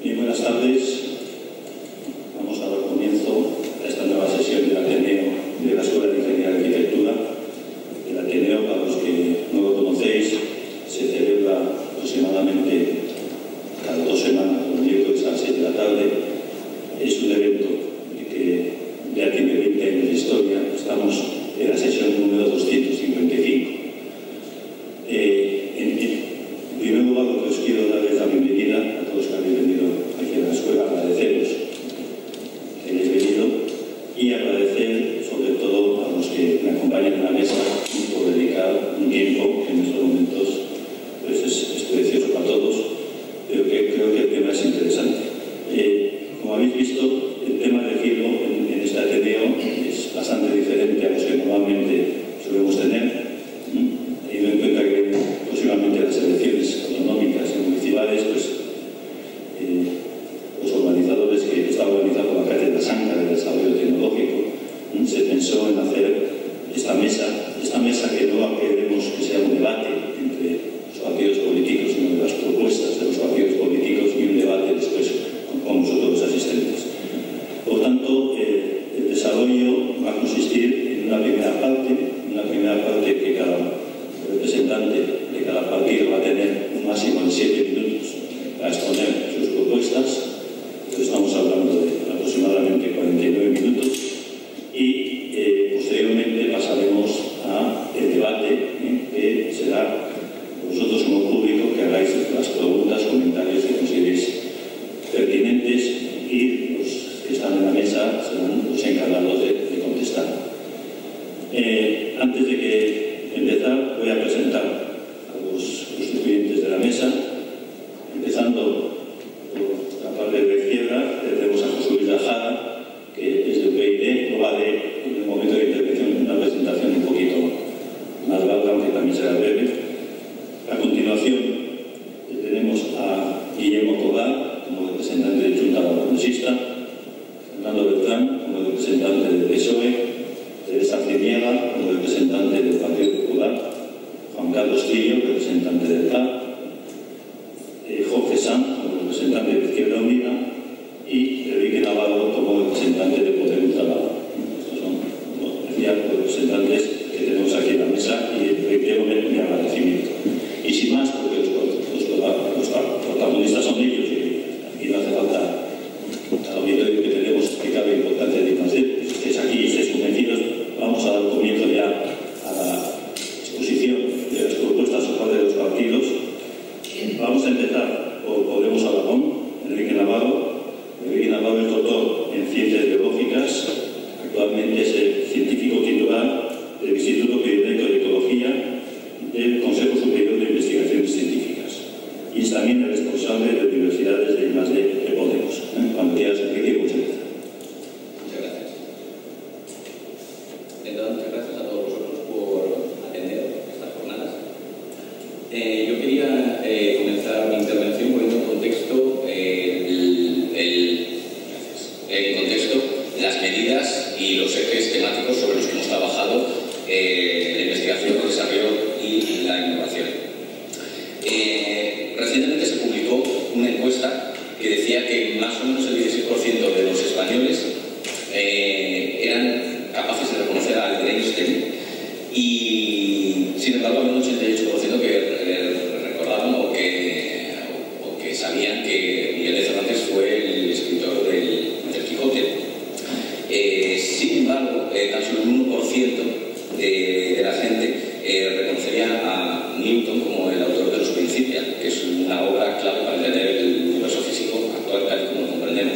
Bien, buenas tardes. Vamos a dar comienzo a esta nueva sesión del Ateneo de la Escuela de Ingeniería y Arquitectura. El Ateneo, para los que no lo conocéis, se celebra aproximadamente cada 2 semanas, los miércoles a las 6 de la tarde. Es un evento que ya tiene 20 años de historia. Estamos en la sesión número 255. En primer lugar, lo que os quiero dar es la bienvenida a todos los que habéis venido aquí a la escuela, agradeceros que hayáis venido y agradecer sobre todo a los que me acompañan en la mesa por dedicar un tiempo que en estos momentos pues es precioso para todos, pero que creo que el tema es interesante. Como habéis visto, el tema elegido en este Ateneo es bastante diferente a los que normalmente solemos tener. Teniendo en cuenta que próximamente las elecciones autonómicas y municipales, pues los organizadores que está organizando la Cátedra Sanca del Desarrollo Tecnológico, se pensó en hacer esta mesa que no queremos que sea un debate entre los partidos políticos, sino de las propuestas de los partidos políticos y un debate después con nosotros los asistentes. Por tanto, el desarrollo va a consistir en una primera parte que cada representante de cada partido va a tener un máximo de 7 minutos para exponer sus propuestas. Entonces estamos hablando de aproximadamente 49 minutos y posteriormente pasaremos al debate que será vosotros como público que hagáis las preguntas, comentarios que consideréis pertinentes y los que están en la mesa serán los encargados de contestar. Antes de empezar, voy a presentar a los constituyentes de la mesa, empezando por la parte de la izquierda. Tenemos a José Luis Lajada, que es de UPyD. No vale en el momento de intervención una presentación un poquito más larga, aunque también será breve. A continuación, tenemos a Guillermo Tobar como representante de Junta Aragonesista, Fernando Beltrán como representante del PSOE, Teresa Arciniega como representante del Partido Popular, Juan Carlos Tillo, representante del CAP, Jorge Sanz como representante de Izquierda Unida y Enrique Navarro como representante de Podemos Navarro. Estos son los representantes que tenemos aquí en la mesa y reitero mi agradecimiento. Y sin más, porque los protagonistas son ellos y no hace falta al auditorio que tenemos explicar la importancia de más de estéis aquí y estéis convencidos. Vamos a dar comienzo ya a la exposición de las propuestas por parte de los partidos. Vamos a empezar por Podemos Aragón, Enrique Navarro. Enrique Navarro es doctor en Ciencias Biológicas, actualmente es el científico titular del Instituto Pioneiro de Ecología del Consejo Superior de Investigaciones Científicas y es también el responsable de universidades de I+D de Podemos. Cuando quieras, Enrique, muchas gracias. Muchas gracias. Entonces, muchas gracias a todos vosotros por atender estas jornadas. Yo quería comenzar mi intervención poniendo en contexto las medidas y los ejes temáticos sobre los que hemos trabajado la investigación, el desarrollo y la innovación. Recientemente se publicó una encuesta que decía que más o menos el 16% de los españoles eran capaces de reconocer a Albert Einstein y, sin embargo, había un 88% que recordaban o que sabían que Miguel de Cervantes fue el escritor del Quijote. Sin embargo, tan solo un 1% de la gente reconocería a Newton como el autor de Los Principia, que es una obra clave para entender el universo físico actual tal y como lo comprendemos.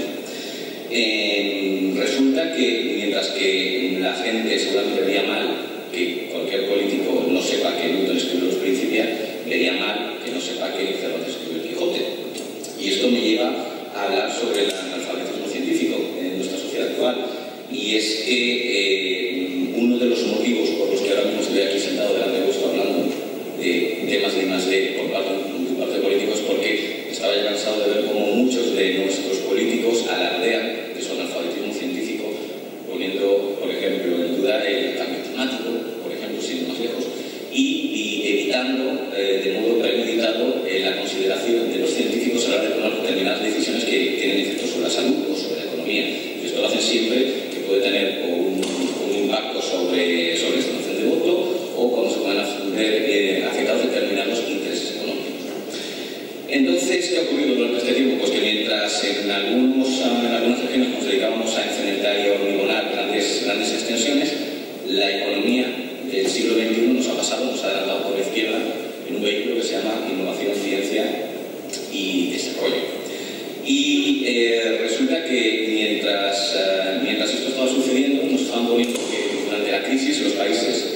Resulta que mientras que la gente seguramente vería mal que cualquier político no sepa que Newton escribió Los Principia, vería mal que no sepa que Cervantes escribió el Quijote. Y esto me lleva a hablar sobre el analfabetismo científico en nuestra sociedad actual. Y es que uno de los motivos por los que ahora mismo estoy aquí sentado delante de vosotros hablando de temas de I+D por parte de políticos, porque estaba ya cansado de ver cómo muchos de nuestros políticos alardean de su analfabetismo científico, poniendo, por ejemplo, en duda el cambio climático, por ejemplo, sin ir más lejos, y evitando de modo premeditado la consideración de los científicos a la hora de tomar determinadas decisiones que tienen efectos sobre la salud o sobre la economía. Y esto lo hacen siempre que puede tener un impacto sobre la estimación de voto o cuando se pueden ver afectados determinados intereses económicos. Entonces, ¿qué ha ocurrido durante este tiempo? Pues que mientras en algunas regiones nos dedicábamos a encementar y a hormigonar grandes extensiones, la economía del siglo XXI nos ha adelantado por la izquierda en un vehículo que se llama innovación, ciencia y desarrollo. Y resulta que mientras esto estaba sucediendo, nos estaban poniendo que durante la crisis los países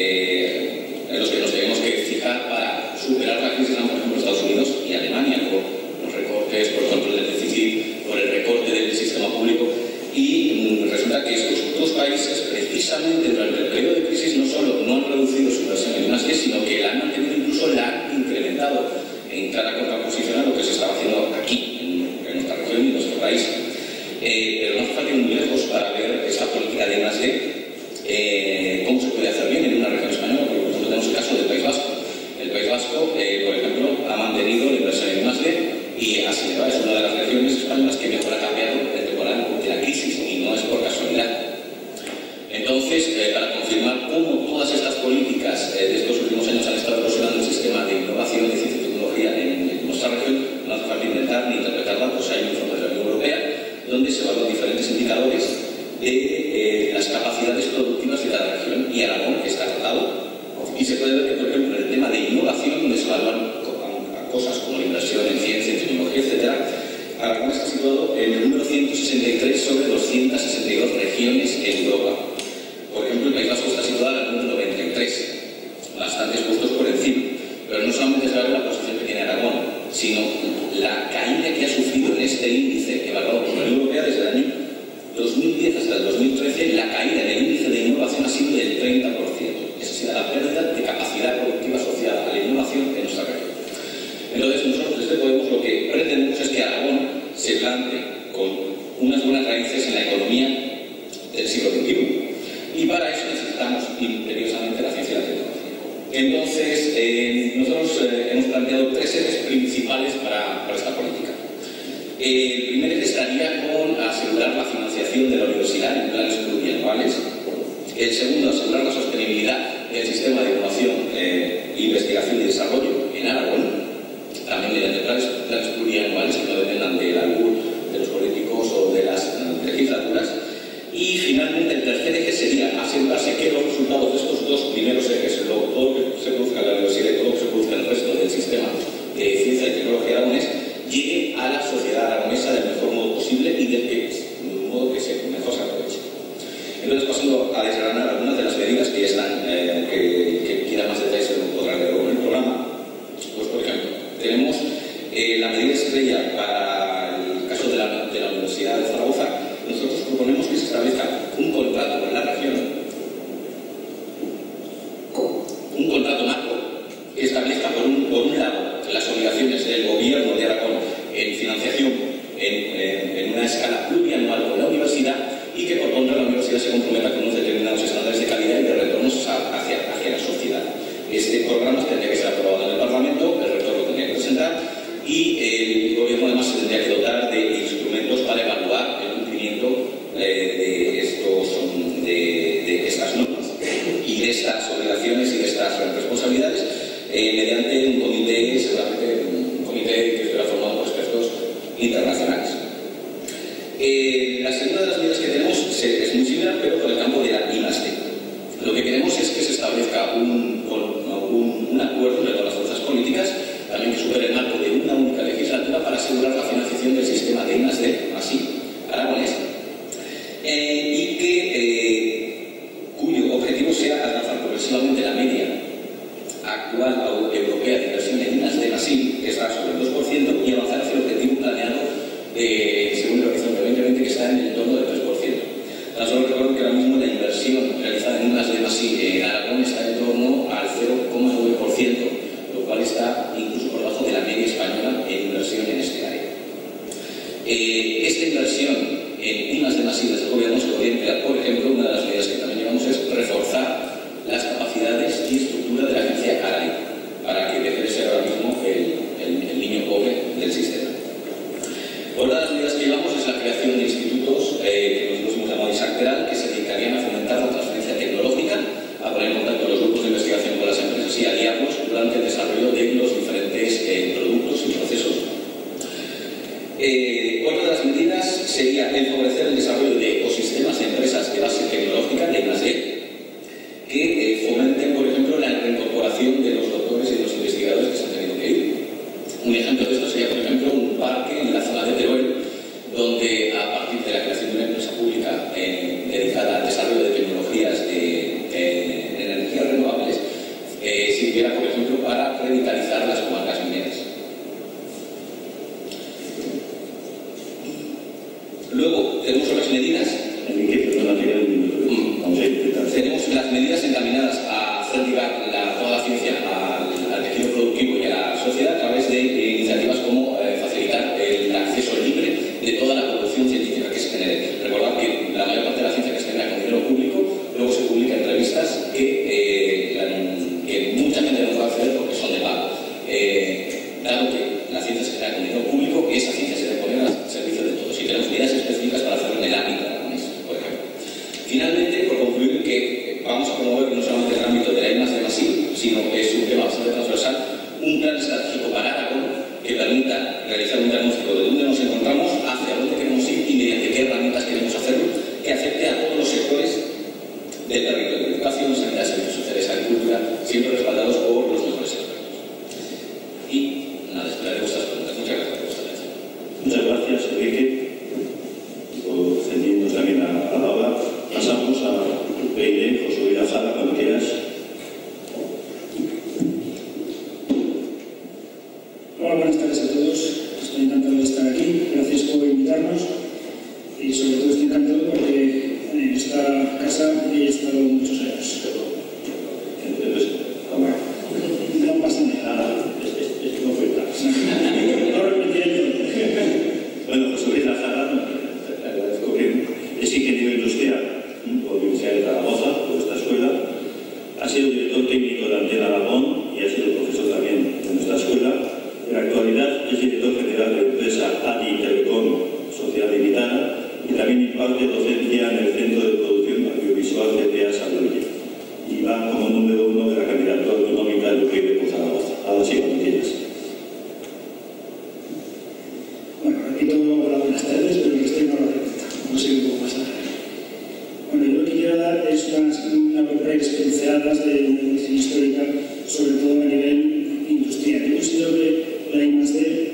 en los que nos tenemos que fijar para superar la crisis eran, por ejemplo, Estados Unidos y Alemania, por los recortes, por el control del déficit, por el recorte del sistema público. Y resulta que estos dos países, precisamente durante el periodo de crisis, no solo no han reducido su inversión en I+D, sino que la han mantenido, incluso la han incrementado, en clara contraposición a lo que se estaba haciendo aquí, en nuestra región y en nuestro país. Pero no hace falta ir muy lejos para ver esa política de I+D, cómo se puede hacer bien en una región española. Por ejemplo, tenemos el caso del País Vasco. El País Vasco, por ejemplo, ha mantenido la inversión en I+D y así le va. Es una de las regiones españolas que mejor ha cambiado el temporal de la crisis y no es por casualidad. Entonces, para confirmar cómo todas estas políticas de estos últimos años han estado erosionando el sistema de innovación de ciencia y tecnología en nuestra región, no hace falta inventar ni interpretar datos. Hay un informe de la Unión Europea donde se evalúan diferentes indicadores de las capacidades productivas de cada región, y Aragón está tratado. Y se puede ver que, por ejemplo, en el tema de innovación, donde se evalúan cosas como la inversión en ciencia, en tecnología, etc., Aragón está situado en el número 163 sobre 262 regiones en Europa. Por ejemplo, el País Vasco está situado en el número 93, bastantes puestos por encima. Pero no solamente es la posición que tiene Aragón, sino la caída que ha sufrido en este índice evaluado por la Unión Europea desde el año 2010 hasta el 2013. La caída en el índice de innovación ha sido del 30%. Esa ha sido la pérdida de capacidad productiva asociada a la innovación en nuestra región. Entonces, nosotros desde Podemos lo que pretendemos es que Aragón se plante con unas buenas raíces en la economía del siglo XXI. Y para eso necesitamos imperiosamente la ciencia y la tecnología. Entonces, nosotros hemos planteado tres ejes principales para esta política. El primer eje estaría con asegurar la financiación de la universidad en planes plurianuales. El segundo, asegurar la sostenibilidad del sistema de innovación, investigación y desarrollo en Aragón, también mediante planes plurianuales que no dependan del albur de los políticos o de las legislaturas. Y finalmente el tercer eje sería asegurarse que los resultados de estos dos primeros ejes, todo lo que se produzca en la universidad y todo lo que se produzca en el resto del sistema de ciencia y tecnología aragonés, llegue a la sociedad aragonesa del mejor modo posible y del modo que mejor se aproveche. Entonces, pasando a desgranar algunas de las medidas que están, que quieran más detalles se podrán ver luego en el programa. Pues, por ejemplo, tenemos la medida estrella para el caso de la Universidad de Zaragoza. Nosotros proponemos que se establezca un contrato con la región, un contrato marco que establezca por un lado las obligaciones del gobierno de Aragón en financiación en una escala plurianual con la universidad, y que por contra la universidad se comprometa con unos determinados estándares de calidad y de retornos hacia la sociedad. Este programa tendría que ser aprobado en el Parlamento, el rector lo tendría que presentar y el gobierno además se tendría que dotar de instrumentos para evaluar el cumplimiento de estas normas y de estas obligaciones y de estas responsabilidades mediante un comité, seguramente un comité que estará formado por expertos internacionales. La segunda de las medidas que tenemos es muy similar, pero por el campo de la I+D. Lo que queremos es que se establezca un acuerdo entre todas las fuerzas políticas, también que supere el marco de una única legislatura, para asegurar la financiación del sistema de I+D, así, aragonés, y cuyo objetivo sea alcanzar progresivamente la media actual europea de inversión en I+D+I, que está sobre el 2%, y avanzar hacia el objetivo planeado según el Horizonte 2020, que está en el entorno del 3%. Tan solo recuerdo que ahora mismo la inversión realizada en I+D+I en Aragón está en torno al 0,9%, lo cual está incluso por debajo de la media española en inversión en este área. Esta inversión en I+D+I desde el gobierno se podría emplear, por ejemplo, una de las medidas que también llevamos es reforzar las capacidades y estructura de la agencia ARAI, para que deje de ser ahora mismo el niño pobre del sistema. Por otra Otra de las medidas sería el favorecer el desarrollo de ecosistemas de empresas de base tecnológica, de I+D, que fomenten, por ejemplo, la reincorporación de los doctores y de los investigadores que se han tenido que ir. Un ejemplo de esto sería, por ejemplo, un parque en la zona de Teruel, donde a partir de la creación de una empresa pública dedicada al desarrollo de tecnologías de energías renovables, sirviera, por ejemplo, para revitalizar las comarcas mineras. Luego, tenemos otras medidas. Tenemos las medidas encaminadas a hacer llegar toda la ciencia al tejido productivo y a la sociedad a través de iniciativas como facilitar el acceso libre de toda la producción científica que se genere. Recordad que la mayor parte de la ciencia que se genera con dinero público luego se publica en revistas que mucha gente no puede acceder porque son de pago. Dado que la ciencia se genera con dinero público, esa ciencia se debe poner al servicio de todos. Y tenemos medidas específicas para hacerlo en el ámbito aragonés, por ejemplo. Finalmente, por concluir, que vamos a promover no solamente en el ámbito de la I+D+I, sino que es un tema bastante transversal, un plan estratégico para Aragón que permita realizar un diagnóstico de dónde nos encontramos, hacia dónde queremos ir y mediante qué herramientas queremos hacerlo, que afecte a todos los sectores del territorio: educación, sanidad, servicios sociales, agricultura, siempre respaldados por los mejores expertos. Y nada, esperaré vuestras preguntas. Muchas gracias por vuestra atención. Muchas gracias, Enrique, por cediendo también a la hora. Pasamos a Peire, José Luis Jara, cuando quieras. Hola, buenas tardes a todos. Estoy encantado de estar aquí. Gracias por invitarnos. Y sobre todo estoy encantado porque en esta casa he estado muchos años. No pasa nada. Es no fue tal. No repetiré todo. Bueno, José Luis Jara, te agradezco que es ingeniero industrial por la Universidad de Zaragoza, por esta escuela. Ha sido director técnico de Antena Aragón y ha sido profesor también de nuestra escuela. En la actualidad es director general de la empresa ADI Telecom, Sociedad Limitada, y también imparte docencia en el Centro de Producción Audiovisual de TEA Saludilla. Y va como número 1 de la candidatura autonómica del UPyD por Zaragoza. Ahora sí, cuando quieras. Bueno, repito hola, buenas tardes, pero que estoy no lo repito. No sé un poco más adelante. Bueno, yo lo que quiero dar es unas breves pinceladas de una evolución histórica, sobre todo a nivel industrial. Yo considero que la I+D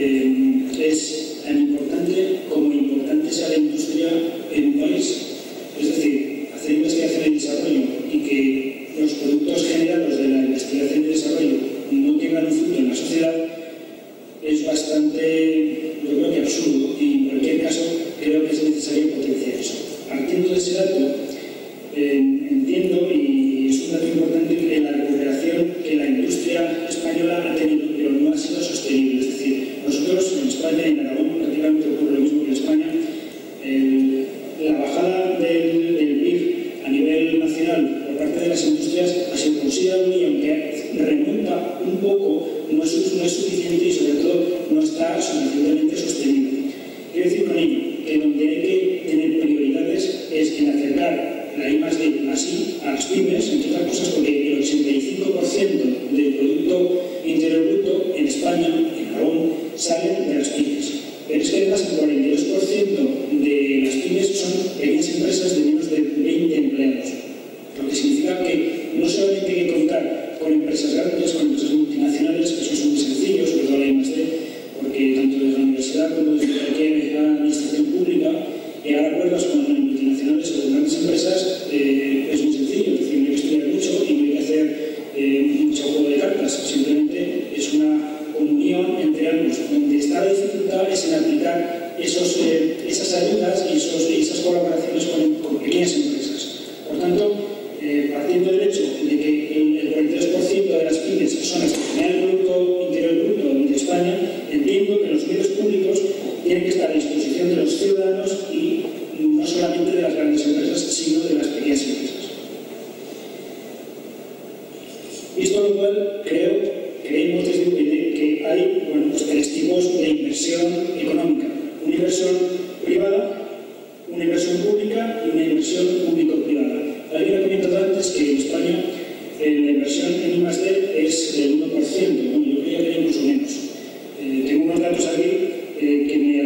es tan importante como importante sea la industria en un país. Es decir, hacer investigación y desarrollo y que los productos generados de la investigación y desarrollo no tengan un fruto en la sociedad es bastante, yo creo que absurdo, y en cualquier caso creo que es necesario potenciar eso. Partiendo de ese dato, entiendo, y es un dato importante, que la recuperación que la industria española ha tenido, pero no ha sido sostenible. Es decir, nosotros en España, en Aragón, prácticamente ocurre lo mismo que en España. La bajada del PIB a nivel nacional por parte de las industrias ha sido considerable, y aunque remonta un poco, no es suficiente y sobre todo no está suficientemente sostenible. Quiero decir con ello que donde hay que tener prioridades es en acercar la I+D+I a las pymes, entre otras cosas porque el 85% del Producto Interior Bruto en España, en Aragón, sale de las pymes. Pero es que además el 42% de las pymes son pequeñas empresas de menos de 20 empleados. Lo que significa que no solamente hay que contar con empresas grandes, con empresas multinacionales, que eso es muy sencillo, sobre todo la I+D, porque tanto desde la universidad como desde la administración pública, llegar a acuerdos con multinacionales o con grandes empresas es muy sencillo. Es decir, no hay que estudiar mucho y no hay que hacer mucho juego de cartas. Simplemente es una comunión entre ambos. Donde está la dificultad es en aplicar esas ayudas y esas colaboraciones con pequeñas empresas. Por tanto, partiendo del hecho de que el 42% de las pymes son las que generan el Producto Interior Bruto de España, entiendo que los medios públicos tienen que estar a disposición de los ciudadanos y no solamente de las grandes empresas, sino de las pequeñas empresas. Visto lo cual, creemos desde UPyD que hay tres tipos de inversión económica: una inversión privada, una inversión pública y una inversión público-privada. Alguien ha comentado antes que en España la inversión en I+D es del 1%, bueno, yo creía que era incluso menos. Tengo unos datos aquí que me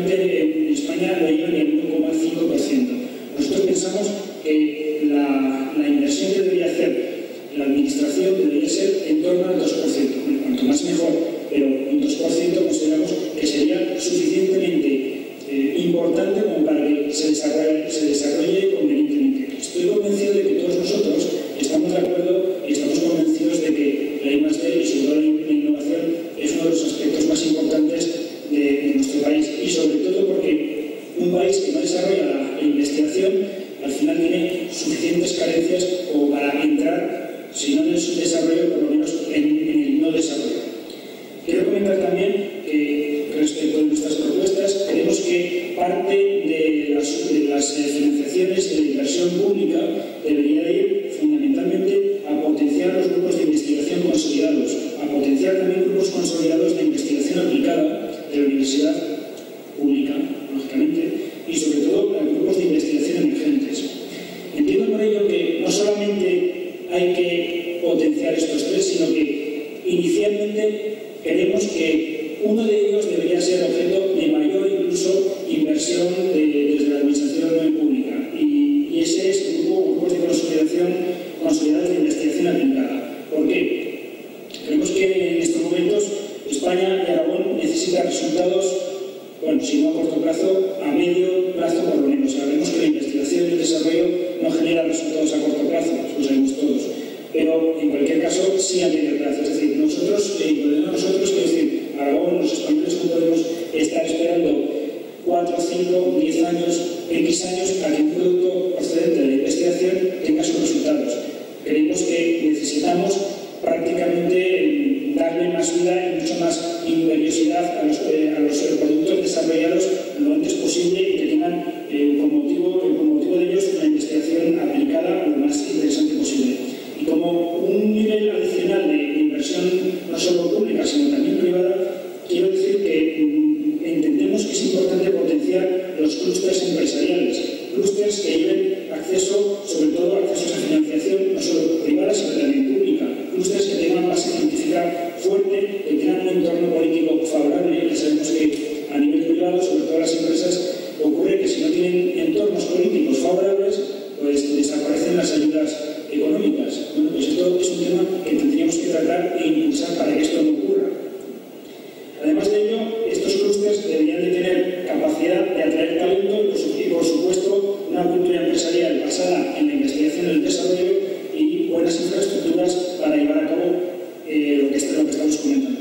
prácticamente en España no llega ni al 1,5%. Nosotros pensamos que la inversión que debería hacer la administración debería ser en torno al 2%. Bueno, cuanto más mejor, pero un 2% consideramos que sería suficientemente importante como para que se desarrolle convenientemente. Estoy convencido de que todos nosotros estamos de acuerdo y estamos convencidos de que la I+D y sobre todo la innovación es uno de los aspectos más importantes de nuestro país, y sobre todo porque un país que no desarrolla la investigación al final tiene suficientes carencias como para entrar, si no en su desarrollo, por lo menos en el no desarrollo. Quiero comentar también que respecto a nuestras propuestas, creemos que parte de las financiaciones de la inversión pública debería ir fundamentalmente a potenciar los grupos de investigación consolidados, a potenciar también grupos consolidados de investigación aplicada de la universidad pública, lógicamente, y sobre todo a grupos de investigación emergentes. Entiendo por ello que no solamente hay que potenciar estos tres, sino que inicialmente queremos que uno de ellos debería ser objeto de mayor incluso inversión desde la administración pública, y ese es el grupos de consolidación consolidados de investigación aplicada. ¿Por qué? Creemos que en estos momentos España y Aragón necesitan resultados, bueno, si no a corto plazo, a medio plazo por lo menos. Sabemos que la investigación y el desarrollo no genera resultados a corto plazo, lo sabemos todos, pero en cualquier caso sí a medio plazo. Es decir, nosotros, quiero decir, Aragón, los españoles no podemos estar esperando 4, 5, 10 años, X años a que un producto procedente de la investigación tenga sus resultados. Creemos que necesitamos prácticamente darle más vida y mucho más imperiosidad a los productos desarrollados lo antes posible y que tengan como motivo de ellos una investigación aplicada lo más interesante posible. Y como un nivel adicional de inversión no solo pública sino también privada, quiero decir que entendemos que es importante potenciar los clústeres empresariales, clústeres que lleven acceso, sobre todo accesos a financiación no solo privada sino también pública, clústeres que tengan base científica fuerte, que tengan un entorno político favorable. Ya sabemos que a nivel privado, sobre todo las empresas, ocurre que si no tienen entornos políticos favorables, pues desaparecen las ayudas económicas. Bueno, pues esto es un tema que tendríamos que tratar e impulsar para que esto no ocurra. Además de ello, estos clústeres deberían de tener capacidad de atraer talento y, por supuesto, una cultura empresarial basada en la investigación y el desarrollo y buenas infraestructuras para llevar a cabo lo que estamos comentando.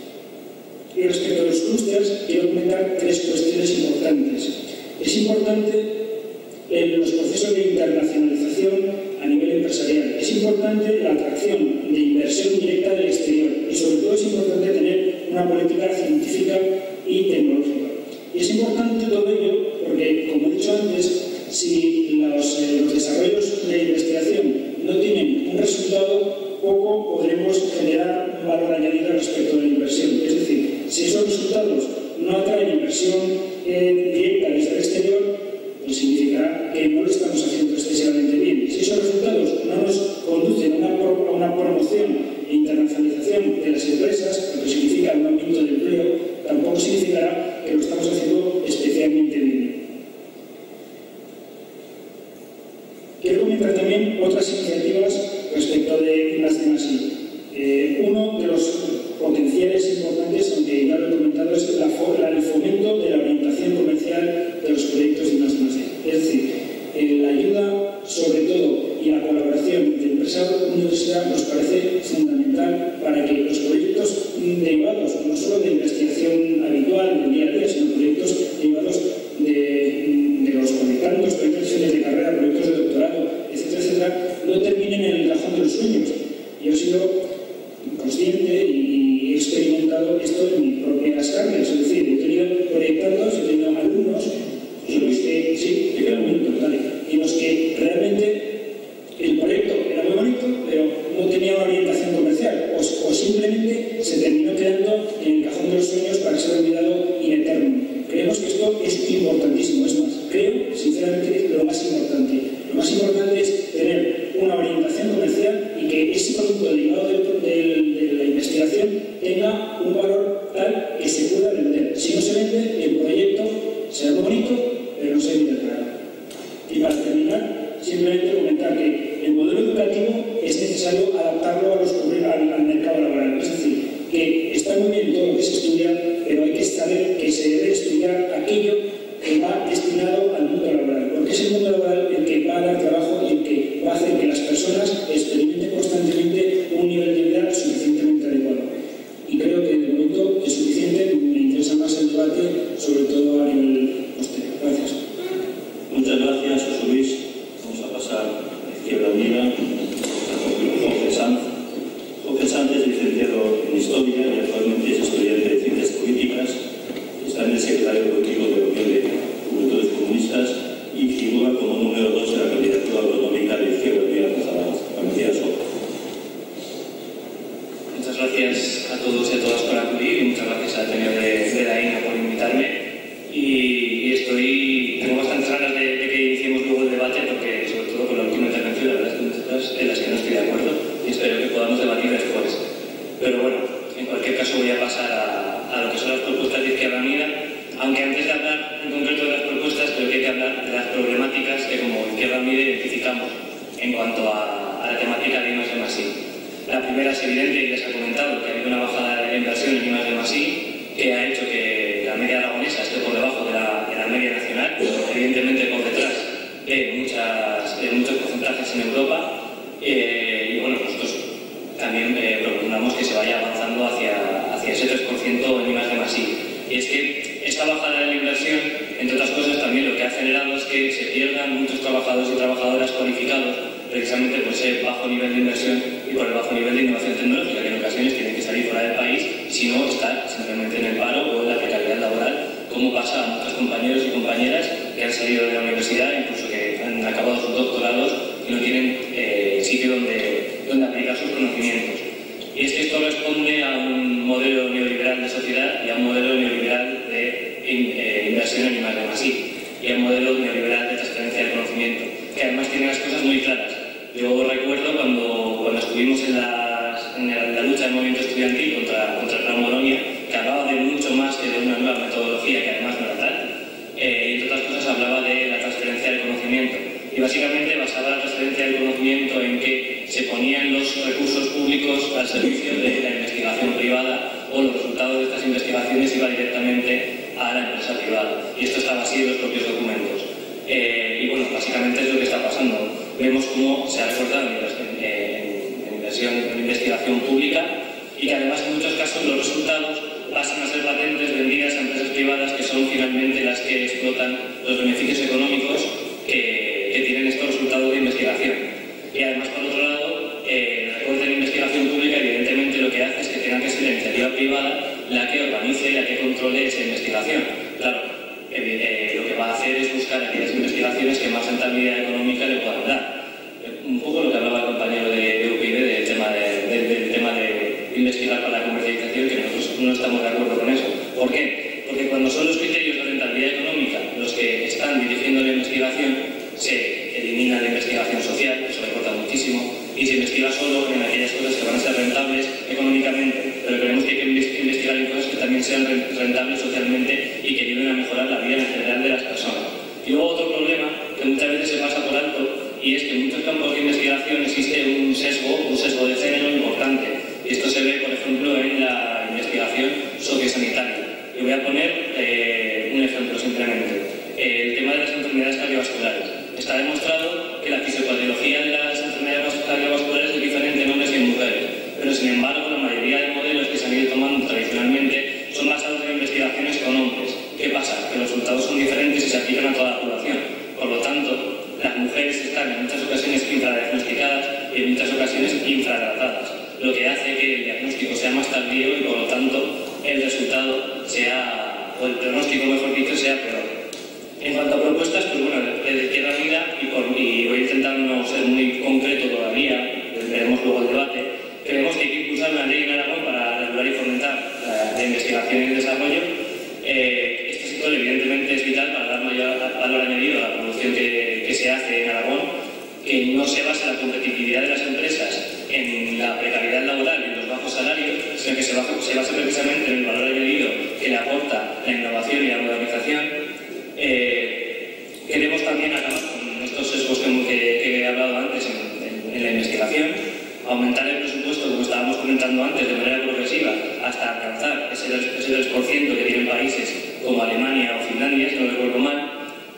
Y respecto a los clústeres, quiero comentar tres cuestiones importantes. Es importante en los procesos de internacionalización a nivel empresarial. Es importante la atracción de inversión directa del exterior y sobre todo es importante tener una política científica y tecnológica. Y es importante todo ello porque, como he dicho antes, si los desarrollos de investigación no tienen un resultado, poco podremos generar un valor añadido respecto de la inversión. Es decir, si esos resultados no atraen inversión directa desde el exterior, pues significará que no lo estamos haciendo excesivamente bien. Si esos resultados no nos conducen a una promoción e internacionalización de las empresas, lo que significa un aumento de empleo, tampoco significará que lo estamos haciendo especialmente bien. Quiero comentar también otras iniciativas respecto de las demás. Uno de los potenciales importantes, aunque ya lo he comentado, es el fomento de la orientación comercial de los proyectos de I+D. Es decir, la ayuda, sobre todo, y la colaboración entre empresa y universidad nos parece fundamental para que los proyectos derivados, no solo de investigación habitual, del día a día, sino proyectos derivados de los conectandos, proyectos de carrera, proyectos de doctorado, etcétera, etcétera, no terminen en el cajón de los sueños. Yo he sido consciente y he experimentado esto en mis propias carnes, es decir, he tenido proyectandos, he tenido alumnos en los que, sí, en los que realmente el proyecto era muy bonito, pero no tenía una orientación comercial, o simplemente se terminó quedando en el cajón de los sueños para ser olvidado in eterno. Creemos que esto es importantísimo, es más, creo sinceramente que es lo más importante. Lo más importante es tener una orientación comercial y que ese producto derivado de la investigación tenga un valor tal que se pueda vender. Si no se vende, el proyecto aquello que va destinado al mundo laboral, porque es el mundo laboral el que va a dar trabajo y el que va a hacer que las personas experimenten constantemente un nivel de vida suficientemente adecuado. Y creo que de momento es suficiente. Me interesa más el debate, sobre todo a nivel posterior. Gracias. Muchas gracias, José Luis. Vamos a pasar a Izquierda Unida. Jorge Sanz. Jorge Sanz es licenciado en Historia y actualmente es estudiante de Ciencias Políticas. Está en el secretario político de la Unión de Juventudes Comunistas y figura como número 2 en la candidatura autonómica de Izquierda Unida de Zaragoza. Gracias. Muchas gracias a todos y a todas por acudir y muchas gracias a Ateneo de la INA por invitarme. Tengo bastantes ganas de que iniciemos luego el debate, porque sobre todo con la última intervención, la verdad es que muchas cosas en las que no estoy de acuerdo y espero que podamos debatir después. Pero bueno, en cualquier caso voy a pasar a lo que son las propuestas de Izquierda Unida, aunque antes de hablar en concreto de las propuestas creo que hay que hablar de las problemáticas que como Izquierda Unida identificamos en cuanto a la temática de I+D+I. La primera es evidente y les ha comentado que ha habido una bajada de la inversión en I+D+I que ha hecho que la media aragonesa esté por debajo de la media nacional, evidentemente por detrás de muchos porcentajes en Europa. Y bueno, nosotros también proponemos que se vaya avanzando hacia ese 3% en I+D+I. Y es que esta bajada de la inversión, entre otras cosas, también lo que ha generado es que se pierdan muchos trabajadores y trabajadoras cualificados precisamente por ese bajo nivel de inversión y por el bajo nivel de innovación tecnológica, que en ocasiones tienen que salir fuera del país, si no estar simplemente en el paro o en la precariedad laboral, como pasa a muchos compañeros y compañeras que han salido de la universidad, incluso que han acabado sus doctorados y no tienen sitio donde aplicar sus conocimientos. Y es que esto responde a un modelo neoliberal de sociedad y a un modelo neoliberal de inversión en I+D+I y a un modelo neoliberal de transferencia del conocimiento, que además tiene las cosas muy claras. Yo recuerdo cuando estuvimos en la lucha del movimiento estudiantil contra el Plan Bolonia, que hablaba de mucho más que de una nueva metodología, que además no era tal, y entre otras cosas hablaba de la transferencia del conocimiento. Y básicamente basaba la transferencia del conocimiento en que se ponían los recursos públicos al servicio de la investigación privada o los resultados de estas investigaciones iban directamente a la empresa privada. Y esto estaba así en los propios documentos. Y bueno, básicamente es lo que está pasando. Vemos cómo se ha recortado en inversión en investigación pública y que además en muchos casos los resultados pasan a ser patentes vendidas a empresas privadas que son finalmente las que explotan los beneficios económicos que tienen estos resultados de investigación. Y además, por otro lado, el recorte en investigación pública evidentemente lo que hace es que tenga que ser la iniciativa privada la que organice y la que controle esa investigación. Claro, lo que va a hacer es buscar aquellas investigaciones que más rentabilidad económica le puedan dar. Un poco lo que hablaba el compañero de UPyD del tema de investigar para la comercialización, que nosotros no estamos de acuerdo con eso. ¿Por qué? Porque cuando son los criterios de rentabilidad económica los que están dirigiendo la investigación, se elimina la investigación social, eso recorta muchísimo, y se investiga solo en aquellas cosas que van a ser rentables económicamente, pero creemos que hay que investigar en cosas que también sean rentables socialmente y que ayuden a mejorar la vida en general de las personas. Y luego otro problema que muchas veces se pasa por alto, y es que en muchos campos de investigación existe un sesgo de género importante. Y esto se ve, por ejemplo, en la investigación sociosanitaria. Y voy a poner un ejemplo simplemente. El tema de las enfermedades cardiovasculares. Está demostrado que la fisiopatología de las enfermedades cardiovasculares es diferente en hombres y en mujeres. Pero sin embargo, la mayoría de modelos que se han ido tomando tradicionalmente son basados en investigaciones con hombres. ¿Qué pasa? Que los resultados son diferentes y se aplican a toda la población. Por lo tanto, las mujeres están en muchas ocasiones infradiagnosticadas y en muchas ocasiones infratratadas, lo que hace que el diagnóstico sea más tardío y por lo tanto el resultado sea, o el pronóstico mejor dicho, sea peor. En cuanto a propuestas, pues bueno, de Izquierda Unida, y voy a intentar no ser muy concreto todavía, veremos luego el debate, creemos que hay que impulsar una ley en Aragón para regular y fomentar la investigación y el desarrollo. Este sector evidentemente es vital para dar mayor valor añadido a la producción que se hace en Aragón, que no se basa la competitividad de las empresas en la precariedad laboral y en los bajos salarios, sino que se basa precisamente en el valor añadido que le aporta la innovación y la modernización. Queremos también acabar con estos sesgos que he hablado antes en la investigación, aumentar el presupuesto, como estábamos comentando antes, de manera progresiva, hasta alcanzar ese 3% que tienen países como Alemania o Finlandia, si no recuerdo mal.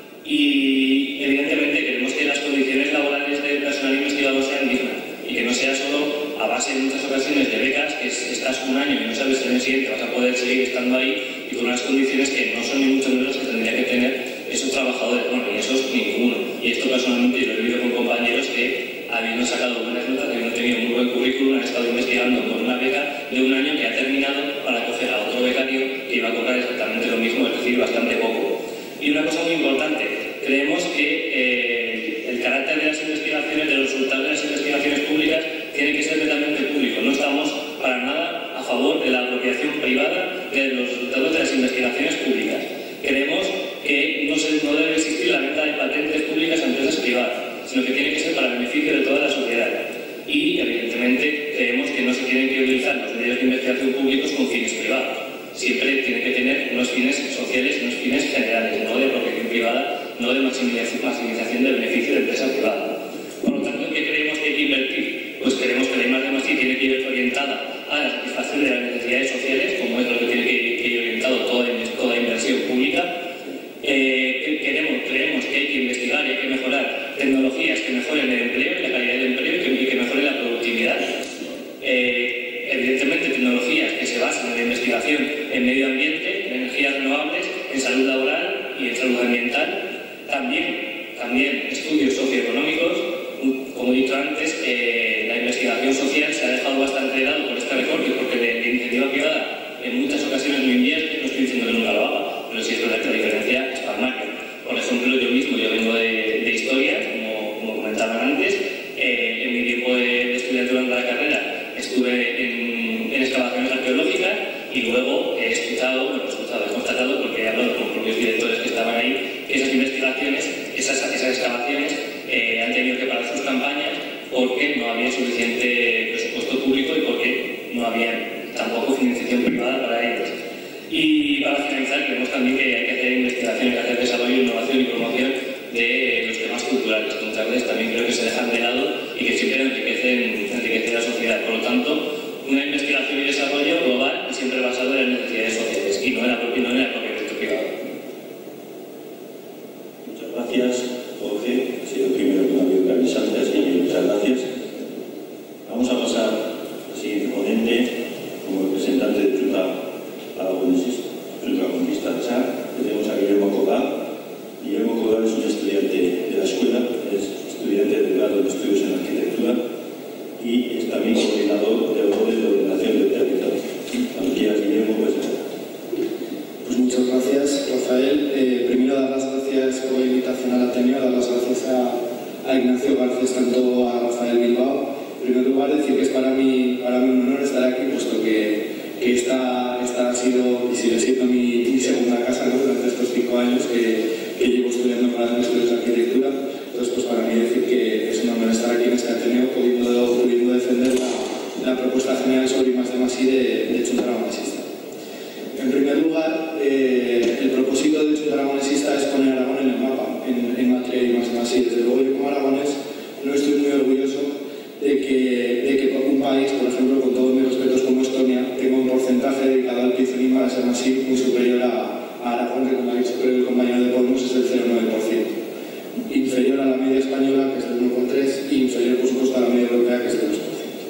Y evidentemente queremos que las condiciones laborales del personal investigador sean dignas y que no sea solo a base en muchas ocasiones de becas, que estás un año y no sabes si el año siguiente vas a poder seguir estando ahí y con unas condiciones que no son ni mucho menos las que tendría que tener esos trabajadores. Bueno, y esos ninguno. Y esto personalmente yo lo he vivido con compañeros que, habiendo sacado buenas notas, habiendo tenido un buen currículum, han estado investigando con una beca de un año que ha terminado para coger a otro becario que iba a cobrar exactamente lo mismo, es decir, bastante poco. Y una cosa muy importante, creemos que el carácter de las investigaciones, de los resultados de las investigaciones públicas, tiene que ser netamente público. No estamos para nada a favor de la apropiación privada de los resultados de las investigaciones públicas. Creemos que no debe existir la venta de patentes públicas a empresas privadas, sino que tiene que ser para el beneficio de toda la sociedad. Y, evidentemente, creemos que no se tienen que utilizar los medios de investigación públicos con fines privados. Siempre tiene que tener unos fines sociales y unos fines generales, no de apropiación privada, no de maximización del beneficio de empresa privada. Por lo tanto, ¿en qué creemos que hay que invertir? Pues creemos que la I+D+I tiene que ir orientada a la satisfacción de las necesidades sociales, como es lo que tiene que ir orientado toda inversión pública. Creemos que hay que investigar y hay que mejorar tecnologías que mejoren el empleo y la calidad del empleo y que mejoren la productividad. Evidentemente, tecnologías que se basan en la investigación en medio ambiente, en energías renovables, en salud laboral y en salud ambiental. También estudios socioeconómicos. Como he dicho antes, la investigación social se ha dejado bastante de lado por este recorte, porque la iniciativa privada en muchas ocasiones no invierte, no estoy diciendo que nunca lo haga, pero sí es verdad que la diferencia es palmaria. Por ejemplo, yo vengo de historia, como comentaban antes. En mi tiempo de estudiante durante la carrera estuve en excavaciones arqueológicas y luego he constatado, porque he hablado con propios directores que estaban ahí, que esas investigaciones, esas excavaciones han tenido que parar sus campañas porque no había suficiente presupuesto público y porque no había tampoco financiación privada para ellos. Y para finalizar, creemos también que hay que hacer investigación, hay que hacer desarrollo, innovación y promoción de los temas culturales, que muchas veces también creo que se dejan de lado y que siempre enriquecen la sociedad. Por lo tanto, una investigación y desarrollo global y siempre basado en las necesidades sociales y no en el aprovechamiento privado. Muchas gracias, Jorge. Ha sido primero que me había organizado, así que muchas gracias. Vamos a pasar al siguiente ponente como representante de Junta Conquista de SAR. Tenemos a Guillermo Codal. Guillermo Codal es un estudiante de la escuela, es estudiante de grado de estudios en arquitectura y es también coordinador de autores de ordenación del territorio. Cuando quieras, Guillermo, pues muchas gracias, Rafael. Primero, dar las gracias por la invitación al Ateneo, dar las gracias a Ignacio Garcés, tanto a Rafael Bilbao. En primer lugar, decir que es para mí un honor estar aquí, puesto que esta ha sido y sigue siendo mi segunda casa, ¿no?, durante estos 5 años que llevo estudiando para estudios de arquitectura. Entonces, pues para mí decir que es un honor estar aquí en este Ateneo pudiendo defender la propuesta general sobre I+D+I de Junta Aragonesista. En primer lugar, el propósito de Junta Aragonesista es poner a Aragón en el mapa en materia de I+D+I. Desde luego, yo como aragonés no estoy muy orgulloso de que un país, por ejemplo, con todos mis respetos como Estonia, tenga un porcentaje dedicado al PIB en I+D+I muy superior a Aragón, que como ha dicho el compañero de Podemos es del 0,9%. Inferior a la media española, que es del 1,3%, y inferior, por supuesto, a la media europea, que es del 2%.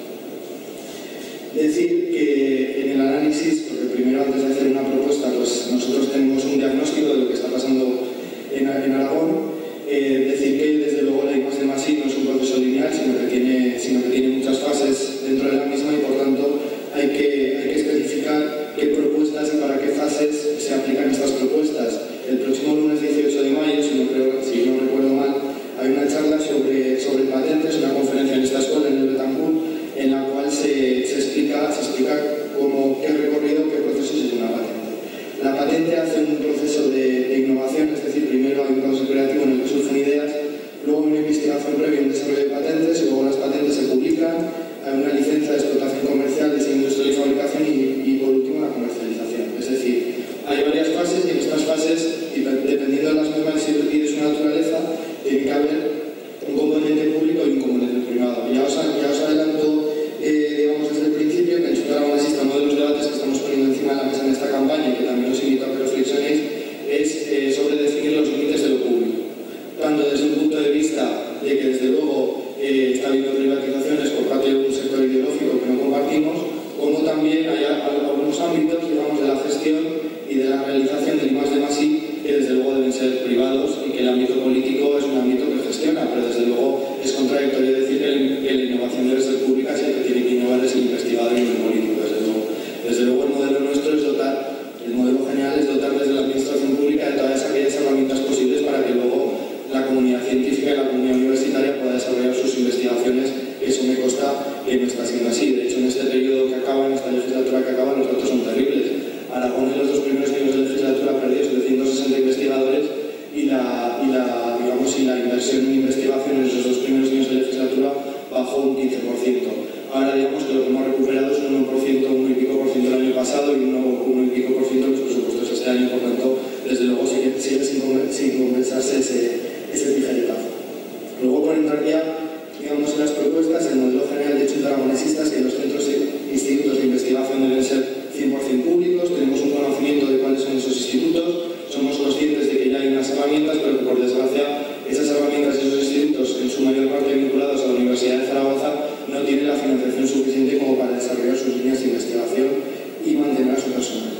Decir que en el análisis, porque primero, antes de hacer una propuesta, pues nosotros tenemos un diagnóstico de lo que está pasando en Aragón. Decir que desde luego la I+D+I no es un proceso lineal, sino que tiene muchas fases dentro de la misma y por tanto hay que especificar qué propuestas y para qué fases se aplican estas propuestas. El próximo lunes 18 de mayo, si no recuerdo mal, hay una charla sobre patentes, una conferencia en esta escuela, en el Betancourt, en la cual se explica qué recorrido, qué proceso es una patente. La patente hace un proceso de innovación, es decir, primero hay un proceso creativo en el que surgen ideas, luego una investigación previa, un desarrollo de patentes, y luego las patentes se publican, hay una licencia de explotación comercial, diseño industrial y fabricación y por último la comercialización. Es decir, hay varias fases y en estas fases, dependiendo de las mismas y de su naturaleza, tiene que haber un componente público y un componente privado. Ya os adelanto, digamos desde el principio, que en Junta Aragonesista uno de los debates que estamos poniendo encima de la mesa en esta campaña y que también os invito a que reflexionéis de la realización del I+D+I, que desde luego deben ser privados y que el ámbito político es un ámbito que gestiona, pero desde luego es contradictorio decir que la innovación debe ser pública si el que tiene que innovar es el investigador y no el político, desde luego. Desde luego el modelo nuestro es dotar, el modelo general es dotar desde la administración pública de todas aquellas herramientas posibles para que luego la comunidad científica y la comunidad universitaria pueda desarrollar sus investigaciones. Eso me consta que no está siendo así. De hecho, en este periodo que acaba, en esta legislatura que acaba, los datos son terribles. Aragón en los 2 primeros años de legislatura perdió 760 investigadores y la inversión en investigación en esos 2 primeros años de legislatura bajó un 15%. Ahora digamos que lo que hemos recuperado es un 1 y pico por ciento el año pasado y un 1 y pico por ciento en los presupuestos este año. Por tanto, desde luego sigue sin compensarse ese tijeretazo. Luego, por entrar ya digamos en las propuestas, el modelo general de hecho aragonesista es que los centros e institutos de investigación deben ser 100% públicos. Tenemos un conocimiento de cuáles son esos institutos, somos conscientes de que ya hay unas herramientas, pero que por desgracia esas herramientas y esos institutos, en su mayor parte vinculados a la Universidad de Zaragoza, no tienen la financiación suficiente como para desarrollar sus líneas de investigación y mantener a su personal.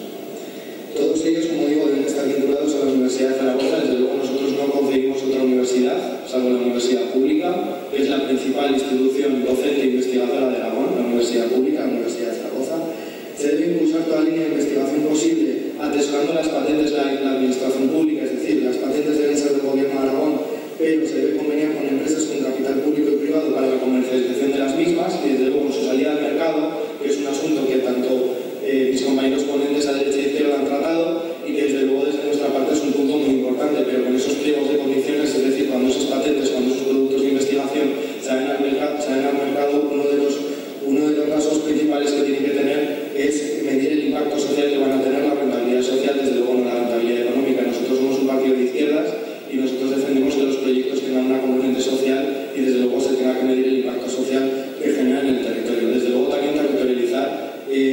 Todos ellos, como digo, deben estar vinculados a la Universidad de Zaragoza. Desde luego nosotros no concebimos otra universidad, salvo la Universidad Pública, que es la principal institución docente e investigadora de Aragón, la Universidad Pública, la Universidad de Zaragoza. Se debe impulsar toda línea de investigación posible, atesorando las patentes de la administración pública, es decir, las patentes deben ser del Gobierno de Aragón, pero se debe conveniar con empresas con capital público y privado para la comercialización de las mismas y desde luego con su salida al mercado, que es un asunto que tanto mis compañeros ponentes a derecha y izquierda han tratado y que desde luego desde nuestra parte es un punto muy importante, pero con esos pliegos de condiciones, es decir, cuando esas patentes, cuando esos productos de investigación salen al mercado, uno de los rasgos principales que tienen que tener es medir el impacto social que van a tener, la rentabilidad social, desde luego no la rentabilidad económica. Nosotros somos un partido de izquierdas y nosotros defendemos que los proyectos tengan una componente social y desde luego se tenga que medir el impacto social que generan en el territorio. Desde luego también territorializar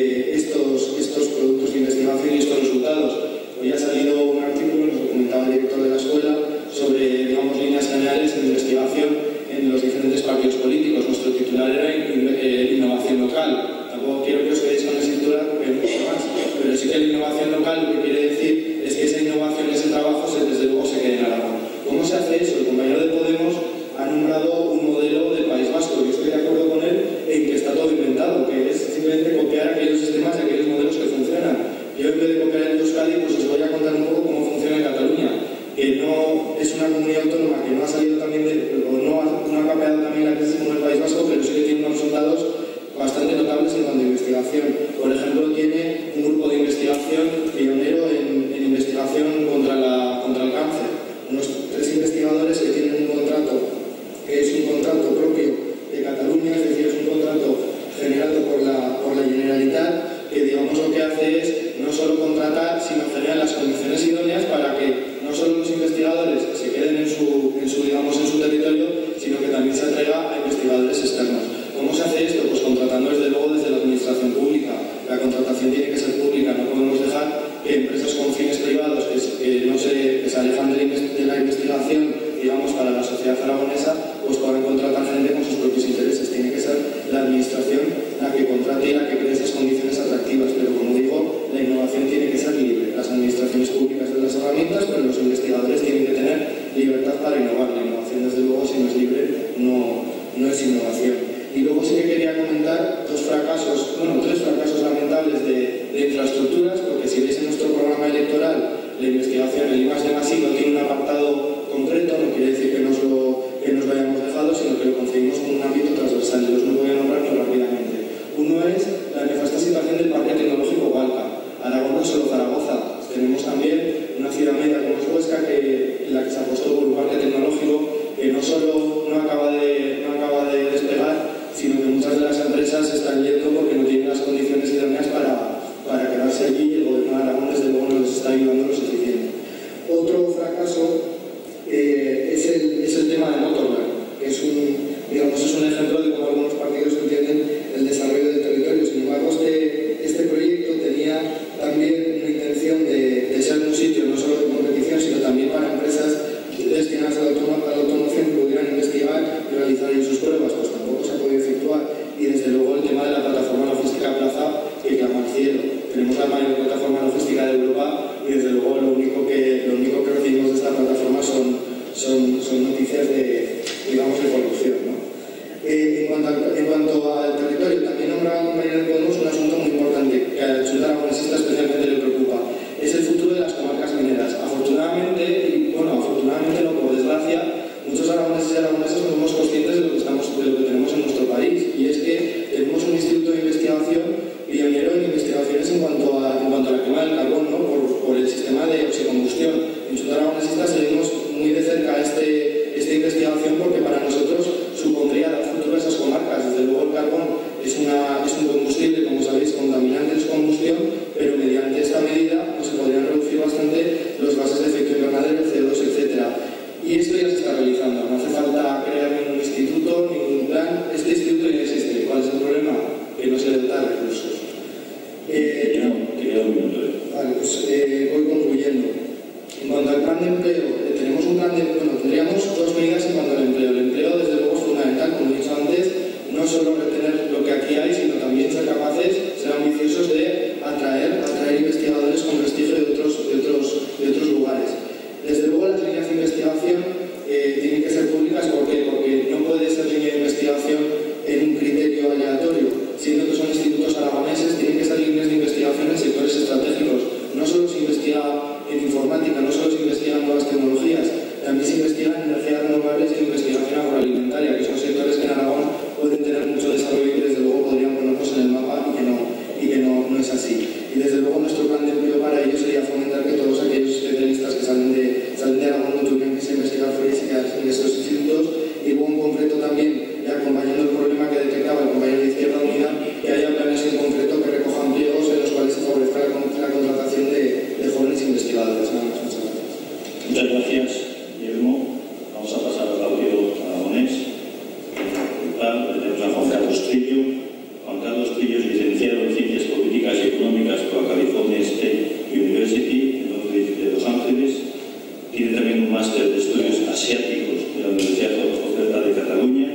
estos productos de investigación y estos resultados. Hoy ha salido un artículo, nos lo comentaba el director de la escuela, sobre, digamos, líneas generales en investigación en los diferentes partidos políticos. Nuestro titular era innovación local. Tampoco quiero que os quedéis con ese titular porque hay mucho más, pero sí que la innovación local lo que quiere decir es que esa innovación, ese trabajo, desde luego se quede en Aragón. ¿Cómo se hace eso? El compañero de Podemos ha nombrado un modelo del País Vasco. Yo estoy de acuerdo con él en que está todo inventado, que es simplemente copiar aquellos sistemas y aquellos modelos que funcionan. Yo en vez de copiar el de Euskadi, pues os voy a contar un poco cómo funciona en Cataluña, que no es una comunidad autónoma que no ha salido también no ha capeado también la crisis como el País Vasco, pero sí que tiene unos resultados bastante notables en cuanto a investigación. Por ejemplo, tiene un grupo de investigación pionero en investigación contra el cáncer. Unos 3 investigadores que tienen un contrato que es un contrato propio de Cataluña, es decir, es un contrato generado por la Generalitat, que digamos lo que hace es no solo contratar, sino generar las condiciones idóneas para que no solo los investigadores se queden en su territorio, sino que también se atraiga a investigadores externos. ¿Cómo se hace esto? Pues contratando desde luego desde la administración pública. La contratación tiene que ser pública, no podemos dejar que empresas con fines privados que se alejan de la investigación, digamos, para la sociedad aragonesa, pues puedan contratar gente con sus propios intereses. Tiene que ser la administración la que contrate y la que cree esas condiciones atractivas, pero como digo, la innovación tiene que ser libre. Las administraciones públicas dan las herramientas, pero los investigadores tienen que tener libertad para innovar. La innovación, desde luego, si no es libre, no es innovación. Y luego sí que quería comentar 3 fracasos lamentables de infraestructuras, porque si veis en nuestro programa electoral, la investigación, el I+D+I no tiene un apartado concreto, no quiere decir que nos lo hayamos dejado, sino que lo concebimos como un ámbito transversal. Yo os lo voy a nombrar muy rápidamente. Uno es la nefasta situación del Parque Tecnológico Hualca. Aragón no es solo Zaragoza. Tenemos también una ciudad media como es Huesca, en la que se apostó por un parque tecnológico que no solo no acaba de despegar, sino que muchas de las empresas se están yendo porque no tienen las condiciones idóneas para quedarse allí, y el gobierno de Aragón desde luego no les está ayudando lo suficiente. Otro fracaso es el tema de Motorland, que es un ejemplo de cómo algunos partidos entienden el desarrollo del territorio. Sin embargo, este proyecto tenía también una intención de ser un sitio no solo de competición, sino también para empresas destinadas a la automoción que pudieran investigar y realizar ahí sus pruebas. Pues tampoco se ha podido efectuar. Y desde luego el tema de la plataforma logística Plaza, que clama al cielo. Tenemos la mayor plataforma logística de Europa y aragoneses no somos conscientes de lo que tenemos en nuestro país, y es que tenemos un instituto de investigación pionero en investigaciones en cuanto a la quema del carbón, ¿no? por el sistema de oxicombustión. En Instituto Aragonesista seguimos muy de cerca esta investigación, porque para nosotros supondría dar futuro a esas comarcas. Desde luego el carbón es un combustible, como sabéis, contaminante en su combustión, pero mediante esta medida pues, se podrían reducir bastante los gases de efecto invernadero, el CO2, etc. Y esto ya se está realizando. No hace falta crear ningún instituto, ningún plan. Este instituto ya existe. ¿Cuál es el problema? Que no se le da recursos. Quería un minuto. Vale, pues voy concluyendo. En cuanto al plan de empleo, tenemos un plan de... Bueno, tendríamos dos medidas en cuanto al empleo. El empleo, desde luego, es fundamental, como he dicho antes, no solo retener lo que aquí hay, sino también ser capaces, ser ambiciosos de atraer investigadores con prestigio de otros lugares. Desde luego, las líneas de investigación tienen que ser públicas. ¿Por qué? Porque no puede ser línea de investigación en un criterio aleatorio, siendo que son institutos aragoneses. Tienen que ser líneas de investigación en sectores estratégicos. No solo se investiga en informática, no solo se investiga en nuevas tecnologías, también se investiga en energías renovables y en investigación agroalimentaria, que son sectores que en Aragón pueden tener mucho desarrollo y que desde luego podrían ponernos en el mapa y que no es así. Y desde luego nuestro plan de empleo para ello sería fomentar que todos aquellos especialistas que salen de Aragón no tuvieran que se investigar fuera y se quedasen en estos institutos. Y luego en concreto también, y acompañando el problema que detectaba el compañero de Izquierda Unida, que haya planes en concreto que recojan pliegos en los cuales se favorezca la contratación de jóvenes investigadores. Nada más, muchas gracias. Muchas gracias, Guillermo. Vamos a pasar al audio aragonés. Tenemos a Juan Carlos Trillo. Juan Carlos Trillo es licenciado en Ciencias Políticas y Económicas por la California State University de Los Ángeles. Tiene también un máster de estudios asiáticos de la Universidad Oberta de Cataluña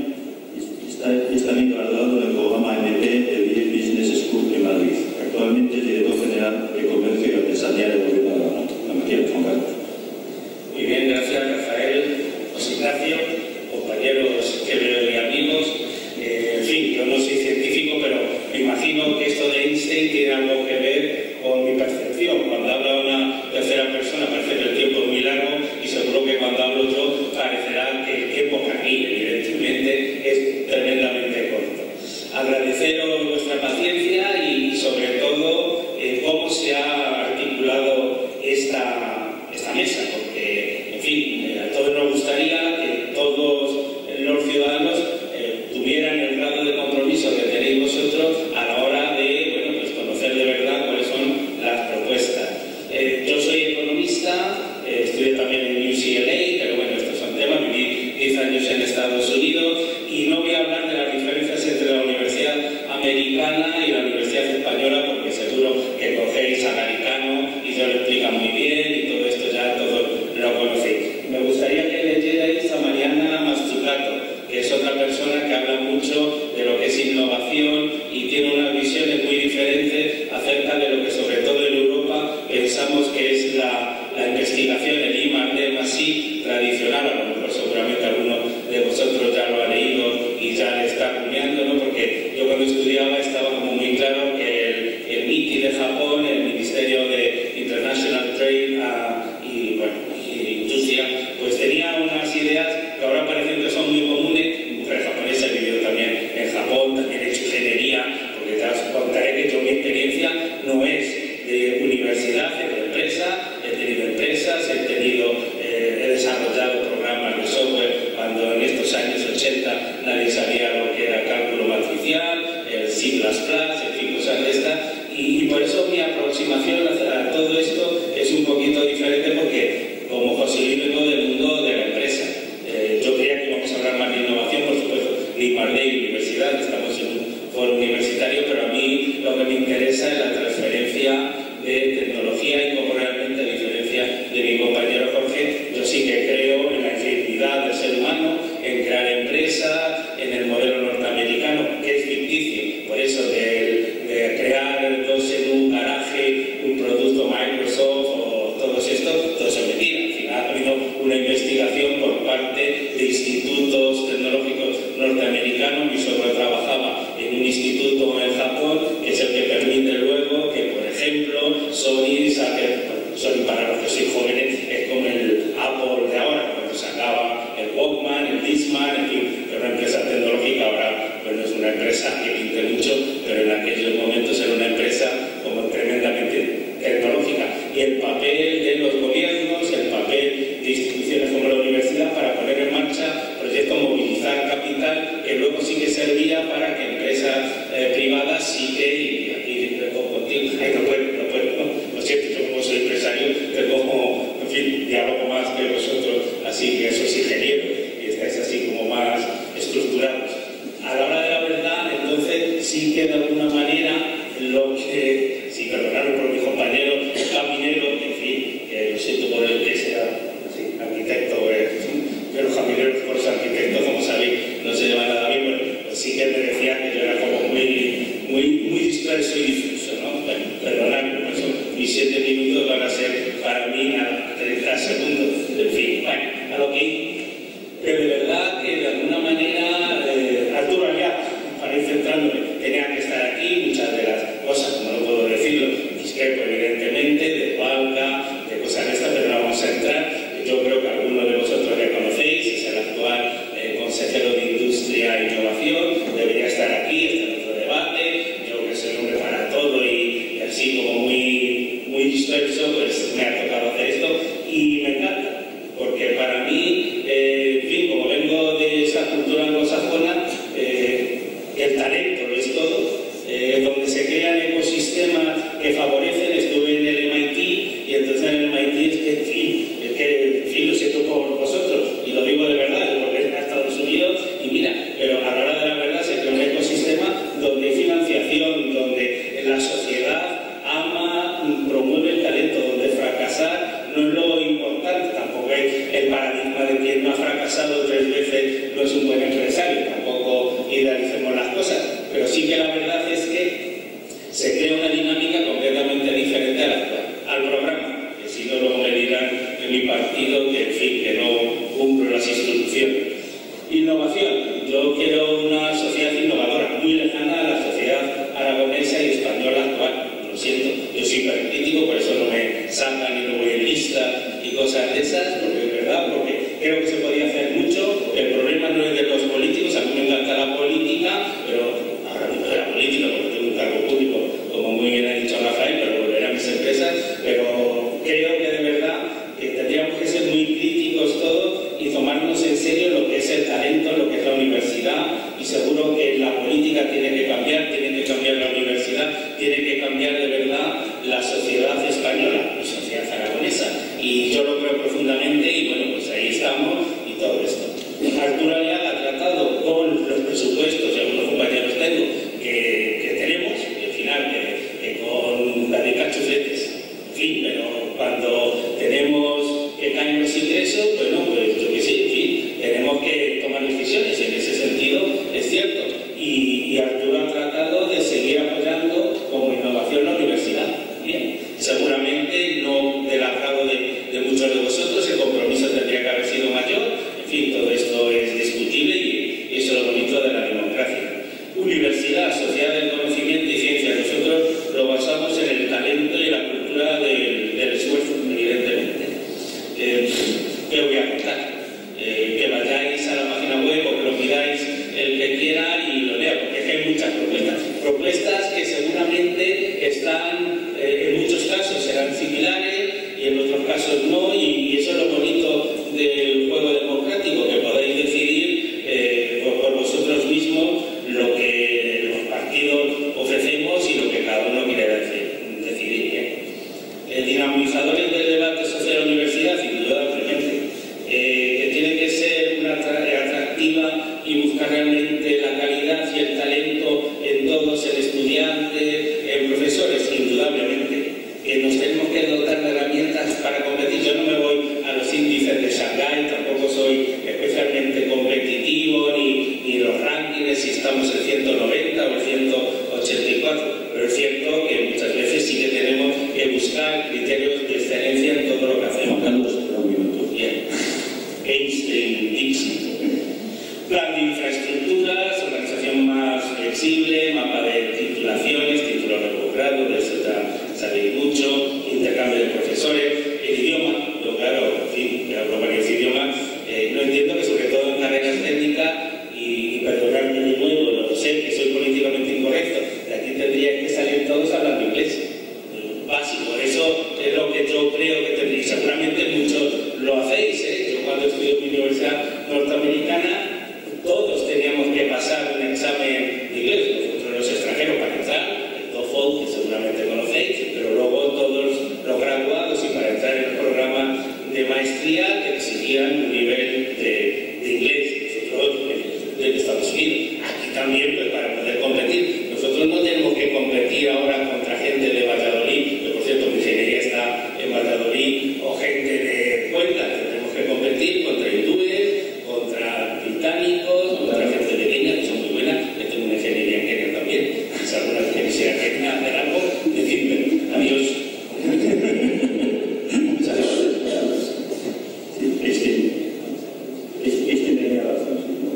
y es también graduado en el programa MP del Yale Business School en Madrid. Actualmente es director general de Comercio y Artesanía del Gobierno de Aragón. Juan Carlos. Muy bien, gracias Rafael, José Ignacio, compañeros que veo y amigos. En fin, yo no soy científico, pero me imagino que esto de Einstein tiene algo que ver con mi percepción. Cuando habla una tercera persona parece que el tiempo es muy largo, y seguro que cuando hablo yo parecerá que el tiempo camina. Evidentemente es tremendamente corto. Agradeceros vuestra paciencia y sobre todo cómo se ha articulado esta mesa, porque, en fin, a todos nos gustaría que todos los ciudadanos tuvieran el grado de compromiso que tenéis vosotros a la hora de pues conocer de verdad cuáles son las propuestas. Yo soy economista, estudié también en UCLA, pero bueno, estos son temas. Viví 10 años en Estados Unidos y no voy a hablar de las diferencias entre la Universidad Americana y la Universidad Española, porque seguro que cogéis a Garicano y se lo explica muy bien y todo esto ya todos lo conocéis. Me gustaría que leyerais a Mariana Mazzucato, que es otra persona que habla mucho de lo que es innovación y tiene unas visiones muy diferentes acerca de lo que sobre todo en Europa pensamos que es la investigación, el I+D+I tradicional. A lo mejor seguramente alguno de vosotros ya lo ha leído y ya le está rumiando, ¿no? Porque yo cuando estudiaba estaba como muy claro que el MITI de Japón, el Ministerio de International Trade y Industria, pues tenía unas ideas que ahora parecen que son muy comunes. Mi mujer japonesa, he vivido también en Japón, también he hecho ingeniería, porque te contaré que yo mi experiencia no es de universidad, es de empresa. He tenido empresas, he desarrollado programas de software cuando en estos años 80 nadie sabía lo que era cálculo matricial, el C++, en fin, cosas de estas. Y por eso mi aproximación a todo esto es un poquito diferente, porque como José Luis vengo del mundo de la empresa. Yo creía que íbamos a hablar más de innovación, por supuesto, de I+D y universidad, estamos en un foro universitario, pero a mí lo que me interesa es la transferencia de tecnología, y como realmente, a diferencia de mi compañero Jorge, yo sí que creo en la ingenuidad del ser humano, en crear empresas, en el modelo norteamericano, que es ficticio, por eso de crear dos en un garaje, un producto Microsoft o todos estos, todo eso es mentira. Al final ha habido una investigación por parte de institutos tecnológicos norteamericanos. Mi suegro trabajaba en un instituto en Japón, que es el que permite luego que, por ejemplo, Sony saque, Sony para los que sois jóvenes es como el Apple de ahora, cuando sacaba el Walkman, el Discman, instituciones como la universidad para poner en marcha proyectos movilizar capital que luego sí que servía para que empresas privadas sí que, y aquí contigo, no puedo, lo siento, yo como soy empresario tengo, en fin, diálogo más que vosotros, así que sois ingenieros y estáis así como más estructurados. A la hora de la verdad, entonces sí que de alguna manera lo que, sí, perdonadme por mi compañero caminero, en fin, lo siento por el que sea así, arquitecto, pero los camineros por los arquitectos, como sabéis, no se llevan nada bien, pero pues sí que me decía que yo era como muy disperso y difuso, ¿no? Bueno, perdonadme, por eso mis 7 minutos van a ser para mí a 30 segundos, en fin, bueno, a lo que de verdad que de alguna manera Arturo Aliaga, para ir centrándome, tenía que estar aquí, muchas de las cosas, como no puedo decirlo, discrepo evidentemente, de Hualca, de cosas de estas, pero no vamos a entrar. Yo creo que algunos de vosotros le conocéis, es el actual consejero de Industria e Innovación, debería estar aquí, está en otro debate, yo creo que soy un hombre para todo y así como muy disperso, pues me ha tocado hacer esto y me encanta, porque para mí, en fin, como vengo de esa cultura anglosajona, el talento lo es todo, donde se crean ecosistemas que favorecen. Estuve en el MIT y entonces en el MIT es que, en fin, lo siento por vosotros y lo digo de verdad, porque es a Estados Unidos y mira, pero a la hora de la verdad se crea un ecosistema donde hay financiación, donde la sociedad ama, promueve el talento, donde fracasar no es lo importante, tampoco es el paradigma de quien no ha fracasado 3 veces no es un buen empresario, tampoco idealicemos las cosas, pero sí que la verdad es que se crea una dinámica completamente diferente a la actual, al programa, que si no luego me dirán en mi partido que, en fin, que no cumplo las instrucciones. Innovación. Yo quiero una sociedad innovadora, muy lejana a la sociedad aragonesa y española actual. Lo siento, yo soy hipercrítico, por eso no me sacan y no voy en lista y cosas de esas, porque es verdad, porque creo que se podía hacer mucho. El problema no es de los políticos, a mí me encanta la política, pero ahora no de la política porque tengo un cargo público, como muy bien ha dicho Rafael, pero volveré a mis empresas, pero creo que de verdad que tendríamos que ser muy críticos todos y tomarnos en serio lo que es el talento, lo que es la universidad, y seguro que la política tiene que cambiar la universidad, tiene que cambiar de verdad la sociedad española, la sociedad aragonesa, y yo lo creo profundamente y bueno, pues ahí estamos y todo esto. Arturo Aliaga ha tratado con los presupuestos, y algunos compañeros tengo, que tenemos, y al final con la de cachufletes, en fin, pero cuando tenemos que caen los ingresos, bueno, pues yo que sé, en fin, tenemos que tomar decisiones, en ese sentido es cierto, y Arturo ha tratado de seguir apoyando como innovación la universidad. Bien, seguramente no del agrado de muchos de vosotros, el compromiso tendría que haber sido mayor, en fin, todo esto es discutible y eso es lo bonito de la democracia. Universidad, sociedad del conocimiento y ciencia, nosotros lo basamos en el talento y la cultura del esfuerzo, evidentemente. ¿Qué voy a contar? Que vayáis a la página web o que lo pidáis el que quiera y lo lea, porque hay muchas propuestas que seguramente están, en muchos casos serán similares y en otros casos no, y eso es lo bonito del juego democrático, que podéis decidir por vosotros mismos lo que los partidos ofrecemos y lo que cada uno quiere decidir bien. Dinamizadores del debate social en la universidad, indudablemente, que tiene que ser atractiva y buscar realmente la calidad y el talento en todos, en estudiantes, en profesores, indudablemente, que nos tenemos que dotar de herramientas para competir. Yo no me voy a los índices de Shanghái, tampoco soy especialmente competitivo, ni los rankings, si estamos en 190 o en 184, pero es cierto que muchas veces sí que tenemos que buscar criterios de excelencia en todo lo que hacemos. Bien. Einstein, Dixon. Plan de infraestructuras, organización más flexible, mapa de titulaciones, títulos de posgrado, de eso ya sabéis mucho, intercambio de profesores, el idioma, yo claro, en fin, que hablo varios idiomas, no entiendo que sobre todo en carreras técnicas, y perdonadme de nuevo, lo sé que soy políticamente incorrecto, de aquí tendrían que salir todos hablando inglés, básico, eso es lo que yo creo que tendréis, seguramente muchos lo hacéis, Universidad Norteamericana, todos teníamos que pasar un examen de inglés, nosotros los extranjeros para entrar, el TOEFL, que seguramente conocéis, pero luego todos los graduados y para entrar en el programa de maestría que exigían un nivel de inglés, nosotros de Estados Unidos, aquí también pues, para poder competir. Nosotros no tenemos que competir ahora contra gente de Valladolid, que por cierto mi ingeniería está en Valladolid, o gente de Cuenca, tenemos que competir contra hindúes, contra británicos, contra gente de Kenia, que son muy buenas. Yo tengo una ingeniería en Kenia también, si alguna vez queréis ir a Kenia a hacer algo, decidme. Adiós. Muchas gracias. Sí, es que tenía razón.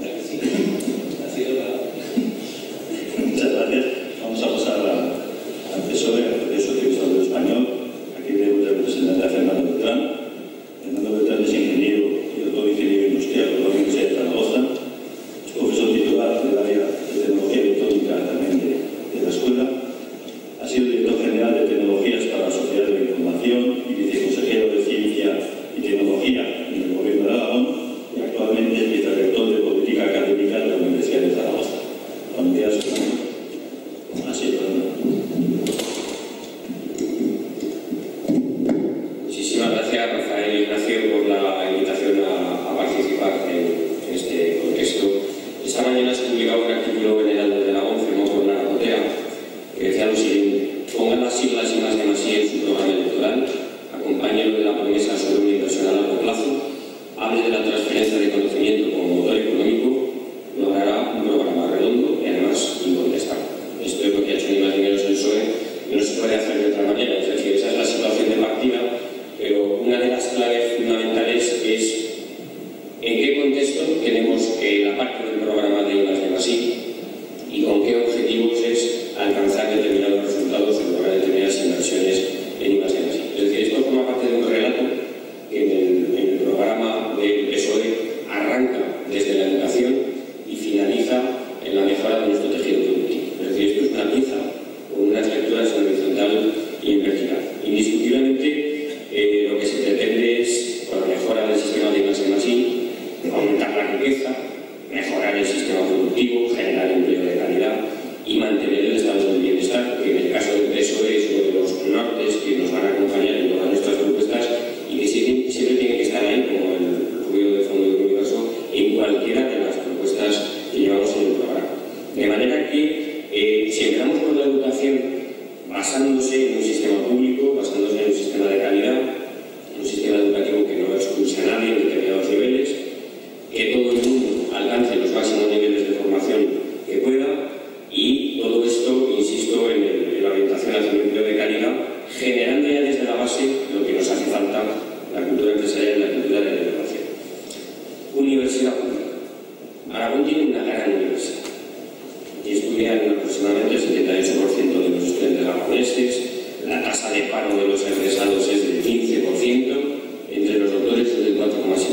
Muchas gracias. Vamos a pasar al PSOE, al Partido Socialista Obrero Español. Aquí tenemos el representante a Fernando Beltrán. Fernando Beltrán es ingeniero y doctor ingeniero industrial por la Universidad de Zaragoza. Es profesor titular del área de tecnología electrónica también de la escuela. Ha sido director general de tecnologías para la sociedad de la información y viceconsejero de ciencia y tecnología en el gobierno de Aragón y actualmente es vicerrector de política académica de la Universidad de Zaragoza. Cuando quieras, así, Muchísimas gracias, Rafael Ignacio, por la invitación a participar en este contexto. Esta mañana se publicaba un artículo en el Heraldo de Aragón firmado por Lara Botea que decía lo siguiente: pongan las siglas y más de Masí en su programa electoral, acompáñenlo de la promesa sobre una inversión a largo plazo, hable de la transferencia de conocimiento como motor económico, logrará un programa redondo y además incontestable. Esto es lo que ha hecho ni más ni menos el PSOE y no se puede hacer de otra manera. Es decir, esa es la situación de partida, pero una de las claves fundamentales es en qué contexto tenemos la parte del programa de I+D+I y con qué objetivos es alcanzar determinados resultados o lograr determinadas inversiones en I+D+I. Es decir, esto forma parte de un relato que en el programa del PSOE arranca desde la educación y finaliza en la mejora de nuestro tejido productivo. Es decir, esto es una pieza con unas lecturas en horizontal y en vertical. Indiscutiblemente, lo que se pretende es, con la mejora del sistema de I+D+I, aumentar la riqueza, mejorar el sistema productivo, generar empleo de calidad y mantener el estado del bienestar, que en el caso del PSOE es uno de los nortes que nos van a acompañar en todas nuestras propuestas y que siempre tiene que estar ahí como el ruido de fondo del universo en cualquiera de las propuestas que llevamos en el programa. De manera que si entramos por la educación basándose en un sistema público, basándose en un sistema de calidad, un sistema educativo que no expulse a nadie en determinados niveles, que todo el mundo alcance los máximos niveles de formación que pueda, y todo esto, insisto, en la orientación hacia un empleo de calidad, generando ya desde la base lo que nos hace falta, la cultura empresarial y la cultura de la innovación. Universidad pública. Aragón tiene una gran universidad y estudian aproximadamente el 78% de los estudiantes aragoneses. La tasa de paro de los egresados es del 15%, entre los doctores es del 4,7%.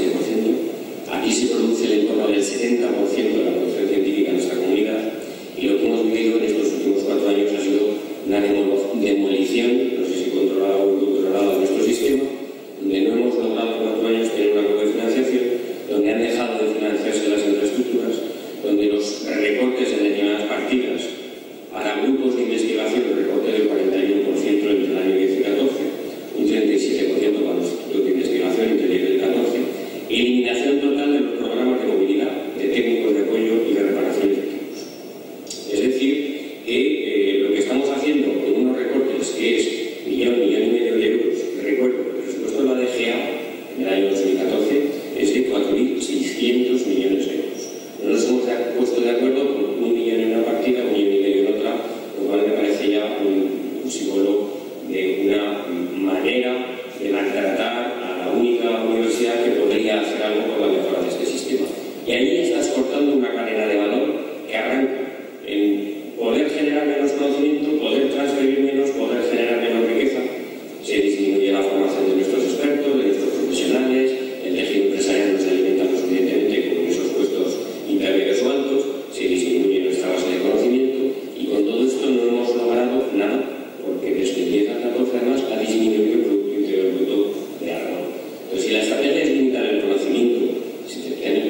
Aquí se produce en torno del 70% de la producción científica en nuestra comunidad, y lo que hemos vivido en estos últimos 4 años ha sido una demolición, no sé si controlada o incontrolada, de nuestro sistema, donde no hemos logrado en 4 años tener una buena financiación, donde han dejado de financiarse las infraestructuras, donde los recortes en determinadas partidas para grupos de investigación, el recorte del 41% entre el año 10 y 14, un 37% para los institutos de investigación entre el 10 y el 14, eliminación total de los programas de movilidad, de técnicos de apoyo y de reparación de equipos. Es decir, que lo que estamos haciendo con unos recortes que es millón y medio de euros, recuerdo, el presupuesto de la DGA en el año 2014 es de 4.600 millones de euros. No nos hemos puesto de acuerdo con 1 millón en una partida, 1,5 millón en otra, lo cual me parece ya un símbolo de una manera de maltratar a la única universidad que podría hacer algo por la mejora de este sistema. Y ahí estás cortando una cadena de valor que arranca en poder generar menos conocimiento, poder transferir menos, poder generar menos riqueza. Se disminuye la formación de nuestros expertos, de nuestros profesionales, el tejido empresarial no se alimenta lo suficientemente con esos puestos intermedios o altos, se disminuye nuestra base de conocimiento, y con todo esto no hemos logrado nada, porque desde el 10 al 14 además ha disminuido el Producto Interior Bruto de Aragón. Entonces, si la estrategia es limitar el conocimiento, si tenemos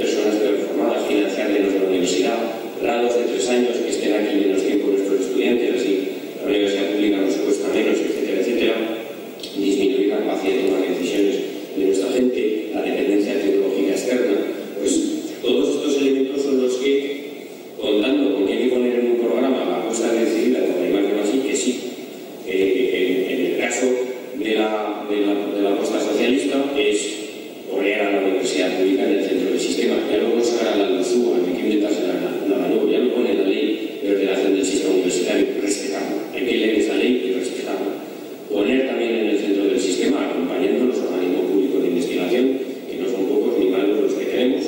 la apuesta socialista es poner a la universidad pública en el centro del sistema. Ya lo consagra la LOSUA, no hay que inventarse nada nuevo, ya lo pone la ley de ordenación del sistema universitario, respetarlo. Hay que leer esa ley y respetarla. Poner también en el centro del sistema, acompañando los organismos públicos de investigación, que no son pocos ni malos los que tenemos,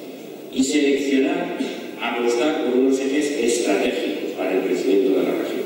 y seleccionar, apostar por unos ejes estratégicos para el crecimiento de la región.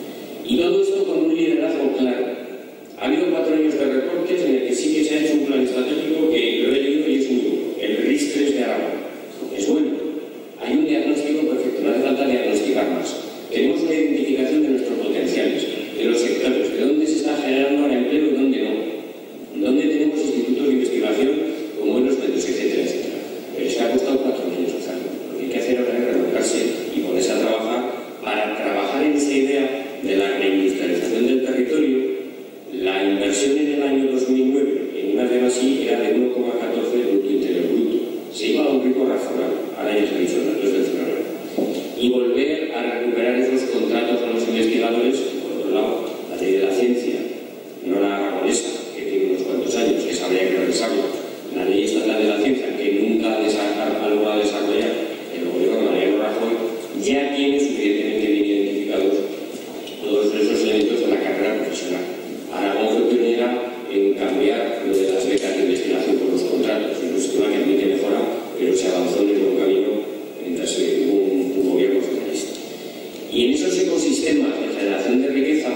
Y todo esto con un liderazgo claro. Ha habido 4 años de recortes en el que sí que se ha hecho un plan estratégico que lo he leído y es muy duro. El RIS3 de Aragón. Es bueno. Hay un diagnóstico perfecto, no hace falta diagnosticar más. Tenemos una identificación de nuestros potenciales, de los sectores, de dónde se está generando ahora empleo y dónde no. Dónde tenemos institutos de investigación con buenos medios, etcétera, etcétera. Pero es que ha costado 4 años hacerlo. Lo que hay que hacer ahora es revolcarse y ponerse a trabajar para trabajar en esa idea de la reindustrialización del territorio. La inversión en el año 2009 en una de así era de 1,14 del Producto Interior Bruto. Se iba a un ritmo razonable, ahora ya se ha dicho los datos del CNR. Y volver a recuperar esos contratos con los investigadores, por otro lado, la ley de la ciencia, no la aragonesa, que tiene unos cuantos años, que habría que revisarla, la ley estatal de la ciencia, que nunca ha logrado desarrollar el gobierno de Mariano Rajoy, ya tiene suficientemente bien identificados todos esos elementos de la carrera profesional. Aragón fue pionera en cambiar lo de las becas de investigación por los contratos, es un sistema que admite mejora, pero se avanzó en el buen camino mientras hubo un gobierno socialista. Y en esos ecosistemas de generación de riqueza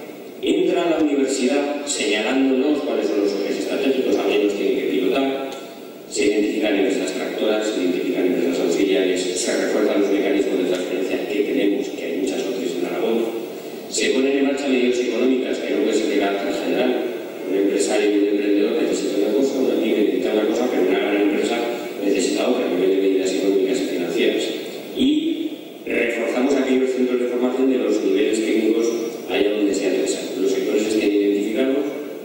entra la universidad señalándonos cuáles son los ejes estratégicos, a menos tienen que pilotar, se identifican empresas tractoras, se identifican empresas auxiliares, se refuerzan los mecanismos de transferencia que tenemos, que hay muchas otras en Aragón, se ponen en marcha medidas económicas que no puede ser de carácter general. Un empresario y un emprendedor necesita una cosa, una pyme necesita una cosa, pero una gran empresa necesita otra a nivel de medidas económicas y financieras. Y reforzamos aquellos centros de formación de los niveles técnicos allá donde sea necesario. Los sectores estén identificados,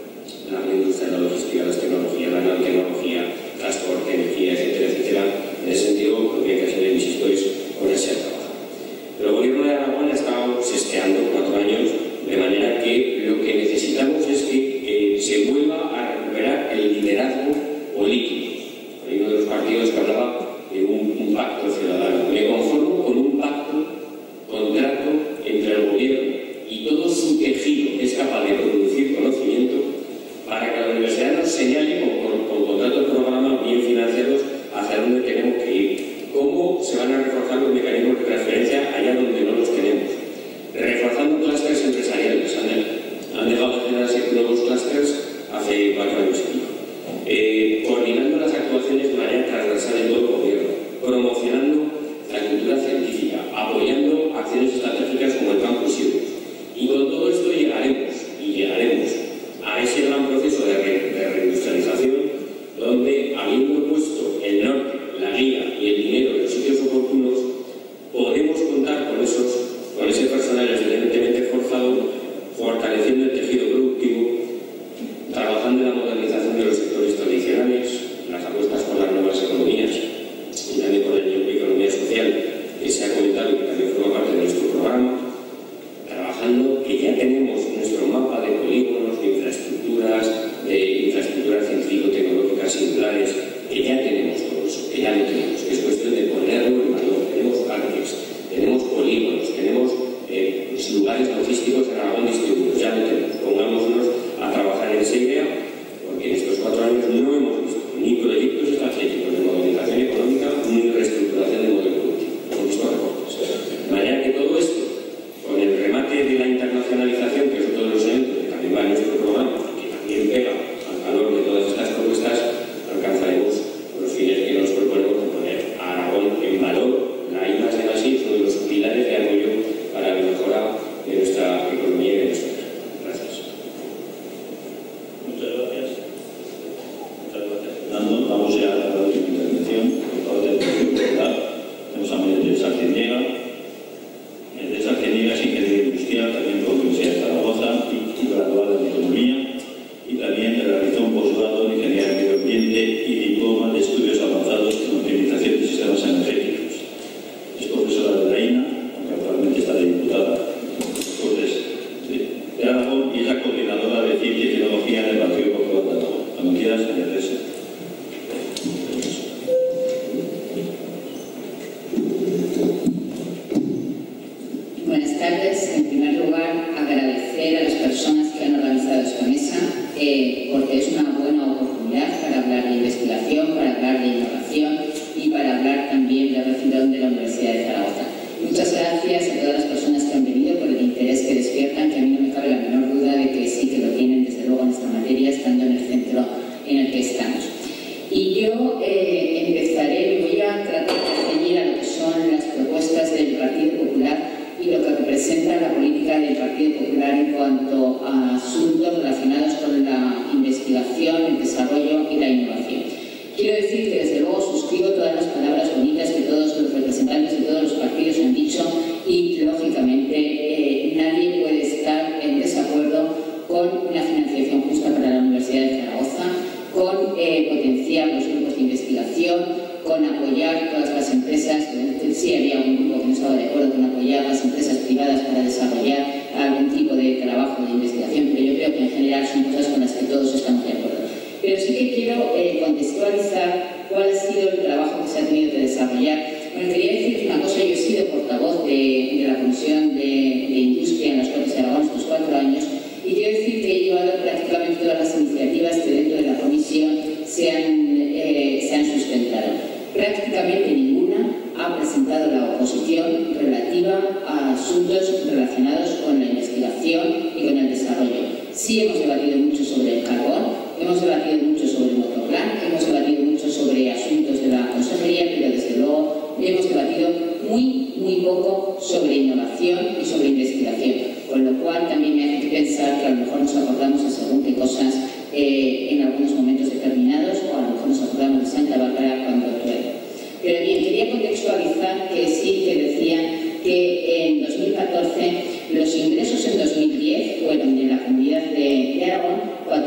la industria, la logística, las tecnologías, la nanotecnología, transporte, energía, etcétera, etcétera. En ese sentido, lo que hay que hacer en mis historias es ponerse a trabajar. Pero el gobierno de Aragón ha estado sesteando 4 años, de manera que lo que necesitamos es que se vuelva a recuperar el liderazgo político. Hay uno de los partidos que hablaba de un pacto ciudadano. Me conformo con un pacto, contrato entre el gobierno y todo su tejido es capaz de producir conocimiento para que la universidad nos señale con contratos programa bien financiados hacia dónde tenemos que ir. ¿Cómo se van a reforzar los mecanismos de transferencia allá donde no los tenemos? Reforzando clústeres empresariales. Han dejado de generarse nuevos clústeres hace 4 años y pico. Coordinando las actuaciones de manera transversal en todo el gobierno. Promocionando la cultura científica. Apoyando acciones estratégicas como el Campus Sirius. Y con todo esto llegaremos a ese gran proceso de reindustrialización donde, habiendo puesto el norte, la guía y el dinero en los sitios oportunos, podemos contar con ese personal excelentemente forzado, fortaleciendo el tejido productivo, trabajando en la modernización de los sectores tradicionales, las apuestas por las nuevas economías y también por la economía social, que se ha comentado y que también forma parte de nuestro programa, trabajando que ya tenemos nuestro mapa de polígonos, de infraestructuras científico-tecnológicas singulares, que ya tenemos todo eso, que ya lo tenemos, que es cuestión de ponerlo en valor. Tenemos parques, tenemos polígonos, tenemos lugares logísticos en Aragón distribuidos, ya lo tenemos. Pongámonos a trabajar en esa idea, porque en estos 4 años no hemos visto ni proyectos estratégicos de modernización económica ni reestructuración del modelo productivo. Hemos visto recortes. De manera que todo esto, con el remate de la internacionalización, que es otro de los elementos que también va en nuestro programa, que también pega al calor de todas estas propuestas, alcanzaremos los fines que nos proponemos de poner a Aragón en valor. La I+D+I es uno de los pilares de apoyo para la mejora de nuestra economía y de nuestra vida. Gracias. Muchas gracias. Fernando, vamos ya a la última intervención por parte del Partido Popular. Tenemos a María Teresa Argendiega. María Teresa Argendiega es ingeniera industrial, también por la Universidad de Zaragoza y graduada en economía, y también realizó un posgrado en ingeniería de medio ambiente y diploma de estudios avanzados en optimización de sistemas energéticos. Es profesora de la INA, aunque actualmente está de diputada de Aragón, y es la coordinadora de Ciencia y Tecnología en el Partido Popular de Aragón. días, señor Teresa. Buenas tardes. En primer lugar, agradecer a las personas que han organizado esta mesa porque es una buena oportunidad para hablar de investigación, para hablar de innovación y para hablar también de refilón de la Universidad de Zaragoza. Muchas gracias a todas las personas que han venido por el interés que despiertan, que a mí no me cabe la menor duda de que sí que lo tienen desde luego en esta materia, estando en el centro en el que estamos. Y yo empezaré, me voy a tratar de ceñir a lo que son las propuestas del Partido Popular y lo que representa la política del Partido Popular en cuanto a asuntos relacionados con la investigación, el desarrollo y la innovación. Quiero decir que desde luego suscribo todas las palabras bonitas que todos los representantes de todos los partidos han dicho y lógicamente nadie puede estar en desacuerdo con una financiación justa para la Universidad de Zaragoza, con potenciar los grupos de investigación, con apoyar todas las empresas. Sí había un grupo que no estaba de acuerdo con apoyar las empresas privadas para desarrollar algún tipo de trabajo de investigación, pero yo creo que en general son cosas con las que todos estamos de acuerdo. Pero sí que quiero contextualizar cuál ha sido el trabajo que se ha tenido que desarrollar. Bueno, quería decir una cosa, yo he sido portavoz de la Comisión de Industria en las Cortes de Aragón estos 4 años y quiero decir que he llevado prácticamente todas las iniciativas que dentro de la Comisión se han sustentado. Prácticamente ninguna ha presentado la oposición relativa a asuntos relacionados con la investigación y con el desarrollo. Sí hemos debatido mucho sobre el carbón, hemos debatido mucho sobre el motoplan, hemos debatido mucho sobre asuntos de la consejería, pero desde luego hemos debatido muy poco sobre innovación y sobre investigación, con lo cual también me hace pensar que a lo mejor nos acordamos de según qué cosas en algunos momentos determinados, o a lo mejor nos acordamos de Santa Bárbara cuando llueve. Pero bien, quería contextualizar que sí que decían que en 2014 los ingresos en 2010 fueron en la comunidad de Aragón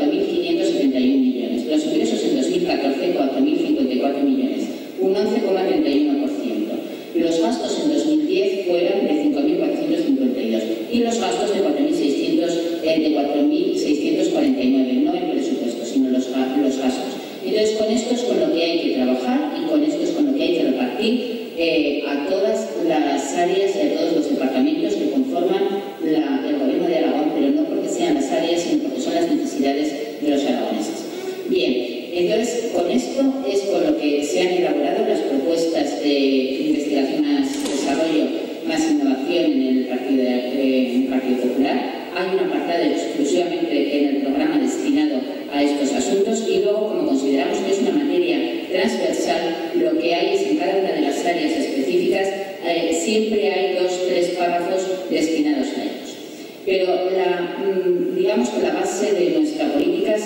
4.571 millones, los ingresos en 2014 4.054 millones, un 11,31%. Los gastos en 2010 fueron de 5.452 y los gastos de 4.649, no el presupuesto, sino los gastos. Entonces, con esto es con lo que hay que trabajar y con esto es con lo que hay que repartir a todas las áreas y a todos los departamentos que conforman el Gobierno de Aragón, pero no porque sean las áreas, sino porque son las necesidades de los aragoneses. Bien, entonces con esto es con lo que se han elaborado las propuestas de investigación más desarrollo, más innovación en el Partido Popular. Hay un apartado exclusivamente en el programa destinado a estos asuntos y luego, como consideramos que es una materia transversal, lo que hay es en cada una de las áreas específicas siempre hay 2 o 3 párrafos destinados a ellos. Pero digamos que la base de nuestra política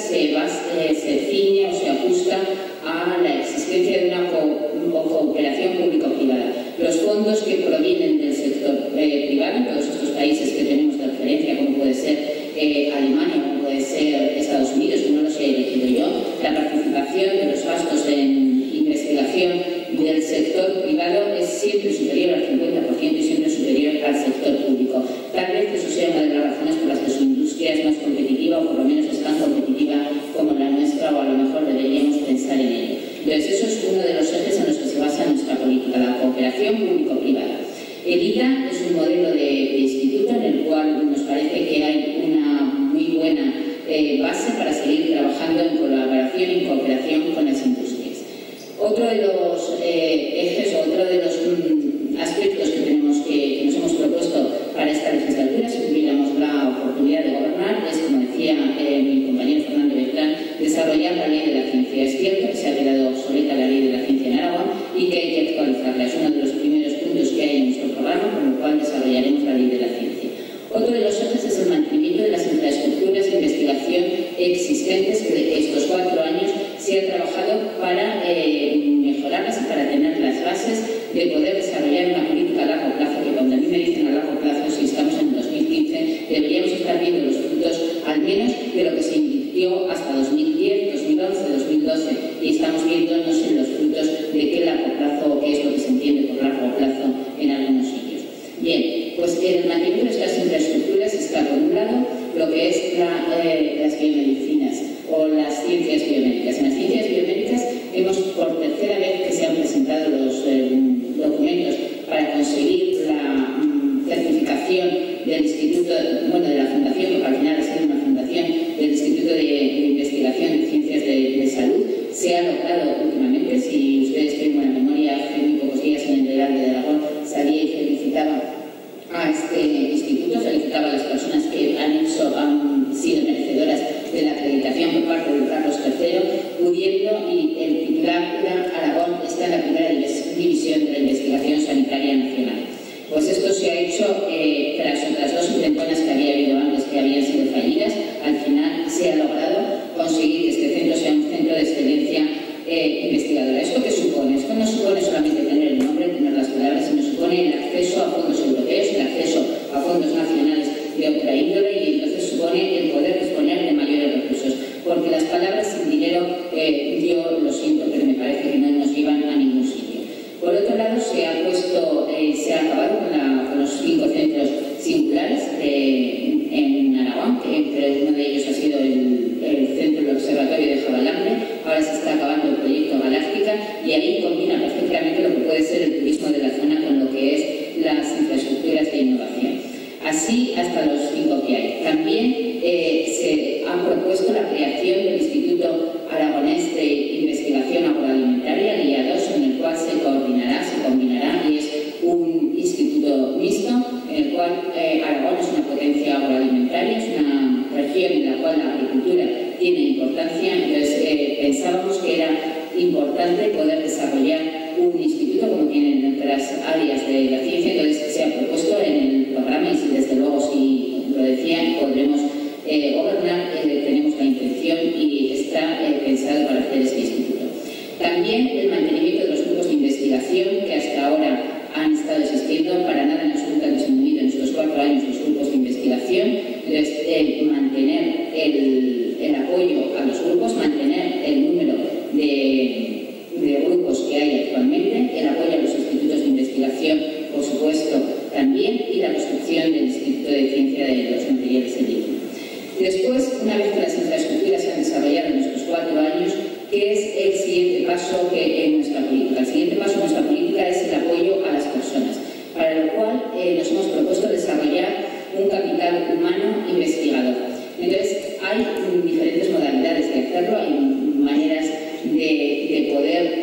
se ciñe o se ajusta a la existencia de una cooperación público-privada. Los fondos que provienen del sector privado en todos estos países que tenemos de referencia, como puede ser Alemania, como puede ser Estados Unidos, que no los he elegido yo, la participación de los gastos en investigación del sector privado es siempre superior al 50% y siempre superior al sector público. Tal vez eso sea una de las razones por las que su industria es más competitiva o por lo menos es tan competitiva como la nuestra, o a lo mejor deberíamos pensar en ello. Entonces, eso es uno de los ejes en los que se basa nuestra política, la cooperación público-privada. El ITA es un modelo de instituto en el cual nos parece que hay una muy buena base para seguir trabajando en colaboración y cooperación con las industrias. Otro de los ejes, otro de los aspectos que nos hemos propuesto para esta legislatura, si tuviéramos la oportunidad de gobernar, es, como decía mi compañero Fernando Beltrán, desarrollar la ley de la ciencia. Es cierto que se ha quedado obsoleta la ley de la ciencia en Aragón y que hay que actualizarla. Es uno de los primeros puntos que hay en nuestro programa, con el cual desarrollaremos la ley de la ciencia. Otro de los ejes es el mantenimiento de las infraestructuras de investigación existentes que estos 4 años se ha trabajado para mejorarlas y para tener las bases de poder desarrollar una política a largo plazo, que cuando a mí me dicen a largo plazo, si estamos en 2015, deberíamos estar viendo los frutos al menos de lo que se invirtió hasta 2010, 2011, 2012 y estamos viendo, no sé, los frutos de qué largo plazo o qué es lo que se entiende por largo plazo en algunos sitios. Bien, pues en el mantenimiento de estas infraestructuras está por un lado lo que es las biomedicinas o las ciencias biomédicas. pudiendo, y el titular era Aragón está en la primera división de la investigación sanitaria nacional. Pues esto se ha hecho tras otras dos intentonas que había habido antes que habían sido fallidas. Al final se ha logrado conseguir que este centro sea un centro de excelencia investigadora. ¿Esto qué supone? Esto no supone solamente tener el nombre, tener las palabras, sino supone el acceso a fondos europeos, el acceso a fondos nacionales de otra índole, y entonces supone el poder disponer de mayores recursos. Porque las palabras sin dinero, yo lo siento, pero me parece que no nos llevan a ningún sitio. Por otro lado, se ha acabado con los 5 centros singulares en Aragón, pero uno de ellos ha sido el centro del Observatorio de Jabalambre. Ahora se está acabando el proyecto Galáctica, y ahí combina perfectamente lo que puede ser el turismo de la zona con lo que es las infraestructuras de innovación. Así hasta los 5 que hay. También se ha propuesto la creación del Instituto Aragonés de Investigación Agroalimentaria, el IA2, en el cual se combinará, y es un instituto mixto, en el cual Aragón es una potencia agroalimentaria, es una región en la cual la agricultura tiene importancia. Entonces pensábamos que era importante poder desarrollar un instituto como tienen otras áreas de la ciencia. Entonces se ha propuesto en el programa, y desde luego, si lo decía, podremos gobernar, tenemos la intención y está pensado para hacer este instituto. También el mantenimiento de los grupos de investigación que hasta ahora han estado existiendo. Para nada en absoluto han disminuido en estos 4 años los grupos de investigación. Entonces, mantener el apoyo a los grupos, mantener el número de grupos que hay actualmente, el apoyo a los institutos de investigación, por supuesto, también, y la construcción del Instituto de Ciencia de los Materiales del Litio. Después, una vez que las infraestructuras se han desarrollado en estos 4 años, ¿qué es el siguiente paso en nuestra política? El siguiente paso en nuestra política es el apoyo a las personas, para lo cual nos hemos propuesto desarrollar un capital humano investigador. Entonces, hay diferentes modalidades de hacerlo, hay maneras de poder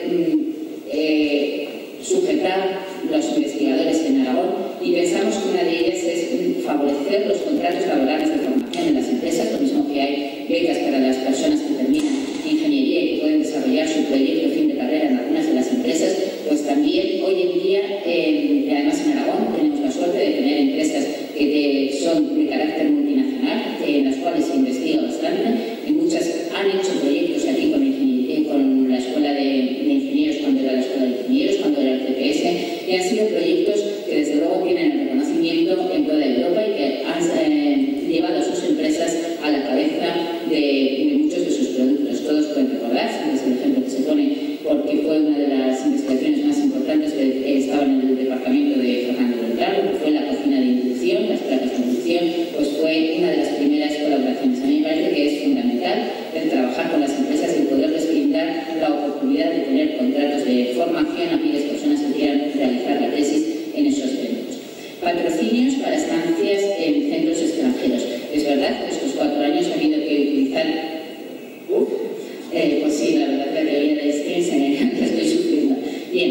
sujetar los investigadores en Aragón, y pensamos que una de ellas es favorecer los contratos laborales de formación en las empresas, lo mismo que hay becas para las personas que terminan ingeniería y que pueden desarrollar su proyecto fin de carrera en algunas de las empresas. Pues también hoy en día, y además en Aragón, tenemos la suerte de tener empresas que son de carácter multinacional, en las cuales se investiga bastante, y muchas han hecho proyectos aquí con la Escuela de Ingenieros, cuando era la Escuela de Ingenieros, cuando era el CPS, y han sido proyectos que desde luego tienen el reconocimiento en toda Europa y que han llevado a sus empresas a la cabeza de muchos de sus productos. Todos pueden recordar, es el ejemplo que se pone, porque fue una de las investigaciones más importantes que estaban en el departamento de Fernando Beltrán, que fue la cocina de inducción, las placas de inducción, pues fue una de las primeras colaboraciones. A mí me parece que es fundamental el trabajar con las empresas y poderles brindar la oportunidad de tener contratos de formación a aquellas personas que quieran realizar la tesis en esos centros. Patrocinios para estancias en centros extranjeros. Es verdad que estos 4 años ha habido que utilizar... pues sí, la verdad, la teoría de Einstein la estoy sufriendo. Bien,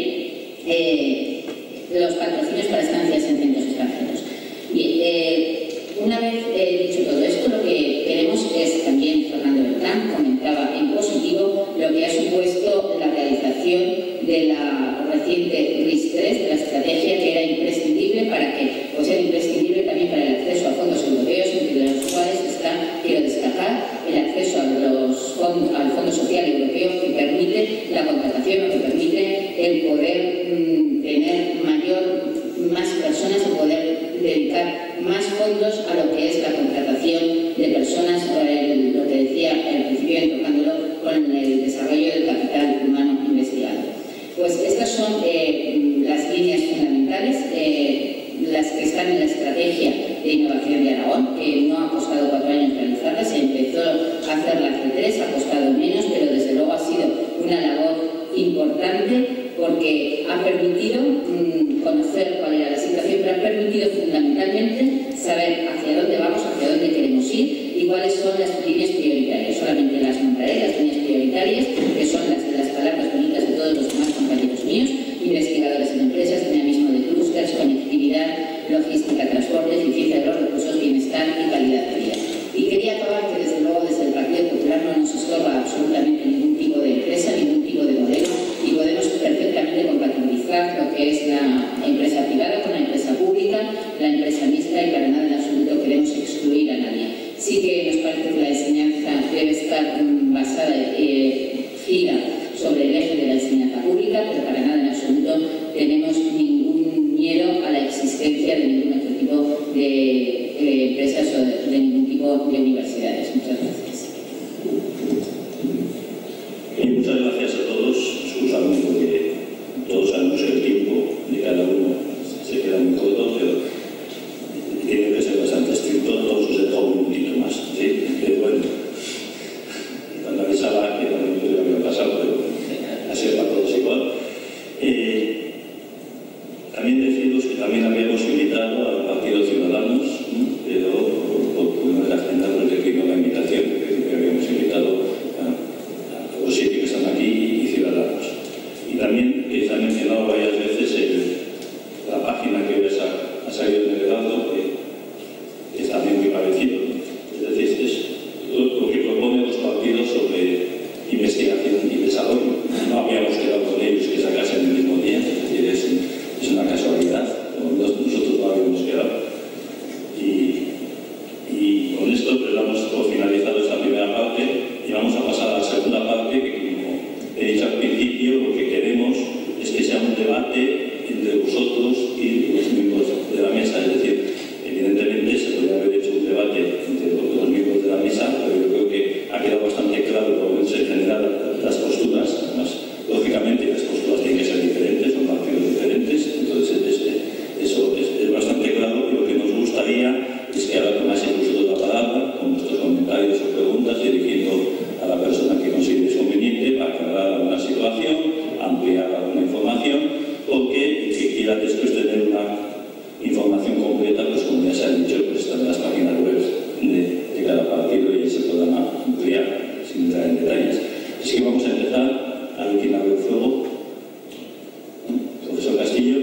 los patrocinios para estancias en centros extranjeros. Bien, una vez dicho todo esto, lo que queremos es también, Fernando Beltrán comentaba en positivo lo que ha supuesto la realización de la reciente RIS3, de la estrategia que era imprescindible para que, pues era imprescindible también para el acceso a fondos europeos, entre los cuales está, quiero destacar, el acceso al Fondo Social Europeo, que permite la contratación, o que permite el poder tener más personas, o poder dedicar más fondos a lo que es la contratación de personas, lo que decía al principio, tocándolo con el desarrollo del capital humano investigado. Pues estas son las líneas fundamentales, las que están en la estrategia de innovación de Aragón, que no ha costado 4 años realizarla. Se empezó a hacerla hace 3, ha costado menos, pero desde luego ha sido una labor importante, porque ha permitido conocer cuál era la situación, pero ha permitido fundamentalmente saber hacia dónde vamos, hacia dónde queremos ir y cuáles son las líneas prioritarias. Solamente las nombraré, las líneas prioritarias, que son las de las palabras bonitas de todos los demás compañeros míos: investigadores en empresas, dinamismo de clústeres, conectividad, logística, transporte, eficiencia de los recursos, bienestar y calidad de vida. Y quería acabar que desde luego desde el Partido Popular no nos estorba absolutamente ningún tipo de pero para nada en absoluto tenemos ningún miedo a la existencia de ningún otro tipo de empresas o de ningún tipo de universidades. Muchas gracias. Muchas gracias a todos. Excusamos porque todos sabemos que el tiempo de cada uno se queda muy corto, pero tiene que ser bastante estricto. Todos os dejo un minutito más, ¿sí? Pero bueno, cuando avisaba que también podría haber pasado, pero así es para todos igual. También deciros que también habíamos invitado al Partido Ciudadanos, pero por problemas de agenda no recibimos la invitación, que habíamos invitado a los 7 que están aquí y Ciudadanos. Y también, que se ha mencionado varias veces, la página que hoy ha salido en el Heraldo, que es también muy parecido. Es decir, es lo que proponen los partidos sobre investigación y desarrollo. No habíamos quedado con ellos que sacasen el mismo día, es decir, es una casualidad, nosotros no habíamos quedado. Y con esto pues damos por finalizado esta primera parte y vamos a pasar a la segunda parte, que como he dicho al principio, lo que queremos es que sea un debate entre vosotros y los miembros de la mesa. Es decir, evidentemente se podría haber hecho un debate entre los miembros de la mesa, pero yo creo que ha quedado bastante claro, por lo menos en general, las posturas. Además, lógicamente las posturas tienen que ser diferentes, son partidos diferentes, entonces eso es bastante claro. Y lo que nos gustaría es que ahora tomáis vosotros la palabra con vuestros comentarios o preguntas, dirigiendo a la persona que consideréis conveniente para aclarar alguna situación, ampliar alguna información, o que el que quiera después tener una información completa, pues como ya se ha dicho, pues están en las páginas web de cada partido y ahí se podrán ampliar sin entrar en detalles. Así que vamos a empezar. A ver quién abre el fuego. Profesor Castillo.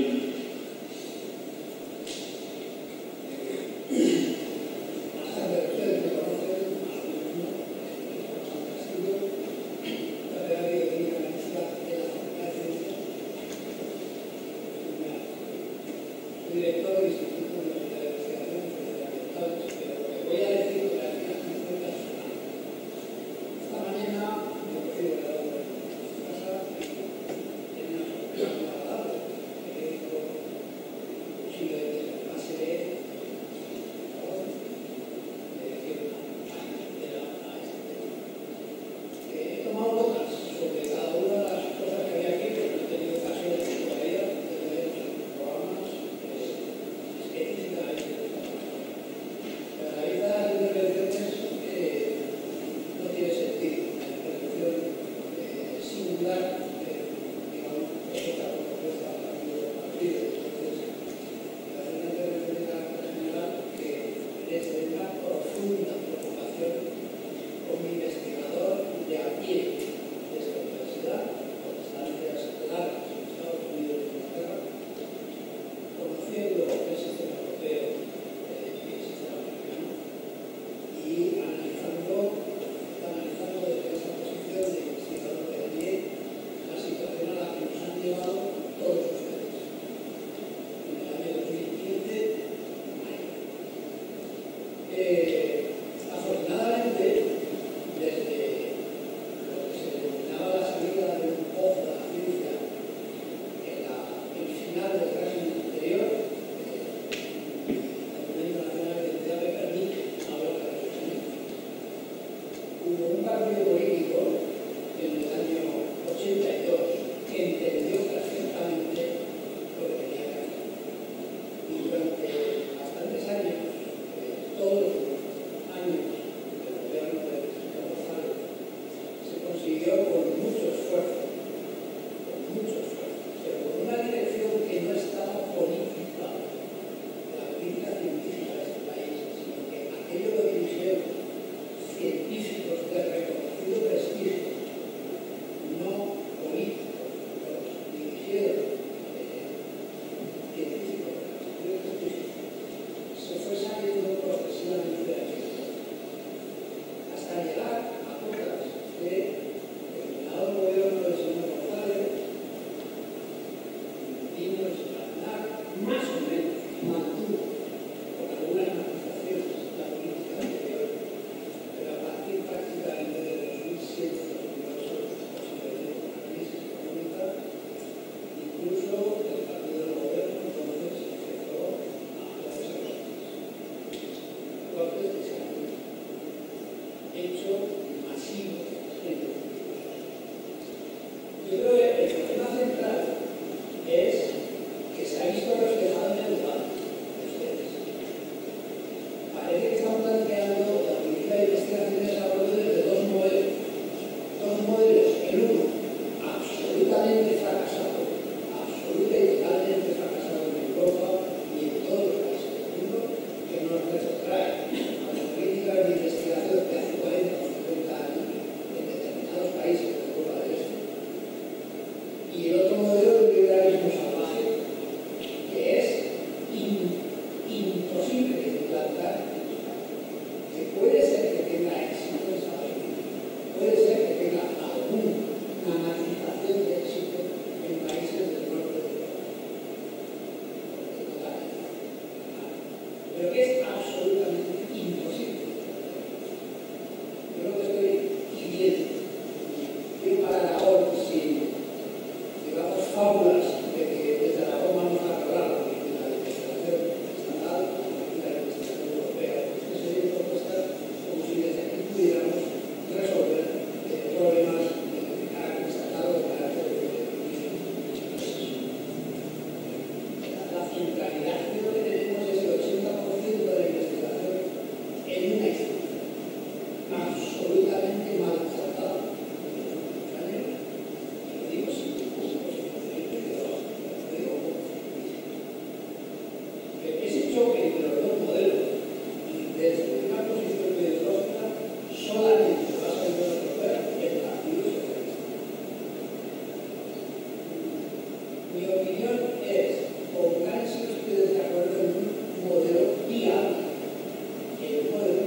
Mi opinión es, pónganse ustedes de acuerdo en un modelo viable, el modelo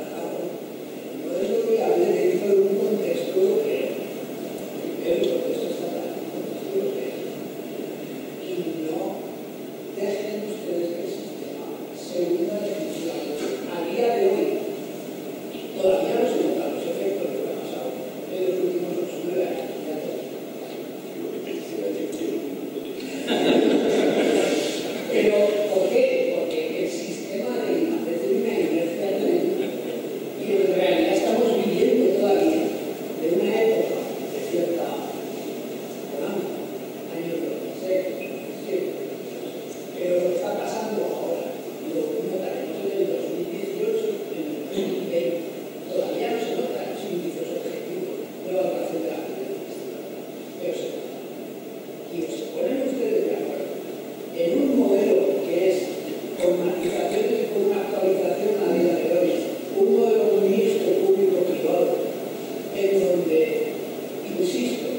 viable dentro de un contexto europeo, el contexto estatal, un contexto europeo, y no dejen ustedes que el sistema se hunda definitivamente. A día de hoy, todavía no se notan los efectos de lo que ha pasado en los últimos 8 o 9 años. Pero, ¿por qué? Porque el sistema de IVA desde una inercia tremenda y en realidad estamos viviendo todavía de una época de cierta bonanza, año 2006, pero lo que está pasando ahora, lo notaremos en el 2018, en el 2020, todavía no se notan los índices objetivos de la evaluación de la vida turística, pero se nota. Y se ponen ustedes de acuerdo en un modelo que es con matizaciones y con una actualización a día de hoy, un modelo mixto público-privado, en donde, insisto,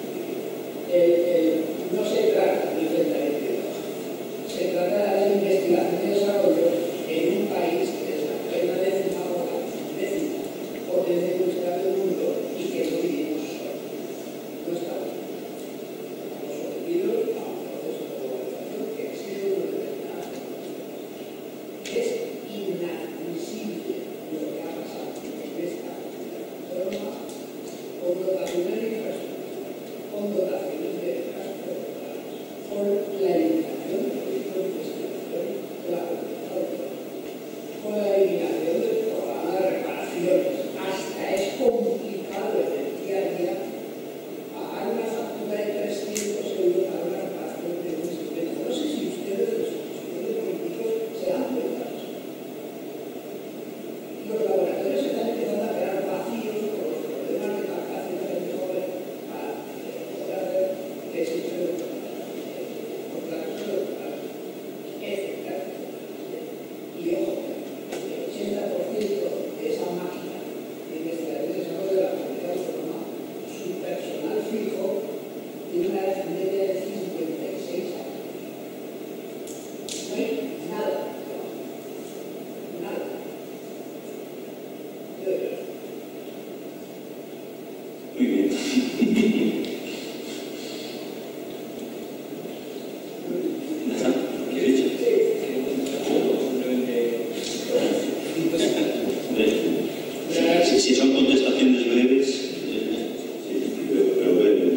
no se trata de enfrentamiento, se trata de investigación y desarrollo en un país que es la plena décima potencia industrial del mundo y que no vivimos solos. No estamos sometidos a un proceso de globalización que exige una determinada. Es inadmisible lo que ha pasado en esta forma con dotaciones de infraestructura, con dotaciones de infraestructura, con la eliminación de proyectos de investigación de la comunidad autónoma, con la eliminación del programa de reparaciones. Hasta es complicado en el día a día pagar una factura de 300 euros para una reparación de un instrumento. No sé si ustedes, los instituciones políticos, se dan cuenta de eso. Los laboratorios se están empezando a quedar vacíos por los problemas de captación de gente joven para poder hacer tesis de contratos electorales, etc. Y ojo, el 80% de esa máquina de investigación y desarrollo de la comunidad autónoma, su personal fijo tiene una edad media de 56 años. No hay nada. Nada. Muy bien. ¿Qué he dicho? Si son contestaciones breves, pero breves.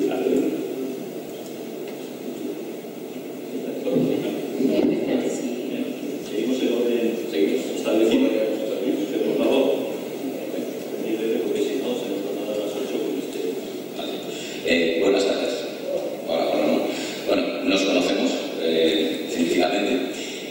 Seguimos en orden, establecido. Por favor. Porque si no, se nos va a dar las 8 con este. Buenas tardes. Hola, no. Bueno, nos conocemos científicamente.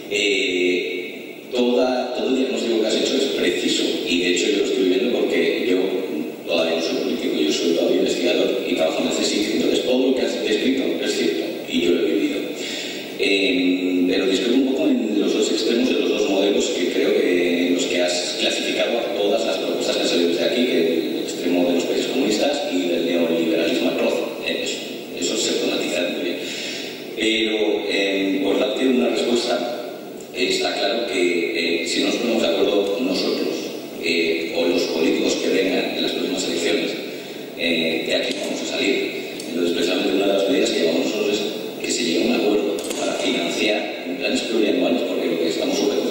Todo el diagnóstico que has hecho es preciso y de hecho yo lo estoy viendo porque yo todavía no soy político, yo soy todavía investigador y trabajo en el CSIC, entonces todo lo que has descrito es cierto y yo lo he vivido. Pero discuto un poco en los dos extremos de los dos modelos que creo que en los que has clasificado a todas las propuestas que han salido desde aquí, que el extremo de los países comunistas y del neoliberalismo atroz. Eso se puede matizar muy bien. Pero por darte una respuesta, está claro que si no nos ponemos de acuerdo nosotros o los políticos que vengan en las próximas elecciones, de aquí no vamos a salir. Entonces, precisamente una de las medidas que llevamos nosotros es que se llegue a un acuerdo para financiar en planes plurianuales, porque lo que estamos sujetando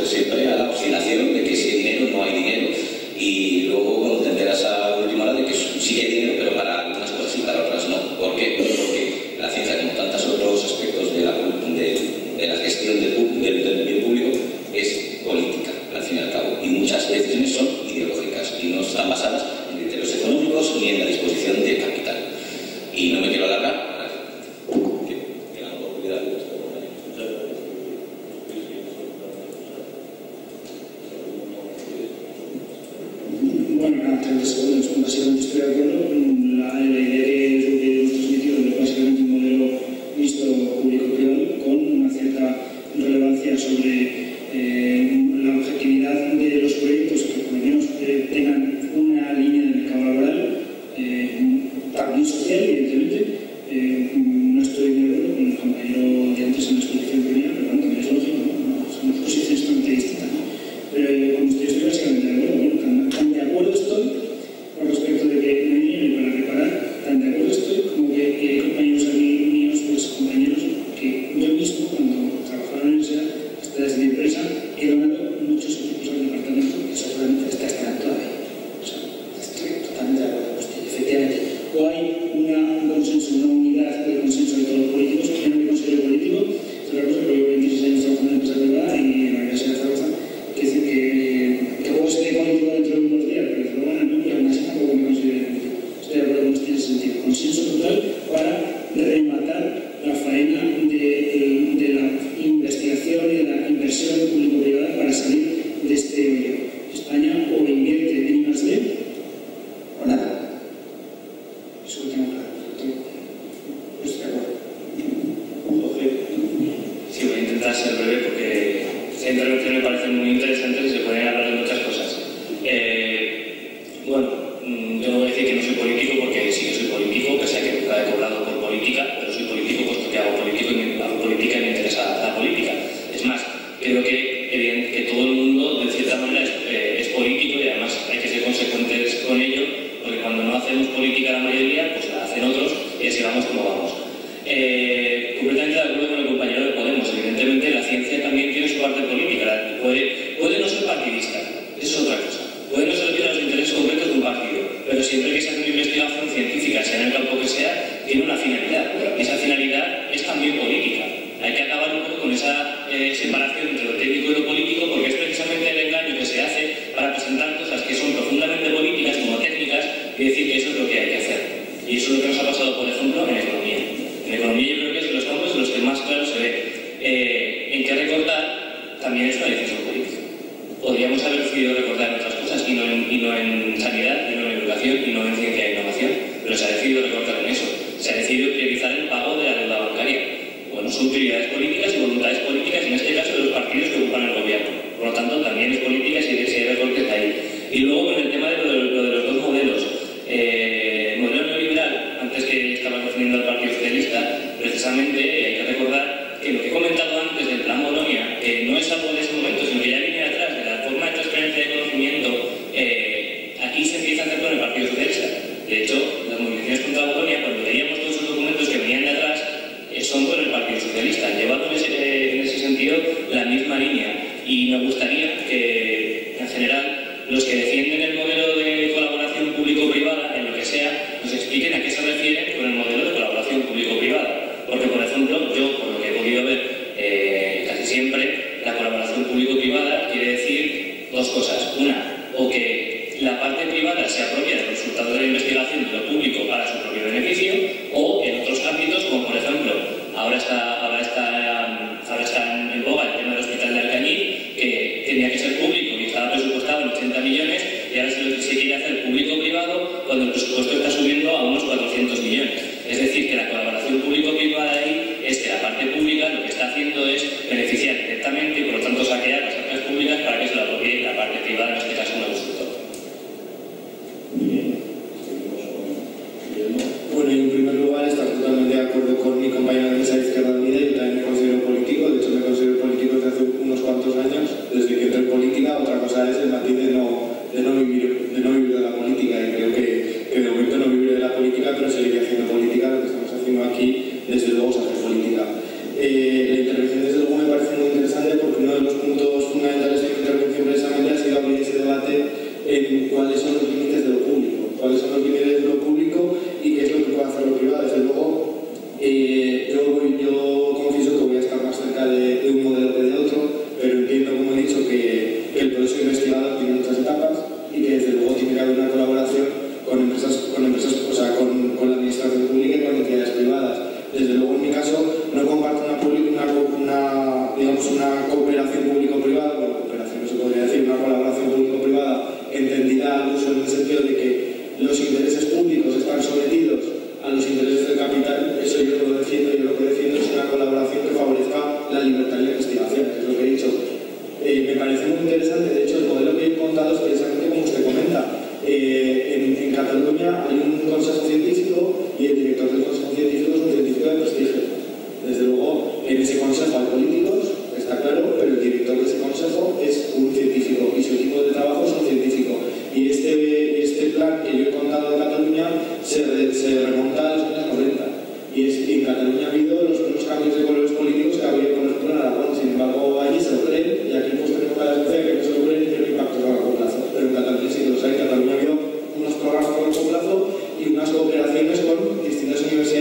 una unidad de consenso de todos los políticos. Yo no me considero político, es otra cosa, pero llevo 26 años trabajando en empresa privada y en la Universidad de Zaragoza, que decir que puedo ser político dentro de unos días, pero luego no, y aún así tampoco me considero político. Estoy de acuerdo con usted en ese sentido. Consenso total para rematar la faena de la investigación y de la inversión público-privada para salir de este hoyo. España o invierte en I+D o nada. Eso lo tengo claro. Pues de acuerdo. Sí, voy a intentar ser breve porque esta intervención me parece muy interesante y se pueden hablar de muchas cosas. Bueno, yo voy a decir que no soy político porque sí que soy político, pese a que nunca he cobrado por política, pero soy político puesto que hago política y me interesa la política. Es más, creo que todo el mundo de cierta manera es político y además hay que ser consecuentes con ello, porque cuando no hacemos política la mayoría, pues la hacen otros y así vamos como vamos. Completamente de acuerdo con el compañero de Podemos. Evidentemente la ciencia también tiene su parte política. Puede no ser partidista, eso es otra cosa. Puede no servir a los intereses concretos de un partido, pero siempre que se hace una investigación científica, sea en el campo que sea, tiene una finalidad. Y esa finalidad es también política. Hay que acabar un poco con esa separación entre lo técnico y lo político, porque es precisamente el engaño que se hace para presentar cosas que son profundamente políticas como técnicas y decir que eso es lo que hay que hacer. Y eso es lo que nos ha pasado, por ejemplo, en economía. En economía yo creo que es de los campos en los que más claro se ve. En qué recortar también es una decisión política. Podríamos haber decidido recortar en otras cosas y no en sanidad, y no en educación, y no en ciencia e innovación, pero se ha decidido recortar en eso. Se ha decidido priorizar el pago de la deuda bancaria. Bueno, son prioridades políticas y voluntades políticas, en este caso de los partidos que ocupan el gobierno. Por lo tanto, también es política si hay recortes de ahí. Y luego con el tema de lo de los dos modelos. Modelo neoliberal, antes que estaba defendiendo al Partido Socialista, precisamente hay que recordar que lo que he comentado antes del Plan Bolonia no es algo de ese momento, sino que ya viene atrás de la forma de transferencia de conocimiento. Aquí se empieza a hacer con el Partido Socialista. De hecho, las movilizaciones contra Bolonia, cuando veíamos todos esos documentos que venían de atrás, son con el Partido Socialista. Han llevado en ese sentido la misma línea. Y me gustaría que, en general, los que defienden el modelo de colaboración público-privada, en lo que sea, nos expliquen a qué se refieren con el modelo de colaboración público-privada. Porque, por ejemplo, yo, por lo que he podido ver casi siempre, la colaboración público-privada quiere decir dos cosas. Una, o que la parte privada se apropia de los resultados de la investigación de lo público para su propio beneficio, o en otros ámbitos, como por ejemplo, ahora está en boga el tema del hospital de Alcañiz, que tenía que ser público y estaba presupuestado en 80 millones, y ahora se quiere hacer público-privado cuando el presupuesto está subiendo a unos 400 millones. Es decir, que la colaboración público-privada ahí es que la parte pública lo que está haciendo es beneficiar directamente y por lo tanto saquear las arcas públicas para que se lo apropie la parte privada, en este caso un consultor. Bueno, y en primer lugar, estar totalmente de acuerdo con mi compañero de esa Izquierda Unida. Yo también me considero político, de hecho me considero político desde hace unos cuantos años, desde que entré en política. Otra cosa es el matiz de no vivir de la política, y creo que de momento no viviré de la política, pero seguiré haciendo política. Lo que estamos haciendo aquí, desde luego, es hacer política. La intervención, desde luego, me parece muy interesante porque uno de los puntos fundamentales de mi intervención precisamente ha sido abrir ese debate en cuáles son los límites de lo público, y qué es lo que puede hacer lo privado. Desde luego, yo confieso que voy a estar más cerca de un modelo que de otro, pero entiendo, como he dicho, que el proceso investigador tiene muchas etapas y que desde luego tiene que haber una colaboración con empresas, o sea, con la administración pública y con entidades privadas. Desde luego, en mi caso, no comparto una cooperación público-privada, bueno, cooperación no se podría decir, una colaboración público-privada entendida al uso en el sentido de que los intereses públicos están sometidos a los intereses del capital. Eso yo no lo defiendo. Yo lo que defiendo es una colaboración que favorezca la libertad de la investigación, que es lo que he dicho. Me parece muy interesante, de hecho, el modelo que he contado es precisamente como usted comenta. En Cataluña hay un consejo científico y el director del consejo científico es un científico de prestigio. Desde luego, en ese consejo hay políticos, está claro, pero el director de ese consejo es un científico y su equipo de trabajo es un científico. Y este plan que yo he contado de Cataluña se remonta a los años 90. Y en Cataluña ha habido los mismos cambios de colores políticos que ha habido, por ejemplo, en Aragón. Sin embargo, allí se lo creen, y aquí pues tenemos la desgracia que no se lo creen y tiene impacto a largo plazo. Pero en Cataluña sí lo saben. En Cataluña ha habido unos programas a largo plazo y unas cooperaciones con distintas universidades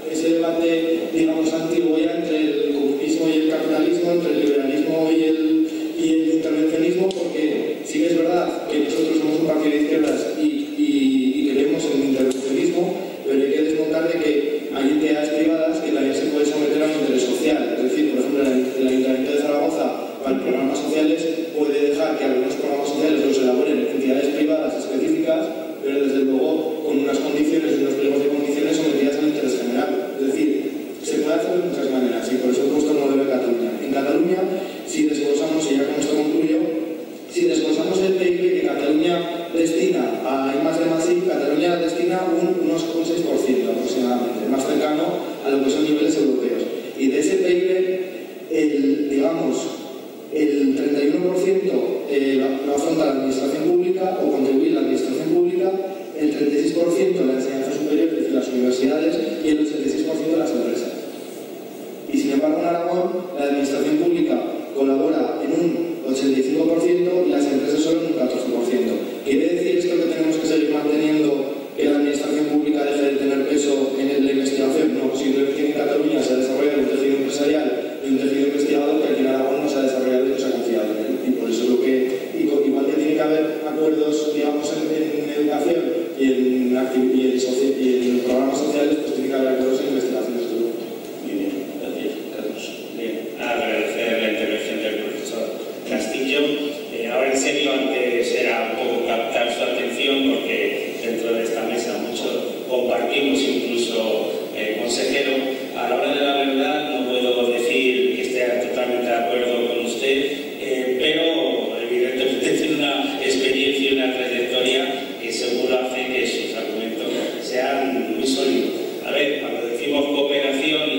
ese debate, digamos, antiguo ya entre el comunismo y el capitalismo, entre el liberalismo y el intervencionismo, porque sí que es verdad que nosotros somos un partido de izquierdas y creemos en el intervencionismo, pero hay que desmontar de que hay entidades privadas que también se puede someter a un interés social. Es decir, por ejemplo, el Ayuntamiento de Zaragoza, para programas sociales, puede dejar que algunos programas sociales los elaboren entidades privadas específicas, pero desde luego con unas condiciones y unos pliegos de condiciones sometidas al interés general. Es decir, se puede hacer de muchas maneras y por eso he puesto el modelo de Cataluña. En Cataluña, si desglosamos, y ya con esto concluyo, si desglosamos el PIB que Cataluña destina a I+D+I, Cataluña destina unos 6% aproximadamente, más cercano a lo que son niveles europeos. Y de ese PIB, digamos, el 31% lo afronta la administración pública o contribuye la administración pública, el 36% la enseñanza superior, es decir, las universidades, y el 86% las empresas. Y sin embargo, en Aragón, la administración pública colabora en un 85% y las empresas solo en un 14%. ¿Quiere decir esto que tenemos que seguir manteniendo que la administración pública deje de tener peso en la investigación? No, simplemente que en Cataluña se ha desarrollado un tejido empresarial y un tejido investigador que aquí en Aragón no se ha desarrollado y no se ha confiado en él. Y por eso lo que, igual que tiene que haber acuerdos, digamos, en educación y en programas sociales, pues tiene que haber acuerdos en investigación. Muy bien, gracias, Carlos. Bien, agradecer la intervención del profesor Castillo. Ahora en serio, antes era un poco captar su atención porque dentro de esta mesa muchos compartimos, incluso el consejero. A la hora de la verdad no puedo decir que esté totalmente de acuerdo con usted, pero evidentemente tiene una experiencia y una trayectoria que seguro hace que sus argumentos sean muy sólidos. A ver, cuando decimos cooperación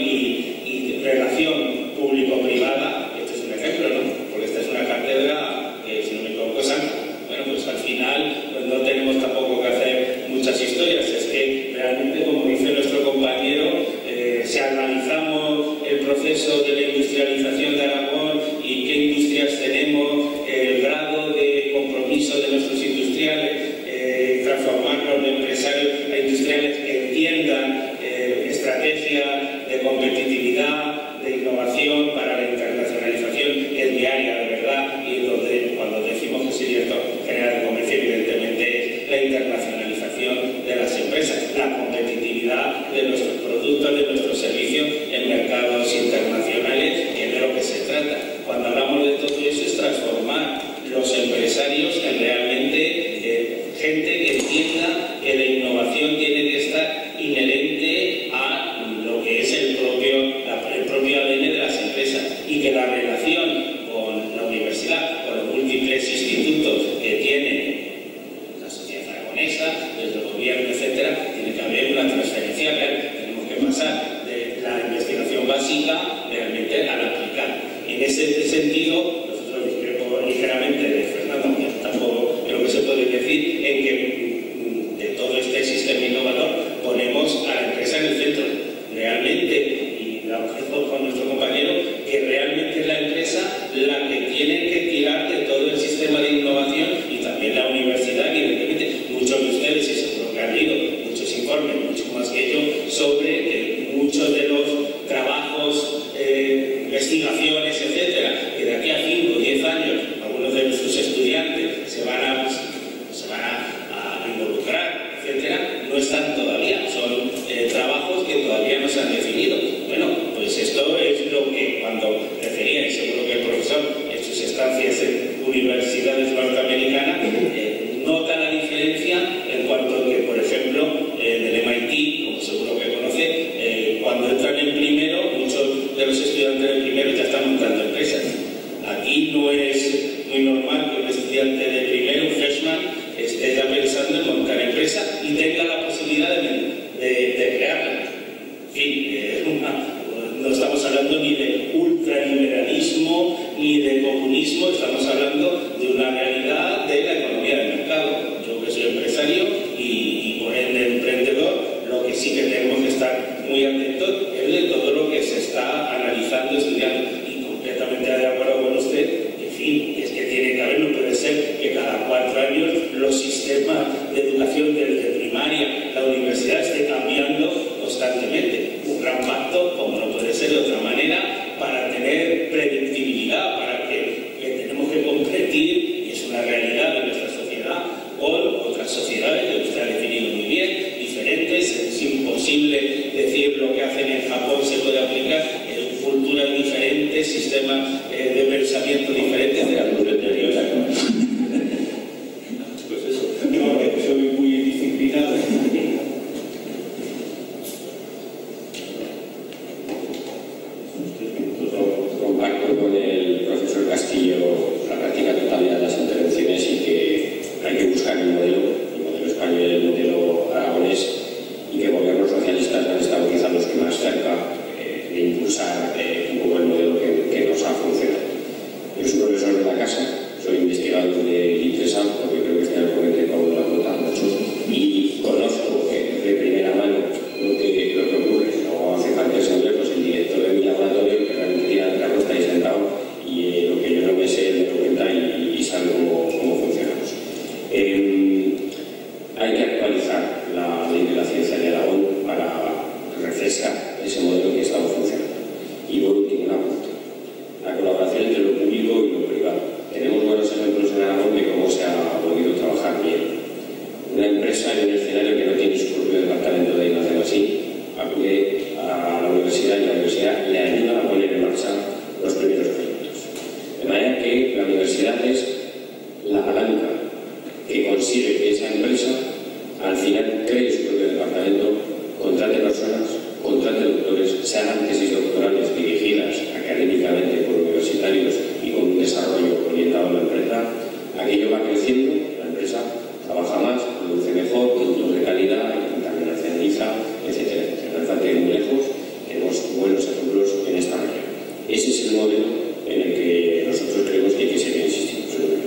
y relación público-privada, este es un ejemplo, ¿no? Porque esta es una cátedra que, si no me equivoco, es amplia. Bueno, pues al final pues no tenemos tampoco que hacer muchas historias. Es que realmente, como dice nuestro compañero, si analizamos el proceso de la industrialización de Aragón y qué industrias tenemos, el grado de compromiso de nuestros industriales, transformarlos de empresarios a industriales que entiendan estrategias de competitividad, de innovación para la internacionalización es diaria, de verdad, y donde cuando decimos que es el director general de comercio, evidentemente es la internacionalización de las empresas, la competitividad de nuestros productos, de nuestros servicios en mercados internacionales, que es de lo que se trata. Cuando hablamos de todo eso es transformar los empresarios en realmente gente que entienda que la innovación tiene que estar inherente a lo que es el propio ADN de las empresas y que la relación con la universidad, con los múltiples institutos que tiene la sociedad aragonesa, desde el gobierno, etcétera, tiene que haber una transferencia real. Tenemos que pasar de la investigación básica realmente a la aplicada. En ese sentido, nosotros discrepo ligeramente de Fernando, que tampoco creo que se puede decir, en que de todo este sistema innovador ponemos a la empresa en el centro. Realmente, y la objeto con nuestro compañero, que realmente es la empresa la que tiene que tirar de todo el sistema de innovación y también la universidad, evidentemente. Muchos de ustedes, y seguro que han leído muchos informes, mucho más que yo, sobre muchos de los trabajos, investigaciones, etcétera, que de aquí a 5 o 10 años algunos de nuestros estudiantes se van a involucrar, etcétera, no están todavía, son trabajos que todavía no se han definido. Bueno, pues esto es lo que cuando refería, y seguro que el profesor en sus estancias en universidades norteamericanas nota la diferencia en cuanto a que, por ejemplo, en el MIT, como seguro que conoce, cuando entran en primero, muchos de los estudiantes de primero ya están montando empresas. Aquí no es muy normal que un estudiante de primero, un freshman, esté ya pensando en montar empresa y tenga la posibilidad de crearla. En fin, no estamos hablando ni de ultraliberalismo ni de comunismo, estamos hablando de una realidad de la economía del mercado. Yo que soy empresario y por ende emprendedor, lo que sí que tenemos que estar muy atentos es de todo lo que se está analizando, estudiando, y completamente de acuerdo con usted. En fin, es que tiene que haber, no puede ser que cada 4 años los sistemas de educación del imposible decir lo que hacen en Japón se puede aplicar, culturas diferentes, sistemas de pensamiento diferentes de algo anterior. Pues eso, yo que soy muy disciplinado. Compacto con el profesor Castillo la práctica totalidad de las intervenciones y que hay que buscar el modelo español y el modelo aragonés, y que gobiernos socialistas han estado quizás los que más cerca de impulsar un poco el modelo que nos ha funcionado. Yo soy profesor de la casa, soy investigador de ITRESA, porque creo que estoy al corriente de Pablo de la Cota mucho, y conozco de primera mano lo que ocurre. No hace falta ser lejos, el director de mi laboratorio, que realmente tiene el carro, está ahí sentado, y lo que yo no me sé, me lo cuenta y sabe cómo funcionamos. Hay que actualizar la ley de la ciencia de Aragón para refrescar ese modelo que estaba funcionando. Y por último, un apunte: la colaboración entre lo público y lo privado. Tenemos buenos ejemplos en Aragón de cómo se ha podido trabajar bien. Una empresa en un escenario que no tiene su propio departamento de I+D+I acude a la universidad y la universidad le ayuda a poner en marcha los primeros proyectos. De manera que la universidad es la palanca que consigue que esa empresa al final cree su propio departamento, contrate personas, contrate doctores, se hagan tesis doctorales dirigidas académicamente por universitarios y con un desarrollo orientado a la empresa. Aquello va creciendo, la empresa trabaja más, produce mejor, productos de calidad, internacionaliza, etcétera, etcétera. No hace falta ir muy lejos, tenemos buenos ejemplos en esta región. Ese es el modelo en el que nosotros creemos que hay que seguir insistiendo.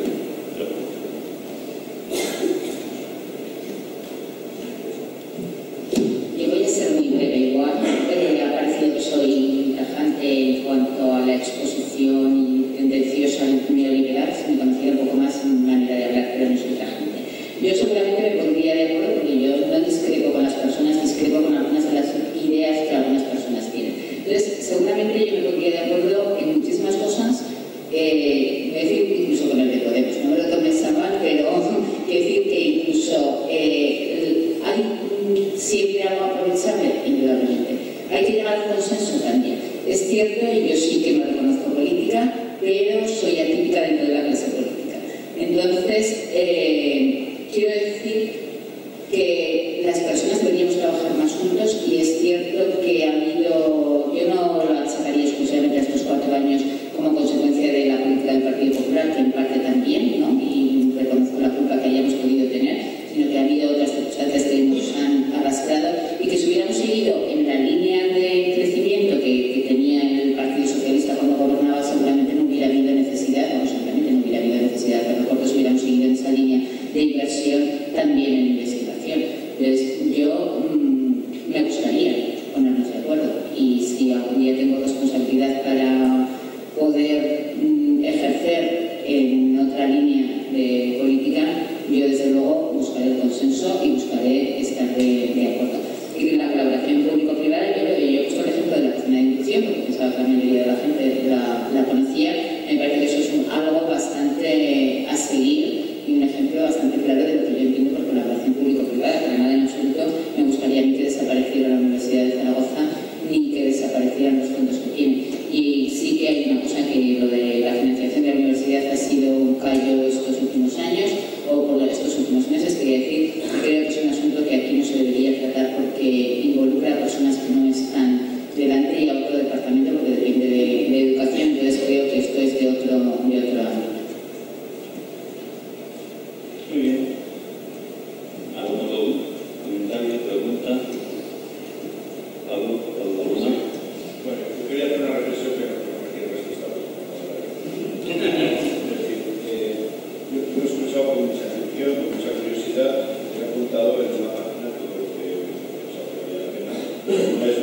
Yo voy a ser muy breve igual, pero me ha parecido que soy tajante en cuanto a la exposición y tendenciosa al neoliberal. Si me conociera un poco más en manera de hablar, pero no soy tajante. Yo seguramente me pondría de acuerdo, porque yo no discrepo con las personas, discrepo con algunas de las ideas que algunas personas tienen. Entonces, seguramente yo me pondría de acuerdo en muchísimas cosas, decir, incluso con el de Podemos, no me lo tomes a mal, pero decir que incluso hay siempre algo aprovechable, indudablemente. Hay que llegar a un consenso también. Es cierto, y yo sí que me reconozco política, pero soy atípica dentro de la clase política. Entonces, quiero decir que las personas deberíamos trabajar más juntos, y es cierto que ha habido, yo no lo achacaría exclusivamente a estos 4 años como consecuencia de la política del Partido Popular, que en parte también, ¿no? Y reconozco la culpa que hayamos podido tener, sino que ha habido otras circunstancias que nos han arrastrado, y que si hubiéramos seguido en la línea de crecimiento que tenía el Partido Socialista cuando gobernaba, seguramente no hubiera habido necesidad, no simplemente no hubiera habido necesidad de recortes, si hubiéramos seguido en esa línea de inversión también en investigación. Entonces, yo me gustaría ponernos de acuerdo, y si algún día tengo responsabilidad para poder ejercer en otra línea de política, yo desde luego buscaré el consenso y buscaré estar de acuerdo. Y la colaboración público-privada, yo he puesto el ejemplo de la oficina de inducción, porque pensaba que la mayoría de la gente la conocía. Me parece que eso es algo bastante a seguir y un ejemplo bastante claro de lo que yo entiendo por colaboración público-privada, pero nada en absoluto me gustaría a mí que desapareciera la Universidad de Zaragoza ni que desaparecieran los fondos que tiene. Y sí que hay una cosa, que lo de la financiación de la universidad ha sido un callo estos últimos años, o por estos últimos meses. Quería decir, creo que es un asunto que aquí no se debería tratar, porque involucra a personas que no están delante, y a otro departamento, porque depende de educación. Entonces creo que esto es de otro ámbito. Muy bien. ¿Algún otro comentario, pregunta? ¿Algo? Bueno, yo quería hacer una reflexión, pero no quiero respuesta. Yo he escuchado con mucha atención, con mucha curiosidad, he apuntado en una página todo lo que valía la pena. No es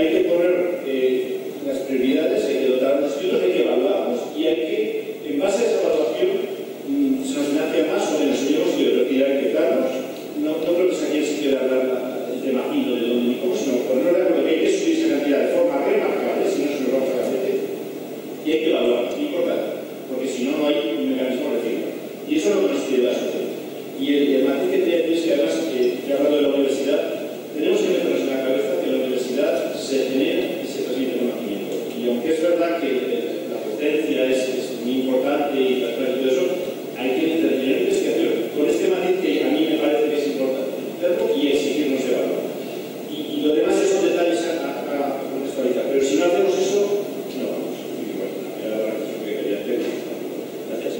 hay que poner las prioridades, hay que dotar de estudios, hay que evaluarlos y hay que, en base a esa evaluación, se nos financia más o menos. Yo creo que hay que darnos. No creo que sea aquí el sitio de hablar el tema fino de dónde ni cómo, sino ponernos de acuerdo que hay que subir esa cantidad de forma remarcable, si no se nos vamos a la mente, y hay que evaluar, y importante, porque si no, no hay un mecanismo de feedback. Y eso es lo que nos pide la sociedad. Y el matiz que tenía es que además, que hablando de la universidad, tenemos que meternos en la cabeza que la universidad se genera y se transmite conocimiento. Y aunque es verdad que la potencia es muy importante y todo eso, hay que tener investigación. Con este matiz que a mí me parece que es importante y exigirnos de valor. Y lo demás son detalles a contextualizar. Pero si no hacemos eso, no vamos. Y bueno, era la reflexión que quería hacer. Gracias.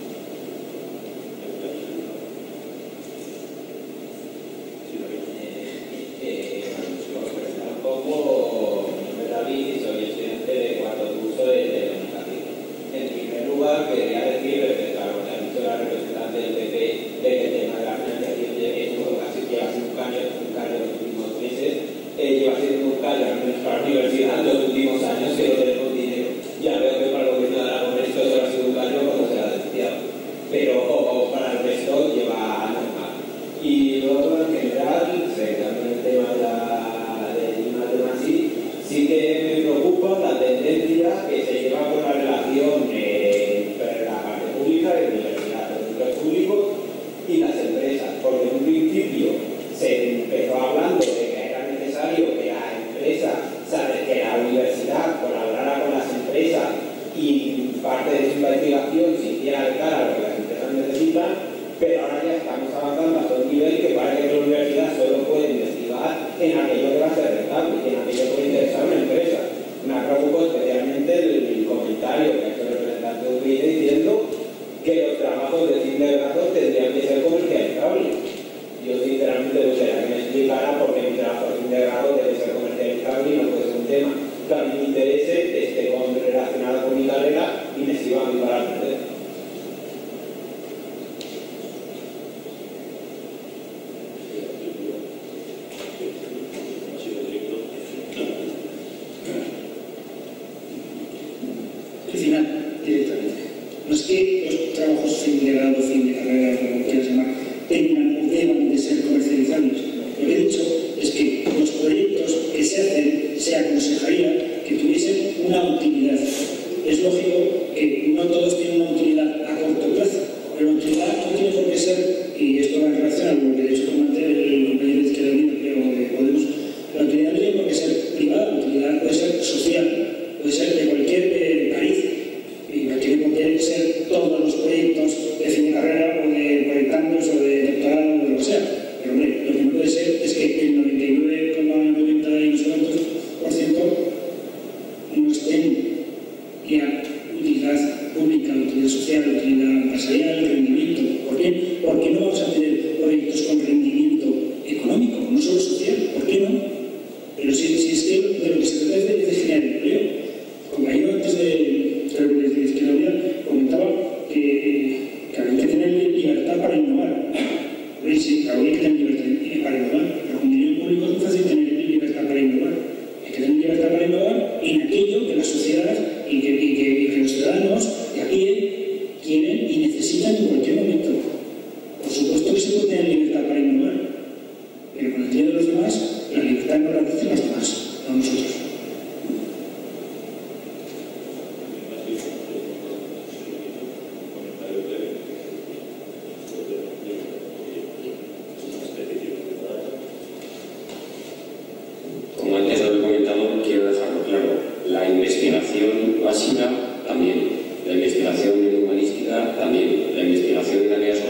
David, soy estudiante de cuarto curso de telecomunicación. En primer lugar, quería decir respecto a lo que ha dicho la representante del PP de que el tema de la financiación casi lleva siendo un callo en los últimos meses, lleva siendo un callo al menos para la universidad en los últimos años que no tenemos dinero. Ya veo que para el gobierno de Aragón esto solo ha sido un callo cuando se ha denunciado, pero para el resto lleva normal. Y luego, en general, centrando en el tema del IMAX así, sí que me preocupa la tendencia que se lleva con la relación entre la parte pública y la universidad, los centros públicos y las empresas, porque en un principio se empezó hablando de que era necesario que la empresa, que la universidad colaborara con las empresas y parte de su investigación se hiciera de cara a lo que las empresas necesitan, pero ahora ya estamos avanzando a un nivel que parece que la universidad solo puede investigar en aquello que va a ser rentable, en aquello que puede interesar a una empresa. Me preocupa especialmente el comentario que ha hecho el representante de UPyD diciendo que los trabajos de fin de grado tendrían que ser comercializables. Yo sinceramente me gustaría que me explicara por qué mi trabajo de fin de grado debe ser comercializable y no puede ser un tema que a mí me interese, esté relacionado con mi carrera y me sirva a mí para aprender. No es que los trabajos fin de grado, fin de carrera, como quieras llamar, tengan o deban de ser comercializables. Lo que he dicho es que los proyectos que se hacen se aconsejaría que tuviesen una utilidad. Es lógico que no todos tienen una utilidad a corto plazo, pero la utilidad no tiene por qué ser, y esto va en relación a lo que ha dicho el compañero de Izquierda Unida, creo, de Podemos, la utilidad no tiene por qué ser privada, la utilidad puede ser social, puede ser de cualquier país. Y no tiene por qué ser todos los proyectos de fin de carrera o de proyectandos o de doctorado o de lo que sea. Pero hombre, lo que no puede ser es que el 99,90% no estén ya utilidad pública, utilidad social, utilidad empresarial, rendimiento. ¿Por qué? Porque no vamos a tener proyectos con rendimiento económico, no solo social. ¿Por qué no? Pero si es que de lo que se trata es de generar empleo. Compañero antes de Izquierda Unida comentaba que había que tener libertad para innovar. Sí, claro, hay que tener libertad para innovar, pero con dinero público es muy fácil tener libertad para innovar. Hay que tener libertad para innovar en aquello que la sociedad y que los ciudadanos de a pie quieren y necesitan en cualquier momento. Por supuesto que se puede tener libertad para innovar, pero con el dinero de los demás, la libertad no la dicen los demás, no nosotros. Como antes lo he comentado, quiero dejarlo claro. La investigación básica también, la investigación humanística también, la investigación en áreas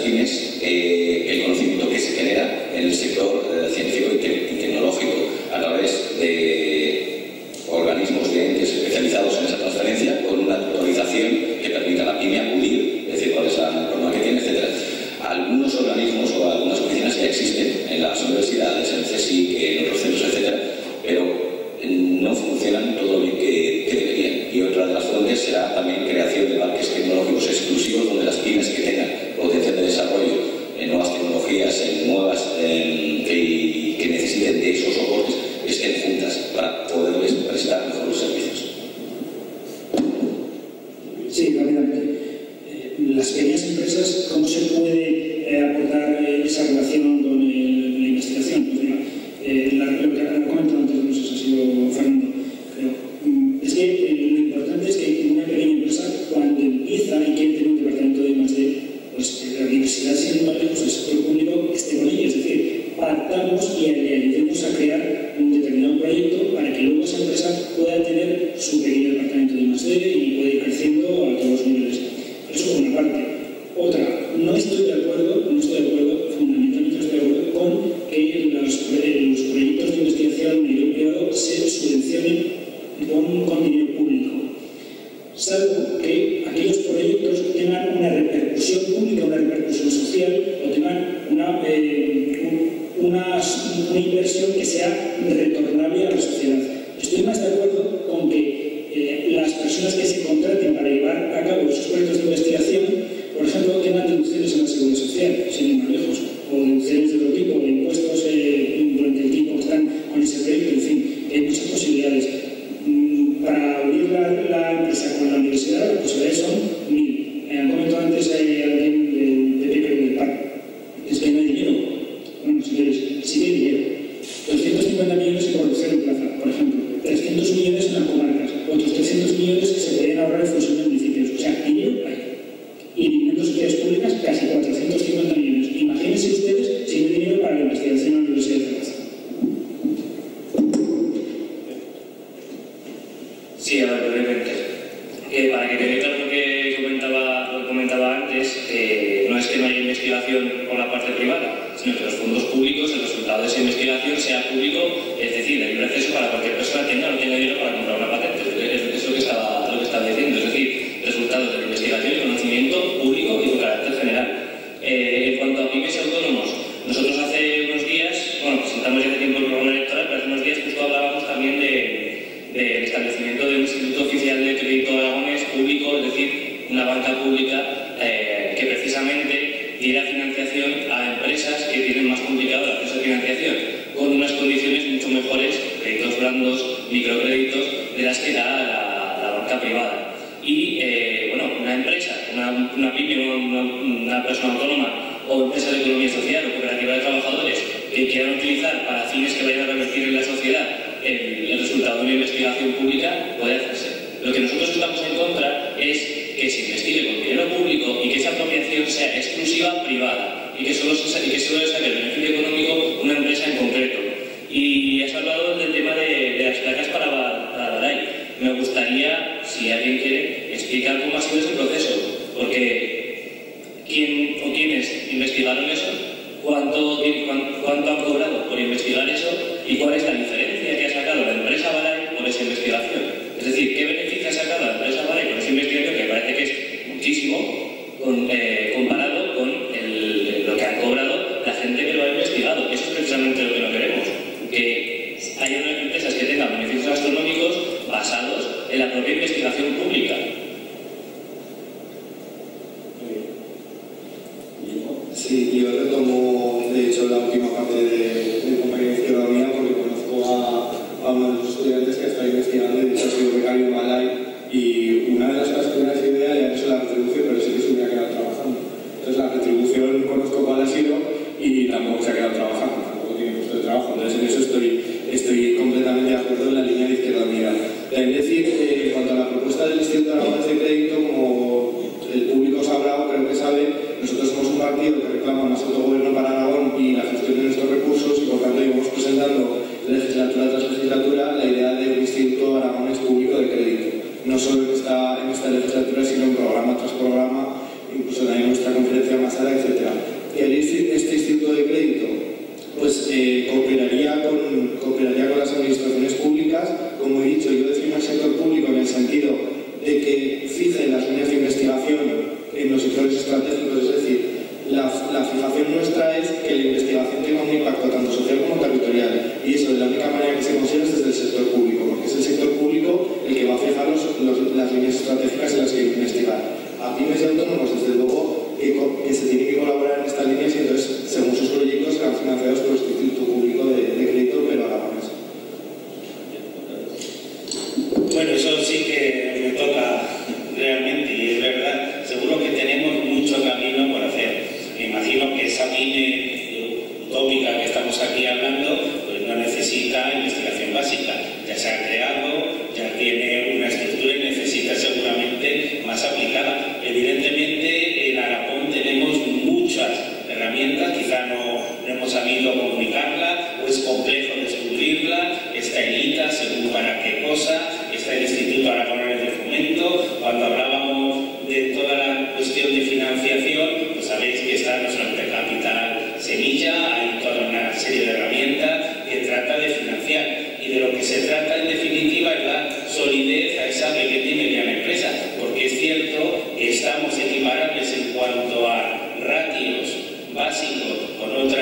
pymes el conocimiento que se genera en el sector científico y tecnológico a través de organismos de entes especializados en esa transferencia, con una tutorización que permita a la pyme acudir, es decir, cuál es la norma que tiene, etc. Algunos organismos o algunas oficinas ya existen en las universidades, en el CSIC, en otros centros, etc., pero no funcionan todo lo bien que deberían. Y otra de las fuentes será también creación de parques tecnológicos exclusivos donde las pymes que tengan potencial de desarrollo en nuevas tecnologías, en nuevas que necesiten de esos soportes, estén juntas para poderles prestar mejor los servicios. Sí, rápidamente. Las pequeñas empresas, ¿cómo se puede aportar esa relación con la investigación? Pues mira, lo que ha comentado antes, no sé si ha sido Fernando, pero es que lo importante es que una pequeña empresa, cuando empieza y quiere tener un departamento de I+D, pues la universidad, sin embargo, pues el sector público esté con ella, es decir, partamos y le ayudemos a crear un determinado proyecto para que luego esa empresa pueda tener su pequeño departamento de I+D y pueda ir creciendo a todos los niveles. Eso por una parte. Otra, no estoy de acuerdo, fundamentalmente no estoy de acuerdo con que los proyectos de investigación de nivel privado se subvencionen con dinero público, salvo que aquellos proyectos tengan una repercusión pública, una repercusión social, o tengan una inversión que sea retornable a la sociedad. Estoy más de acuerdo con que las personas que se contraten para llevar a cabo esos proyectos de investigación, por ejemplo, tengan deducciones en la seguridad social, sin ir más lejos, o deducciones de otro tipo, de impuestos durante el tiempo que están con ese proyecto, en fin, hay muchas posibilidades. Para unir la empresa con la universidad, las posibilidades son 1000. Me han comentado antes alguien de PP del PAC. Es que no hay dinero. Bueno, señores, sí hay dinero. 250 millones en corrupción en plaza, por ejemplo. 300 millones en las comarcas. Otros 300 millones que se podrían ahorrar en fusión de municipios. O sea, dinero hay. Y eliminando sociedades públicas, casi 450 millones. Imagínense ustedes si no hay dinero para la investigación en la Universidad de Zaragoza. Sí, a ver, brevemente. Para que quede claro lo que comentaba antes, no es que no haya investigación por la parte privada, sino que los fondos públicos, el resultado de esa investigación sea público, es decir, de libre acceso para cualquier persona tenga o no tenga dinero para comprar una patente. Es lo que estaba diciendo, es decir, resultados de la investigación y conocimiento público y de carácter general. En cuanto a pymes y autónomos, nosotros hace unos días, bueno, presentamos ya hace tiempo el programa electoral, pero hace unos días justo hablábamos también del establecimiento de un Instituto Oficial de Crédito Aragonés público, es decir, una banca pública que precisamente diera financiación a empresas que tienen más complicado el acceso a financiación, con unas condiciones mucho mejores, créditos blandos, microcréditos, de las que da la banca privada. Y, bueno, una empresa, una pyme, una persona autónoma o empresa de economía social o cooperativa de trabajadores que quieran utilizar para fines que vayan a revertir en la sociedad el resultado de una investigación pública, puede hacerse. Lo que nosotros estamos en contra es que se investigue con dinero público y que esa apropiación sea exclusiva privada y que solo le saque el beneficio económico una empresa en concreto. Y has hablado del tema de las placas para Baray. Me gustaría, si alguien quiere, explicar cómo ha sido ese proceso, porque ¿quiénes investigaron eso? ¿Cuánto han cobrado por investigar eso? ¿Y cuál es la diferencia que ha sacado la empresa Baray por esa investigación? Es decir, ¿qué beneficio ha sacado la empresa Baray por esa investigación, que me parece que es muchísimo, comparado con lo que han cobrado la gente que lo ha investigado? Eso es precisamente lo que no queremos, que haya unas empresas que tengan beneficios astronómicos basados en la propia investigación pública. Sí, yo retomo, de hecho, la última parte de compañía de izquierda mía, porque conozco a uno de los estudiantes que está investigando, de hecho ha sido becario en Malay, y una de las cosas que me hace idea ya no es la retribución, pero sí que se hubiera quedado trabajando. Entonces la retribución conozco cuál ha sido y tampoco se ha quedado trabajando, tampoco tiene puesto de trabajo. Entonces en eso estoy completamente de acuerdo en la línea de izquierda unida. También decir, en cuanto a la propuesta del Instituto Aragonés de Crédito, como el público sabrá o creo que sabe, nosotros somos un partido que reclama más autogobierno para Aragón y la gestión de nuestros recursos, y por tanto íbamos presentando legislatura tras legislatura la idea de un Instituto Aragonés Público de Crédito. No solo en esta legislatura, sino en programa tras programa, incluso también en nuestra conferencia más allá, etc. la fijación nuestra es que la investigación tenga un impacto tanto social como territorial, y eso de la única manera que se consigue es desde el sector público, porque es el sector público el que va a fijar las líneas estratégicas en las que hay que investigar. A pymes y autónomos, desde luego, que se tiene que colaborar en estas líneas, y entonces, según sus proyectos, serán financiados por el Instituto Público de Crédito, pero aragonés. Bueno, eso sí que me toca realmente, y es verdad. Seguro que tenemos mucho camino por hacer. Me imagino que esa pyme utópica que estamos aquí hablando, pues no necesita investigación básica. Ya se ha creado, ya tiene una estructura y necesita seguramente más aplicada. Evidentemente, en Aragón tenemos muchas herramientas, quizá no hemos sabido comunicarla, o es complejo descubrirla. Está el ITA, según para qué cosa, está el Instituto Aragonés de Fomento. Cuando hablábamos de toda la cuestión de financiación, pues sabéis que está nuestro Capital Semilla, hay toda una serie de herramientas que trata de financiar. Y de lo que se trata en definitiva es dar solidez a esa pequeña y mediana empresa, porque es cierto que estamos equiparables en cuanto a ratios básicos con otros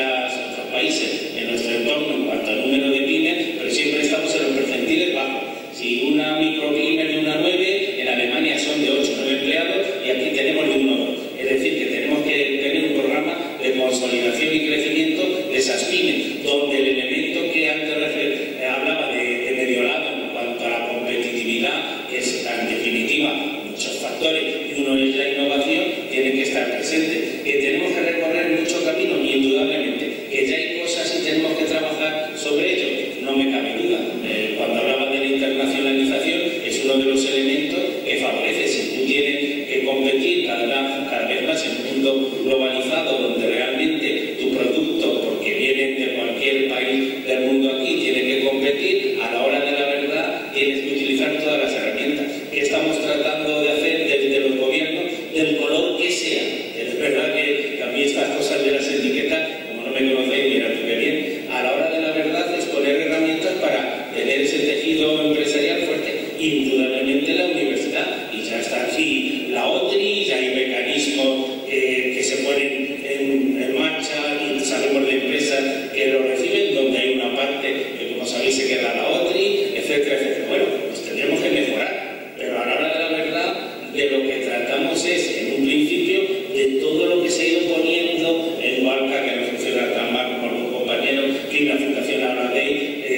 países en nuestro entorno en cuanto al número de pymes, pero siempre estamos en los percentiles bajos. Si una micropyme de una 9, en Alemania son de 8 o 9 empleados y aquí tenemos de 1 o 2. Es decir, que tenemos que tener un programa de consolidación y crecimiento de esas pymes, donde el elemento que antes hablaba de medio lado en cuanto a la competitividad, que es en definitiva muchos factores, y uno es la innovación, tiene que estar presente. Que tenemos que recorrer mucho camino, indudablemente. Que ya hay cosas y tenemos que trabajar sobre ello, no me cabe duda. Cuando hablaba de la internacionalización, es uno de los elementos que favorece. Si tú tienes que competir cada vez más en un mundo globalizado, donde realmente tu producto, porque vienen de cualquier país del mundo aquí, tiene que competir, a la hora de la verdad tienes que utilizar todas las herramientas. ¿Qué estamos tratando de hacer desde los gobiernos, del color que sea? Es verdad que a mí estas cosas de las etiquetas, como no me conocéis, mira tú qué bien, a la hora de la verdad es poner herramientas para tener ese tejido empresarial fuerte. Indudablemente la universidad, y ya está aquí la OTRI, ya hay mecanismos que se ponen en marcha, y sabemos de empresas que lo reciben, donde hay una parte que, como sabéis, se queda la OTRI, etcétera, etcétera. Bueno, pues tendremos que mejorar, pero a la hora de la verdad, de lo que tratamos es, en un principio, de todo lo que se ha ido poniendo en Hualca, que no funciona tan mal como un compañero, que la Fundación habla de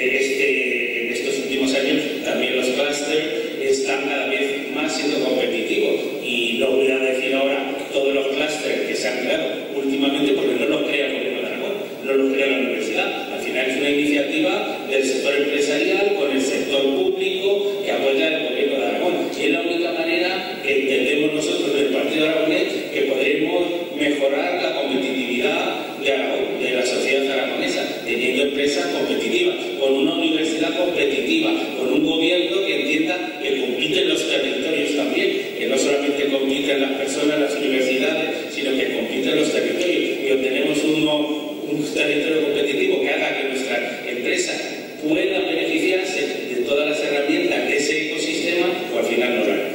en estos últimos años, también los clústeres están cada vez más siendo competitivos. Y no voy a decir ahora todos los clústeres que se han creado últimamente, porque no los crea el Gobierno de Aragón, no los crea la universidad. Al final es una iniciativa del sector empresarial con el sector público que apoya el Gobierno de Aragón. Y es la única manera que entendemos nosotros del Partido Aragonés que podremos mejorar la competitividad de Aragón, de la sociedad aragonesa, teniendo empresas competitivas, con una universidad competitiva, con un gobierno que entienda que compiten los territorios también, que no solamente compiten las personas, las universidades, sino que compiten los territorios. Y obtenemos un territorio competitivo que haga que nuestra empresa pueda beneficiarse de todas las herramientas de ese ecosistema, o al final no lo haremos.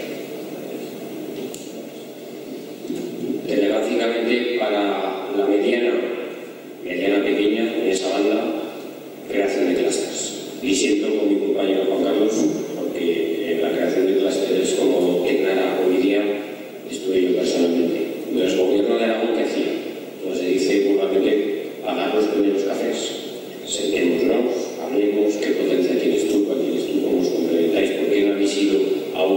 Telegráficamente, para la mediana pequeña, en esa banda, creación de clústeres. Disiento con mi compañero Juan Carlos, porque en la creación de clústeres como Tecnara hoy día estuve yo personalmente. Entonces, el gobierno de Aragón, ¿qué hacía? Pues se dice vulgarmente, pagar los primeros cafés. Sentémonos, hablemos, qué potencia tienes tú, cuál tienes tú, cómo os complementáis, por qué no habéis ido a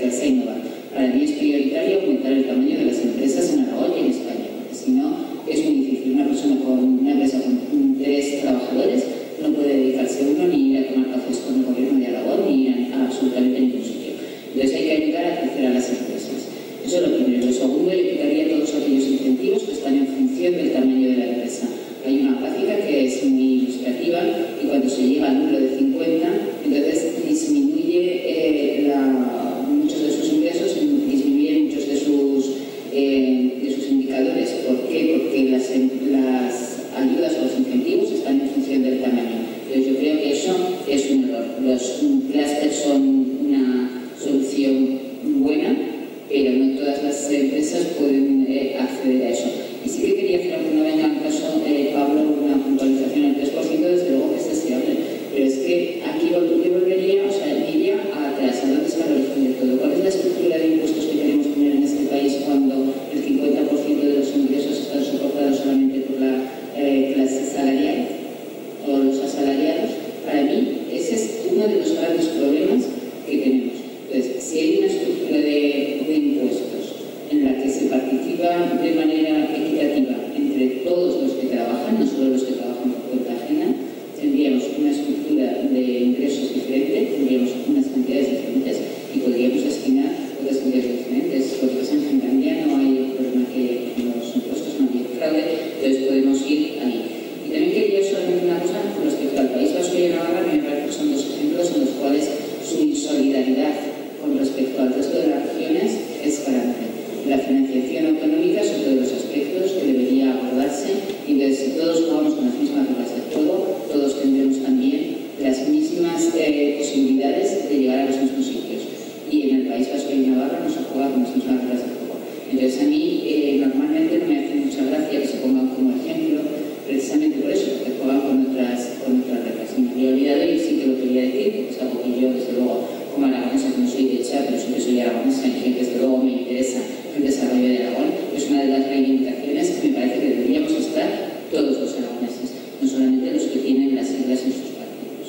dedicarse a innovar. Para mí es prioritario aumentar el tamaño de las empresas en Aragón y en España, porque si no es muy difícil. Una empresa con 3 trabajadores no puede dedicarse uno ni ir a tomar cafés con el gobierno de Aragón ni ir a absolutamente ningún sitio. Entonces hay que ayudar a crecer a las empresas. Eso es lo primero. Lo segundo, evitaría todos aquellos incentivos que están en función del tamaño de la empresa. Hay una gráfica que es muy ilustrativa y cuando se llega al número de 50, entonces disminuye muchos de sus ingresos, disminuyen muchos de sus indicadores. ¿Por qué? Porque las ayudas o los incentivos están en función del tamaño. Entonces yo creo que eso es un error. Los clústeres son una solución buena, pero no todas las empresas pueden acceder a eso. Y sí que quería hacer alguna vez en el caso, Pablo, una puntualización al 3%, desde luego que es deseable. Pero es que aquí yo volvería, o sea, iría atrás, a dónde está el origen de todo. ¿Cuál es la estructura de impuestos que queremos poner en este país cuando el 50% de los ingresos están soportados solamente por la clase salarial o los asalariados? Para mí, ese es uno de los grandes problemas que tenemos. Entonces, si hay una estructura de impuestos en la que se participa de manera equitativa entre todos los que trabajan, no solo los que trabajan por cuenta ajena, tendríamos una estructura de ingresos diferente, tendríamos unas cantidades diferentes y podríamos destinar otras cantidades diferentes. Por ejemplo, en Finlandia no hay el problema que en los impuestos no hay fraude, entonces podemos ir ahí. Y también quería solamente una cosa con respecto al País Vasco y a Navarra, me parece que son 2 ejemplos en los cuales su insolidaridad con respecto al resto de las regiones es grande. La financiación autonómica es otro de los aspectos que debería abordarse y entonces si todos jugamos con las mismas reglas de juego, todos tendremos también las mismas posibilidades de llegar a los mismos sitios. Y en el País Vasco y Navarra no se juega con las mismas reglas de juego. Entonces a mí normalmente no me hace mucha gracia que se pongan como ejemplo, precisamente por eso, porque juegan con otras reglas. Y me había olvidado y sí que lo quería decir, porque es algo que yo desde luego como aragonesa, que no soy de Echa, pero sí que soy aragonesa y que desde luego me interesa el desarrollo de Aragón, es una de las reivindicaciones que me parece que deberíamos estar todos los aragoneses, no solamente los que tienen las siglas en sus partidos.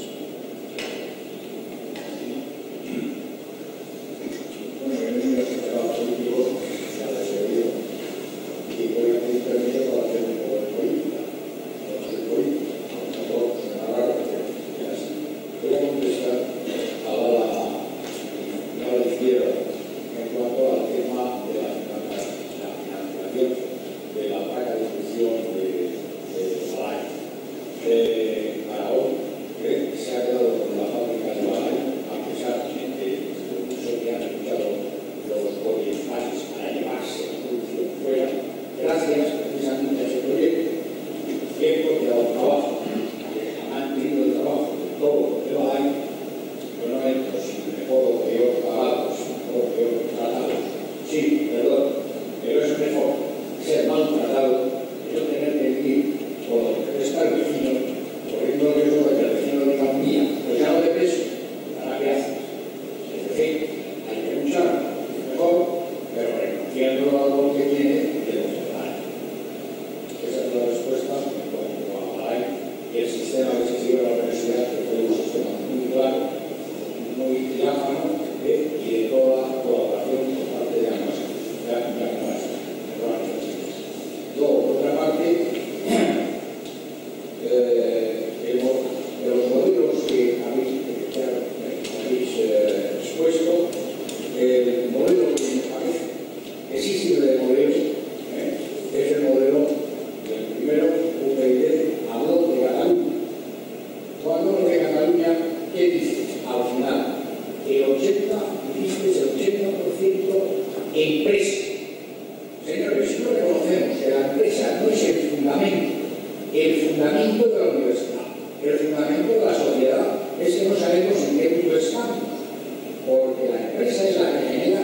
Bueno, yo no me he trabajo político, ya lo he oído, y voy a pedir permiso para hacer un poco de política. No soy político, tampoco se me haga así. Voy a contestar a la izquierda en cuanto al tema de la financiación de la placa de instrucción de Balay. Aragón se ha quedado con la fábrica de Balay, a pesar de que incluso que han escuchado los orientales para llevarse la producción fuera, gracias precisamente a ese proyecto, que porque ha dado trabajo, que han tenido el trabajo de todo lo que Balay, no entros mejor o peor pagados o peor tratados. Sí, perdón, pero es mejor ser maltratado que no tener que vivir por lo que está el vecino, corriendo el riesgo de que el vecino diga mía, pues ya no de peso, ¿para qué haces? Es decir, hay que luchar mejor, pero reconociendo el valor que tiene de los demás. Esa es la respuesta en cuanto a Balay y el sistema que se sigue en la universidad, que fue un sistema muy claro, muy diáfano y de toda la colaboración por parte de ambas organizaciones. Luego, por otra parte, de los modelos que habéis expuesto, el modelo que me parece que sí sirve de modelo es el modelo del primero UPyD habló de Cataluña. Cuando hablo de Cataluña, ¿qué dices? Al final, el 80% empresa. Señores, si no reconocemos que la empresa no es el fundamento de la universidad, el fundamento de la sociedad es que no sabemos en qué mundo estamos, porque la empresa es la que genera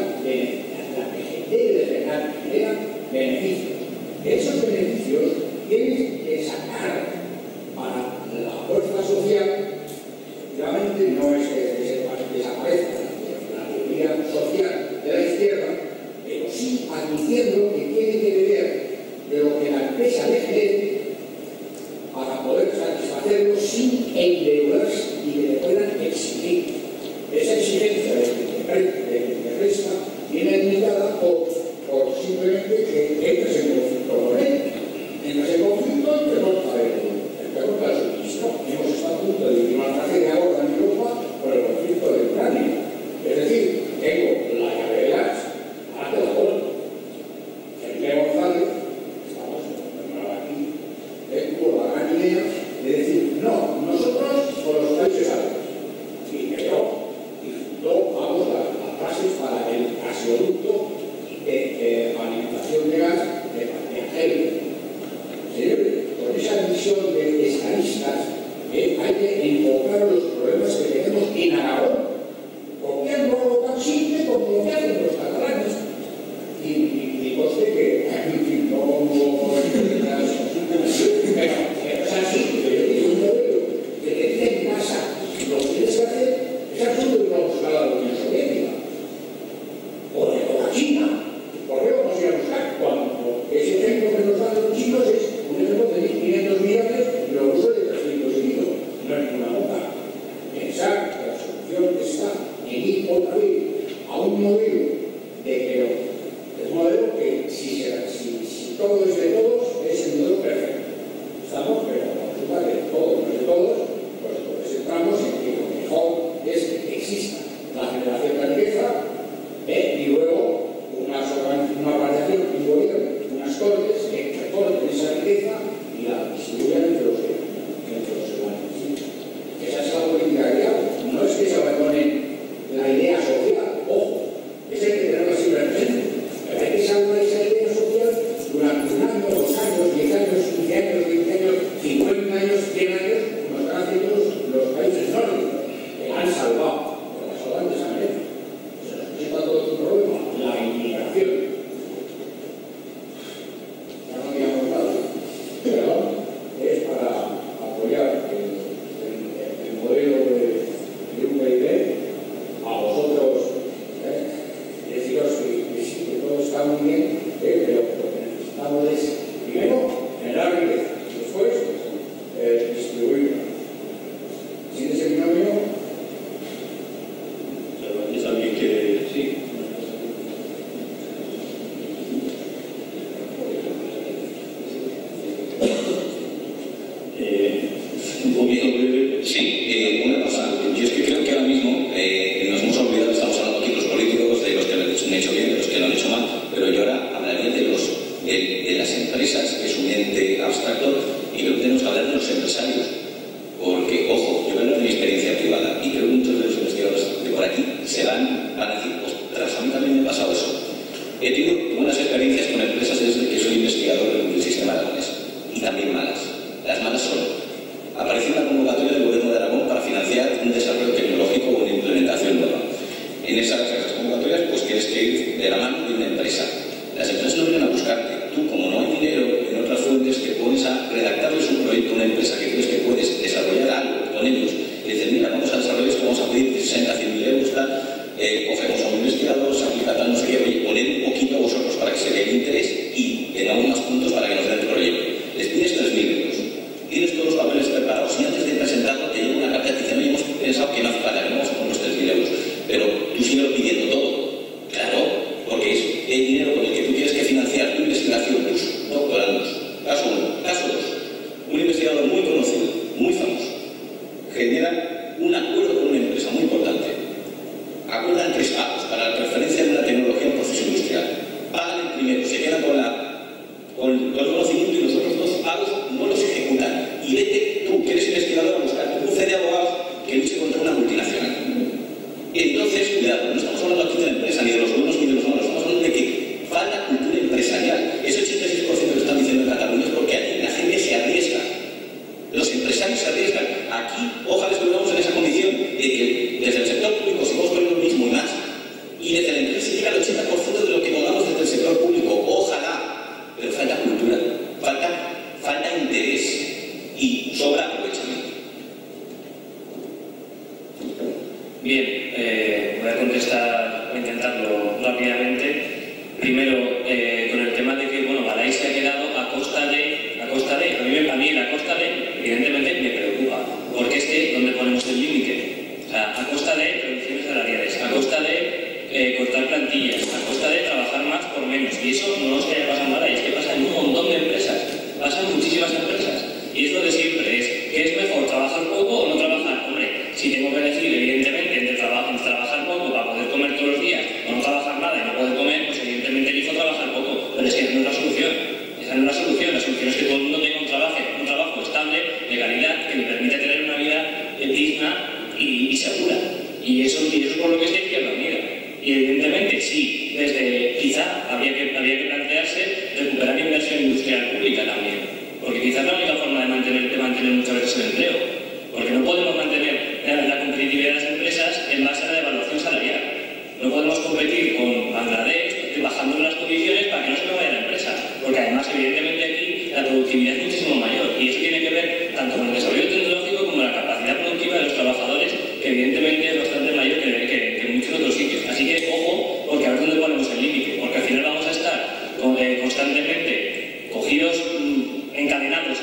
beneficios. Esos beneficios tienen que sacar para la fuerza social. Realmente no es que desaparezca la teoría social de la izquierda, pero sí admitiendo que tiene que beber de lo que la empresa le genere para poder satisfacerlo sin endeudarse y que le puedan exigir. Esa exigencia de que empresa viene limitada por simplemente que entres en conflicto con él. Entras en conflicto y te corta el suministro. Hemos estado a punto de firmar una tragedia ahora en Europa por el conflicto de Ucrania. Es decir, tengo la llave de gas, ahora te la doy. Felipe González, estamos aquí, tuvo la gran idea de decir, no, nosotros con los países árabes. Y creó y fundó, vamos, las bases para el gasoducto de alimentación de gas de Argelia. Señores, con esa visión de estadistas, hay que enfocar los problemas que tenemos en Aragón, copiando algo tan simple como lo que hacen los catalanes. Y conste que, en fin, no es así, pero yo digo un modelo que te dice en casa lo que tienes que hacer, es absurdo que vamos a la Unión Soviética o de la China. ¿Por qué vamos a ir a buscar? Cuando ese ejemplo que nos dan los chinos es un ejemplo de 1.500 millones y los rusos de 300 y pico. No es ninguna boca. Pensar que la solución está en ir otra vez a un modelo de modelo que si todo es de todos, es el modelo perfecto. Estamos, pero resulta que todo no es de todos, pues entramos en que lo mejor es que exista la generación de riqueza y luego una organización, un gobierno, unas cortes que recorten esa riqueza y la distribuyan entre los ciudadanos. Esa es la política que hago. No es que se abandone la idea social, ojo, es el que tenemos siempre en mente. Pero hay que salvar esa idea social durante un año, 2 años, 10 años, 15 años, 20 años, 50 años, 100 años, como están haciendo los países nórdicos, que han salvado, pero las antes han hecho. Se nos presenta todo un problema, la inmigración. Ya no habíamos hablado, pero es para apoyar el modelo de UPyD. A vosotros, deciros que sí, que todo está muy bien, pero lo que necesitamos es, primero, generar riqueza, después, distribuirla. ¿Sin ese binomio? ¿Es alguien que sí? Un poquito breve. Sí, una cosa. Yo es que creo que ahora mismo nos hemos olvidado, estamos hablando aquí los políticos, de los que lo han hecho bien, de los que lo han hecho mal, pero yo ahora hablaría de las empresas, que es un ente abstracto, y creo que tenemos que hablar de los empresarios. Porque, ojo, yo voy a hablar de mi experiencia privada, y creo que muchos de los investigadores de por aquí van a decir, ostras, a mí también me ha pasado eso. He tenido buenas experiencias con empresas desde que soy investigador del sistema aragonés, y también malas. Las malas son: aparece una convocatoria del Gobierno de Aragón para financiar un desarrollo tecnológico o una implementación nueva. En esas convocatorias, pues tienes que ir de la mano de una empresa. Las empresas no vienen a buscarte. Tú, como no hay dinero en otras fuentes, te pones a redactarles un proyecto a una empresa que crees que puedes desarrollar algo con ellos. Y dices, mira, vamos a desarrollar esto, vamos a pedir 60, 100.000 euros, tal. Cogemos a un investigador, se aplica tal, no sé qué, oye, poned un poquito a vosotros para que se dé el interés y tengamos más puntos para que nos den el proyecto. Les pides 3.000 euros. Tienes todos los papeles preparados y antes de presentarlo te llega una carta que dice, no, hemos pensado que no hace falta, que no vamos a poner los 3.000 euros, pero tú sigues pidiendo todo. Claro, porque es el dinero con el que tú tienes que financiar tu investigación, tus doctorandos. Caso 1. Caso 2. Un investigador muy conocido, muy famoso, genera un acuerdo con una empresa muy importante. Acuerdan 3 pagos para la transferencia de una tecnología en proceso industrial. Pagan el primero, se quedan con el conocimiento y los otros 2 pagos no los ejecutan. Y vete tú, que eres investigador, a buscar un bufete de abogados que luche contra una multinacional. Entonces, cuidado, no estamos hablando aquí de la empresa, ni de los buenos ni de los malos, estamos hablando de que falta cultura empresarial. Ese 86% que están diciendo en Cataluña es porque aquí la gente se arriesga. Los empresarios se arriesgan. Aquí, ojalá estuviéramos en esa condición de que desde el sector público sigamos con lo mismo y más, y desde la empresa llega al 80% de lo que pongamos desde el sector público. Ojalá, pero falta cultura, falta interés y sobra aprovechamiento. Bien, voy a contestar, voy a intentarlo rápidamente. Primero, con el tema de que, bueno, Balai se ha quedado a costa de, a mí la costa de, evidentemente me preocupa, porque es que, ¿dónde ponemos el límite? O sea, a costa de reducciones salariales, a costa de cortar plantillas, a costa de trabajar más por menos. Y eso no es que haya pasado nada, es que pasa en un montón de empresas, pasa en muchísimas empresas. Y es lo de siempre, ¿qué es mejor, trabajar poco o no trabajar? Hombre, si tengo que elegir, evidentemente, entre trabajar poco para poder comer todos los días o no trabajar nada y no poder comer, pues evidentemente elijo trabajar poco. Pero es que no es la solución. Esa no es la solución. La solución es que todo el mundo tenga un trabajo estable, de calidad, que me permita tener una vida digna y segura. Y eso es por lo que está Izquierda Unida. Y evidentemente, sí, quizá habría que plantearse recuperar inversión industrial pública también. Porque quizás es la única forma de mantener muchas veces el empleo. Porque no podemos mantener la competitividad de las empresas en base a la devaluación salarial. No podemos competir con Bangladesh bajando las condiciones para que no se me vaya la empresa. Porque además, evidentemente, aquí la productividad es muchísimo mayor. Y eso tiene que ver tanto con el desarrollo tecnológico como la capacidad productiva de los trabajadores, que evidentemente es bastante mayor que en muchos otros sitios. Así que, ojo, porque a ver dónde ponemos el límite. Porque al final vamos a estar constantemente cogidos, encadenados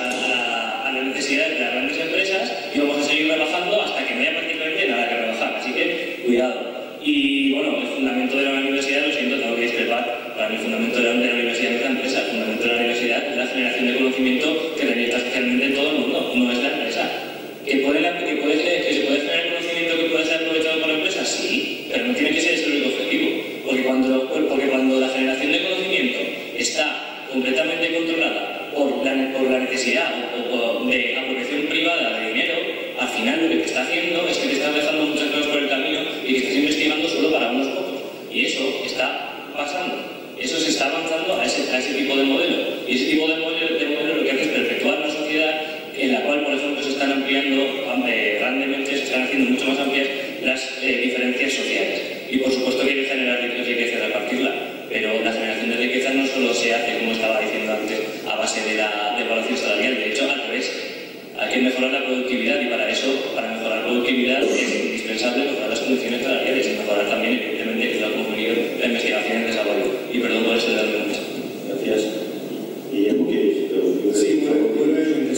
a las necesidades de las grandes empresas y vamos a seguir rebajando hasta que no haya prácticamente nada que rebajar. Así que, cuidado. Y bueno, el fundamento de la universidad, lo siento, tengo que discrepar. Para mí el fundamento de la universidad no es la empresa, el fundamento de la universidad es la generación de conocimiento que revienta especialmente en todo el mundo, no es la empresa. ¿Que se puede generar conocimiento que puede ser aprovechado por la empresa? Sí, pero no tiene que ser ese el único objetivo. Porque cuando la generación de conocimiento está completamente controlada por la necesidad o de apropiación privada de dinero, al final lo que te está haciendo es que te estás dejando muchas cosas por el camino y que estás investigando solo para unos pocos. Y eso está pasando. Eso se está avanzando a ese tipo de modelo. Y ese tipo de modelo lo que hace es perpetuar una sociedad en la cual, por ejemplo, se están ampliando grandemente, se están haciendo mucho más amplias las diferencias sociales. Y por supuesto que hay que generar riqueza y repartirla. Pero la generación de riqueza no solo se hace, como estaba diciendo antes, a base de la devaluación salarial. De hecho, al revés, hay que mejorar la productividad y para eso, para mejorar la productividad, es indispensable mejorar las condiciones salariales y mejorar también, evidentemente, que es lo que hemos venido, la investigación y el desarrollo. Y perdón por extenderme mucho. Gracias. Guillermo, sí, muy brevemente.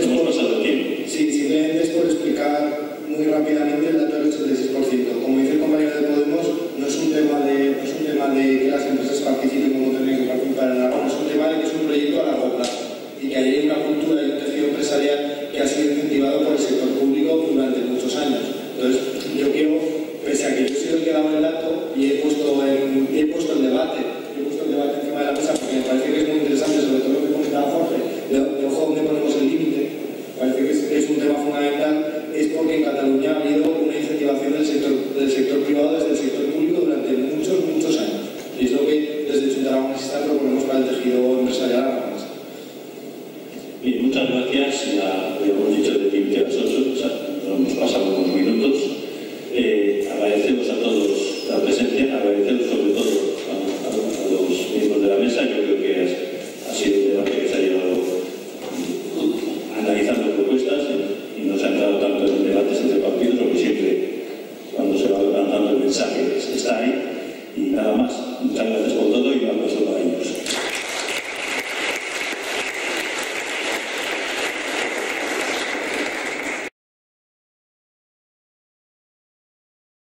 Simplemente es por explicar muy rápidamente el dato del 86%. Como dice el compañero de Podemos, no es un tema de que las empresas participen como tienen que participar en Aragón, es un tema de que es un proyecto a largo plazo y que hay una cultura y un tejido empresarial que ha sido incentivado por el sector público durante muchos años. Entonces, yo quiero, pese a que yo soy el que ha dado el dato y he puesto el debate encima de la mesa porque me parece que es muy interesante, sobre todo lo que comentaba Jorge, de ojo dónde ponemos el límite, parece que es un tema fundamental, es porque en Cataluña ha habido una incentivación del sector privado desde el sector público durante muchos años. Y es lo que desde Junta de Aragón proponemos para el tejido empresarial aragonés. Bien, muchas gracias. Ya habíamos dicho de 20 a las 8, o sea, nos hemos pasado unos minutos. Agradecemos a todos la presencia, agradecemos sobre todo a los miembros de la mesa. Yo creo que ha sido un debate que se ha llevado analizando propuestas y no se ha entrado tanto en debates entre partidos, porque siempre cuando se va lanzando el mensaje está ahí. Y nada más. Muchas gracias por todo y vamos a